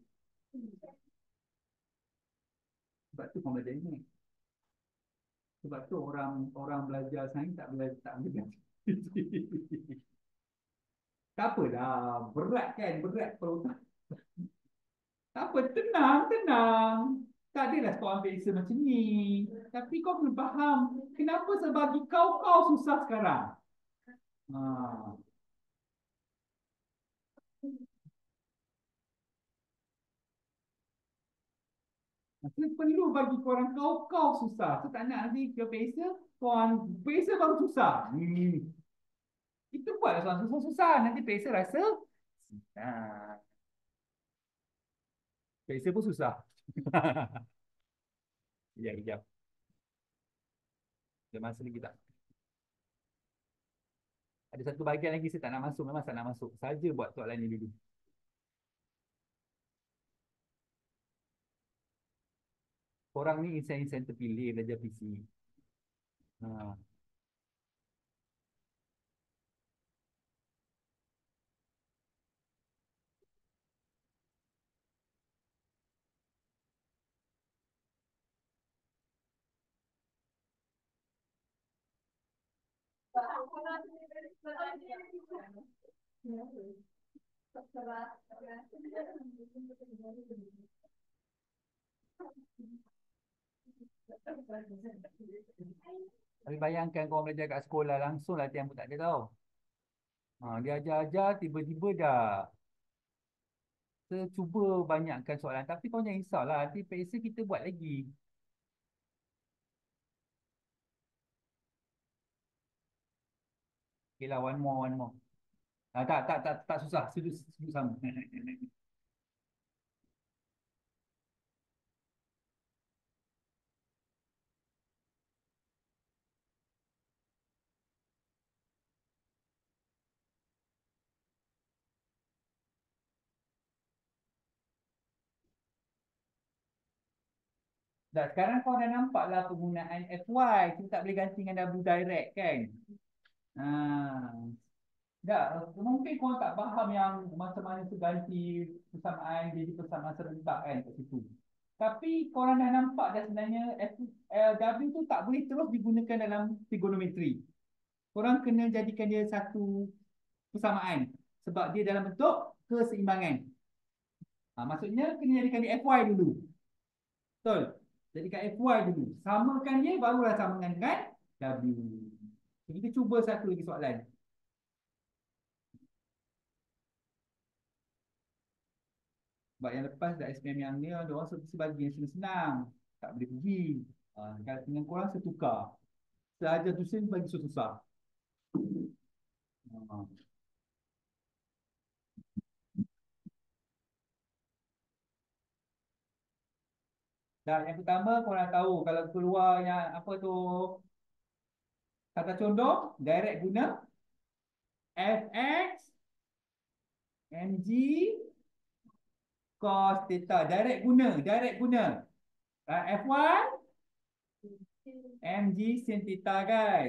Sebab tu kau belajar ingat. Sebab tu orang orang belajar sains tak belajar tak belajar. Tak apalah, berat kan, berat perotak. Tak apa, tenang, tenang. Tak adalah kau ambil exam macam ni. Tapi kau kena faham, kenapa saya bagi kau, kau susah sekarang. Ha. Saya perlu bagi korang kau, kau susah. Saya tak nak nanti ke biasa, korang biasa baru susah. Hmm. Itu buatlah soalan susah-susah. Nanti biasa rasa, nah, biasa pun susah. Ya, kejap. Ada masa lagi tak? Ada satu bahagian lagi saya tak nak masuk. Memang tak nak masuk. Saja buat soalan ni dulu. Korang ni insan-insan terpilih belajar P C. Ha. Tapi bayangkan korang belajar kat sekolah langsung latihan pun tak ada tau. Ha, dia ajar-ajar tiba-tiba dah. Kita cuba banyakkan soalan. Tapi kau jangan risaulah. Nanti peksa kita buat lagi. Okay lah, one more, one more. Ah, tak, tak, tak, tak susah. Sudut, sudut sama. Dah, sekarang kau dah nampak lah penggunaan F Y. Kita tak boleh ganti dengan W direct kan? Ah, dah, mungkin kau tak faham yang macam mana tu ganti persamaan jadi persamaan serentak kan kat situ. Tapi korang dah nampak dah sebenarnya F, eh, W tu tak boleh terus digunakan dalam trigonometri. Korang kena jadikan dia satu persamaan. Sebab dia dalam bentuk keseimbangan. Ha, maksudnya kena jadikan dia F Y dulu. Betul? Jadikan F Y dulu. Samakan dia barulah samakan dengan W. So, kita cuba satu lagi soalan. Sebab yang lepas dah S P M yang ni ada orang sebagi yang senang-senang. Tak boleh pergi. Ha, kalau dengan korang saya tukar. Saya ajar tuition bagi susah-susah. Ha. Dan yang pertama korang tahu kalau keluar yang apa tu kata condong, direct guna Fx mg cos theta. Direct guna, direct guna. Uh, F one mg sin theta kan.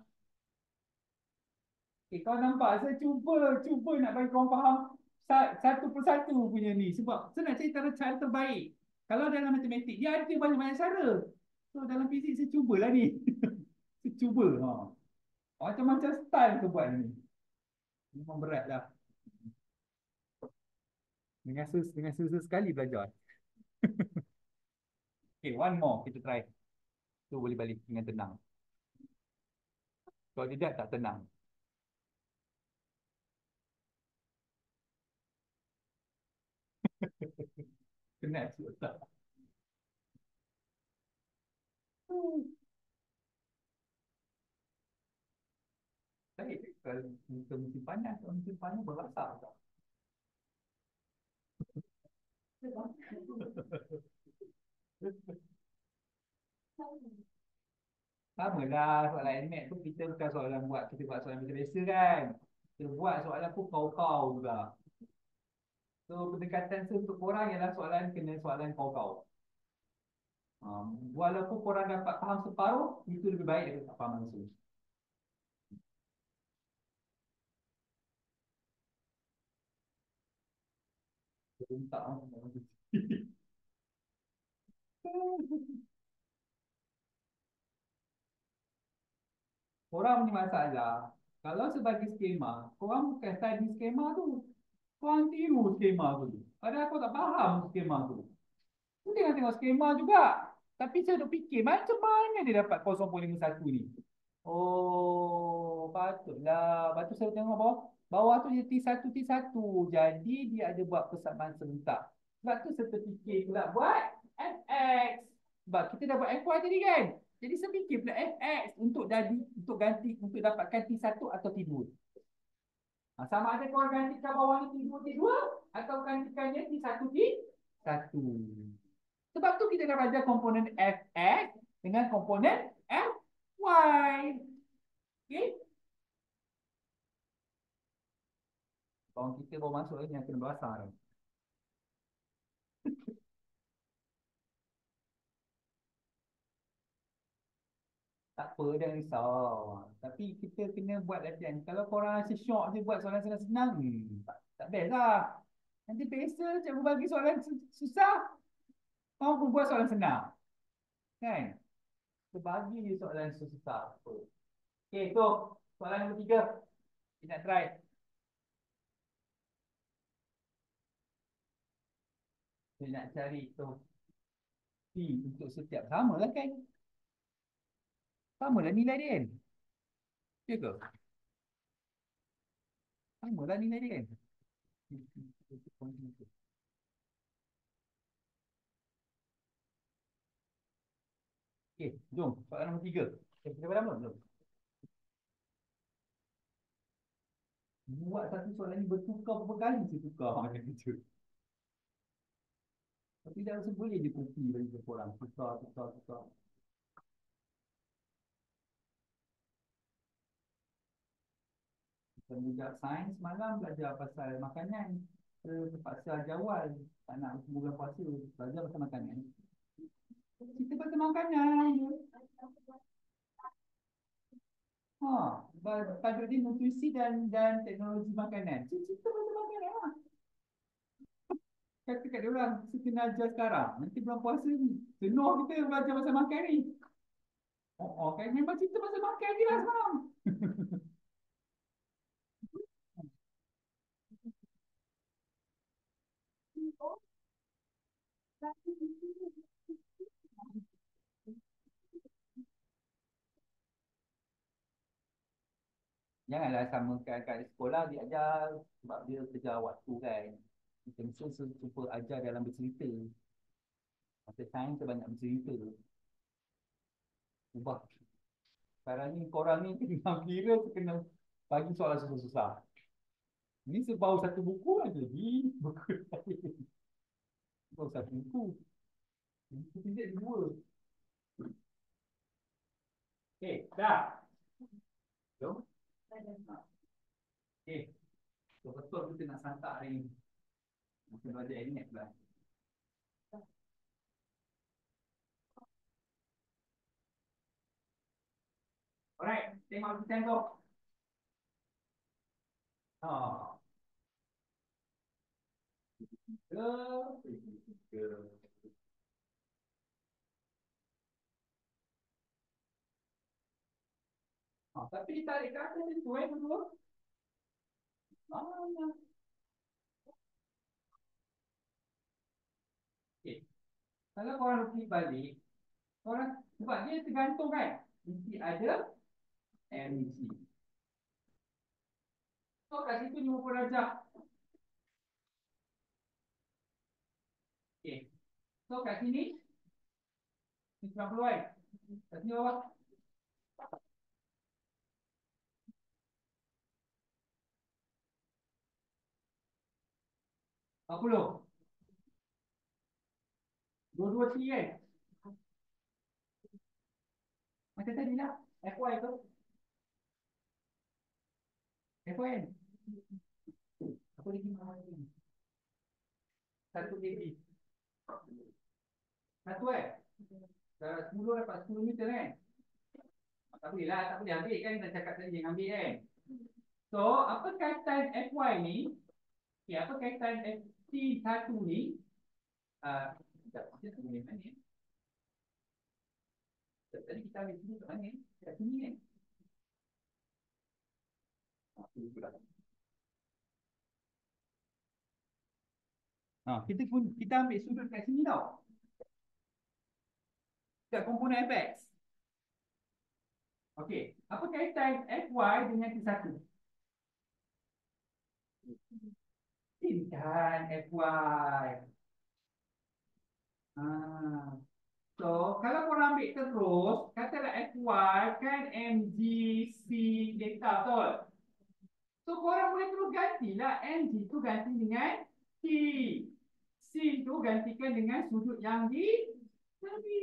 Okay, kau nampak saya cuba cuba nak bagi kau faham satu persatu punya ni sebab saya nak cari cara, cara terbaik. Kalau dalam matematik dia ada banyak-banyak cara. So dalam fizik saya cubalah ni. Saya cuba. Ha. Macam-macam style tu buat ni. Memang berat lah. Dengan sus dengan susah sekali belajar. Okay, one more kita try. Tu boleh balik dengan tenang. Kalau tidak tak tenang. Kena si otak. Baik, kalau musim panas, musim panas berasap tak? Sama lah soalan N M A T tu kita bukan soalan buat, kita buat soalan biasa-biasa kan. Kita buat soalan pun kau-kau juga. So pendekatan saya untuk korang ialah soalan kena soalan kau-kau. Um, walaupun korang dapat faham separuh, itu lebih baik daripada tak faham langsung. Bentak. Korang punya masalah. Kalau sebagai skema, korang bukan study skema tu. Korang tiru skema tu. Padahal kau tak faham skema tu. Kau tengok tengok skema juga. Tapi saya duk fikir macam mana dia dapat kosong perpuluhan lima satu ni. Oh, patutlah. Lepas tu saya tengok bawah. Bawah tu dia T satu T satu. Jadi dia ada buat persamaan serentak. Sebab tu saya terfikir pula buat F X. Sebab kita dah buat F Y tadi kan. Jadi saya fikir pula F X untuk jadi untuk ganti untuk dapatkan T satu atau T dua. Ha, sama ada kau gantikan bawah ni T dua T dua atau gantikannya T satu T satu. Sebab tu kita dah belajar komponen F X dengan komponen F Y. Okey? Kawan kita baru masuk ni yang kena berasal. Tak apa, jangan risau. Tapi kita kena buat latihan. Kalau korang rasa syok je buat soalan senang-senang, hmm, tak, tak best lah. Nanti biasa cikgu bagi soalan susah, kau pun buat soalan senang. Kan? Kita bagi je soalan susah. Okey, tu. Soalan nombor tiga. Kita nak try. Kita nak cari tu. P untuk setiap. Sama lah kan? Sama lah nilai dia kan? Ya ke? Sama lah nilai dia kan? Okey, jom. Soalan nombor tiga. Eh, kita berapa belum? Buat satu soalan ni bertukar berapa kali saya tukar macam itu. Tapi dah rasa boleh je kopi bagi korang. Tukar, tukar, tukar. Semenjak sains malam belajar pasal makanan. Terpaksa jawal. Tak nak bulan puasa. Belajar pasal makanan. Kita pasal makanan. Ha, tajuk dia nutrisi dan dan teknologi makanan. Cerita pasal makanan lah. Kata kat dia orang, kita kena ajar sekarang. Nanti bulan puasa ni. Jenuh kita belajar pasal makan ni. Oh, oh kan memang cerita pasal makan je lah semalam. Janganlah samakan kat sekolah dia ajar sebab dia kerja waktu kan. Kita mesti cuba ajar dalam bercerita. Masa sains banyak bercerita. Ubah. Sekarang ni korang ni kena kira kena bagi soalan susah-susah. Ni sebau satu buku aja lagi. Buku lain. Sebau satu buku. Buku tidak dua. Okey, dah. Jom. Okey. Betul-betul kita nak santak hari ni. Mungkin belajar ini pula. Alright, tengok kita tengok. Ha. Ke, ke. Ha, tapi ditarik ke atas itu eh berdua. Ah, okey. Kalau korang lukis balik, korang sebab dia tergantung kan. Mesti ada emisi. So kat situ lima puluh darjah. Okey. So kat sini ni sembilan puluh kan. Kat sini bawah empat puluh. Dua-dua sini kan. Macam tadi lah. F Y tu. F Y kan. Apa lagi nama lagi? Satu kg. Satu eh. Dah sepuluh dapat sepuluh meter kan. Tak boleh lah. Tak boleh ambil kan. Kita cakap tadi jangan ambil kan. So, apa kaitan F Y ni? Okay, apa kaitan F T satu ni uh, sekejap, kita tunggu ni mana? Tadi kita ambil sini kat mana? Kat sini kan? Ha, kita pun kita ambil sudut kat sini tau. Kat komponen F X. Okey, apa kaitan F Y dengan T satu? Sin kan F Y. Ha. So, kalau korang ambil terus, katalah F Y kan M G C delta, betul? So, korang boleh terus gantilah M G tu ganti dengan T. C tu gantikan dengan sudut yang di tadi.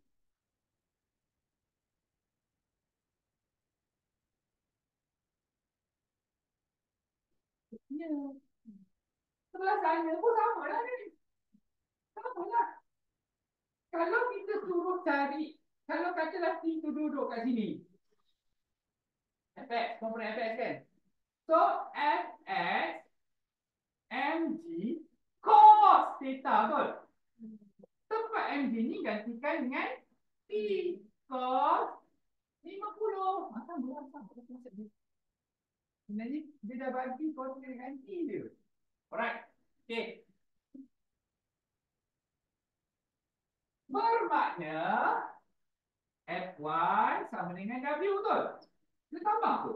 Ya. Sebelah sana pun sama lah ni. Sama lah. Kalau kita suruh cari, kalau katalah T tu duduk kat sini. F X, komponen F X kan? So, F X M G cos theta, betul? Tempat M G ni gantikan dengan T cos lima puluh. Masa berapa? Sebenarnya dia dah bagi cos dengan T dia. Alright. Okay. Bermakna F Y sama dengan W, betul? Kita tambah tu.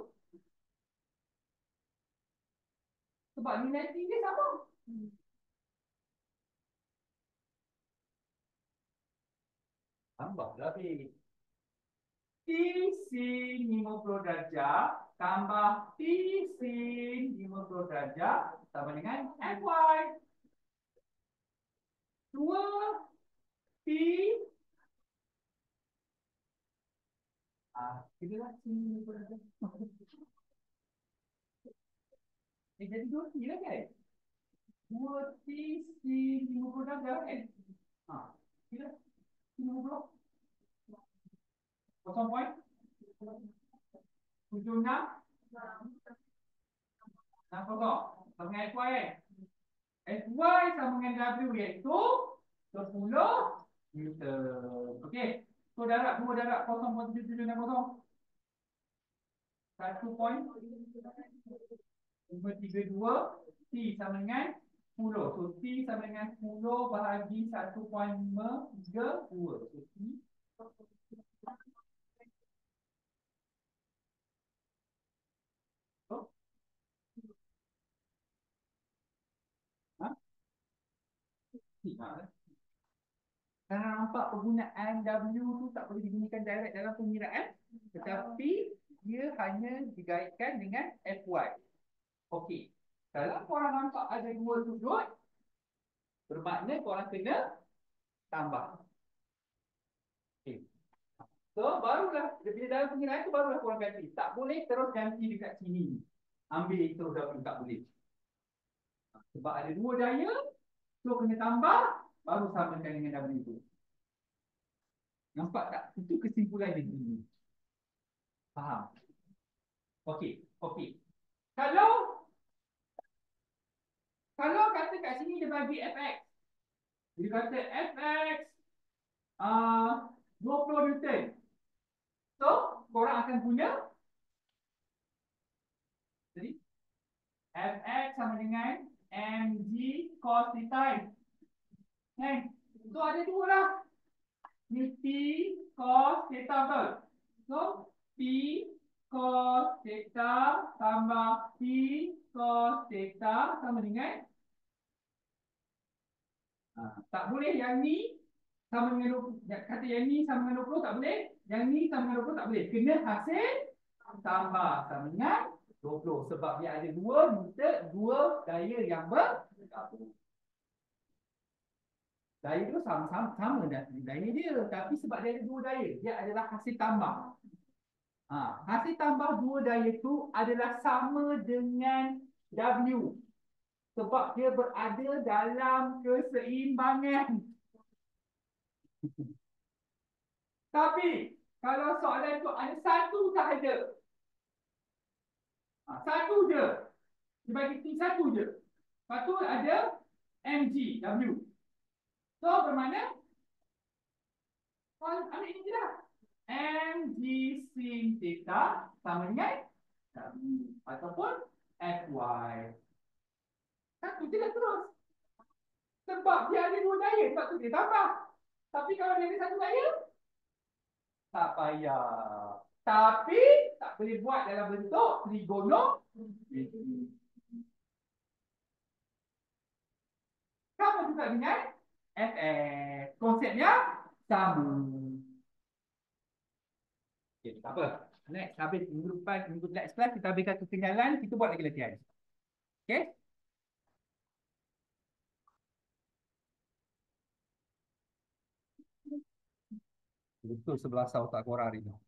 Sebab nilai T dia sama. Tambah lebih. T sin lima puluh darjah tambah T sin lima puluh darjah sama dengan F Y. dua T ah, kita lah sin lima puluh darjah. Eh, jadi dua T lah kan? dua T sin lima puluh darjah kan? Ha, kita lima puluh. Kosong poin? tujuh enam? enam kosong. Sama dengan F Y kan? F Y sama dengan W iaitu sepuluh Newton. Okey. So darab dua darab kosong kosong tujuh tujuh enam kosong. satu poin lima tiga dua T sama dengan sepuluh. So T sama dengan sepuluh bahagi satu poin lima tiga dua. So T oh. Ha? T ha? Karena nampak penggunaan W tu tak boleh digunakan direct dalam pengiraan, tetapi dia hanya dikaitkan dengan F Y. Okey. Kalau korang nampak ada dua sudut, bermakna korang kena tambah. Okey. So barulah bila dalam pengiraan tu barulah korang ganti. Tak boleh terus ganti dekat sini. Ambil terus W, tak boleh. Sebab ada dua daya, so kena tambah baru samakan dengan W tu. Nampak tak? Itu kesimpulan dia ini. Faham? Okey, okey. Kalau kalau kata kat sini dia bagi F X. Dia kata F X uh, dua puluh Newton. So, korang akan punya jadi F X sama dengan mg cos theta. Kan? So ada dua lah. Ni P cos theta, betul? So, P cos theta tambah P cos theta sama dengan ha, tak boleh yang ni sama dengan dua puluh. Kata yang ni sama dengan dua puluh tak boleh. Yang ni sama dengan dua puluh tak boleh. Kena hasil tambah sama dengan dua puluh. Sebab dia ada dua meter, dua daya yang bergabung. Daya tu sama-sama sama daya dia. Tapi sebab dia ada dua daya, dia adalah hasil tambah. Ha, hasil tambah dua daya tu adalah sama dengan W. Sebab dia berada dalam keseimbangan. Tapi kalau soalan tu ada satu sahaja, ha, satu je, dia bagi T satu je. Lepas tu ada mg w. So bermakna oh, ambil ini je lah. Mg sin theta sama dengan w ataupun fy. Satu je lah terus. Sebab dia ada dua daya, sebab tu dia tambah. Tapi kalau dia ada satu daya, tak payah. Tapi tak boleh buat dalam bentuk trigonometri. Sama juga dengan fx. Konsepnya sama. Okay, tak apa. Next, habis minggu depan, minggu next class kita habiskan ketinggalan, kita buat lagi latihan. Okay? Betul sebelah sah otak korang hari ni.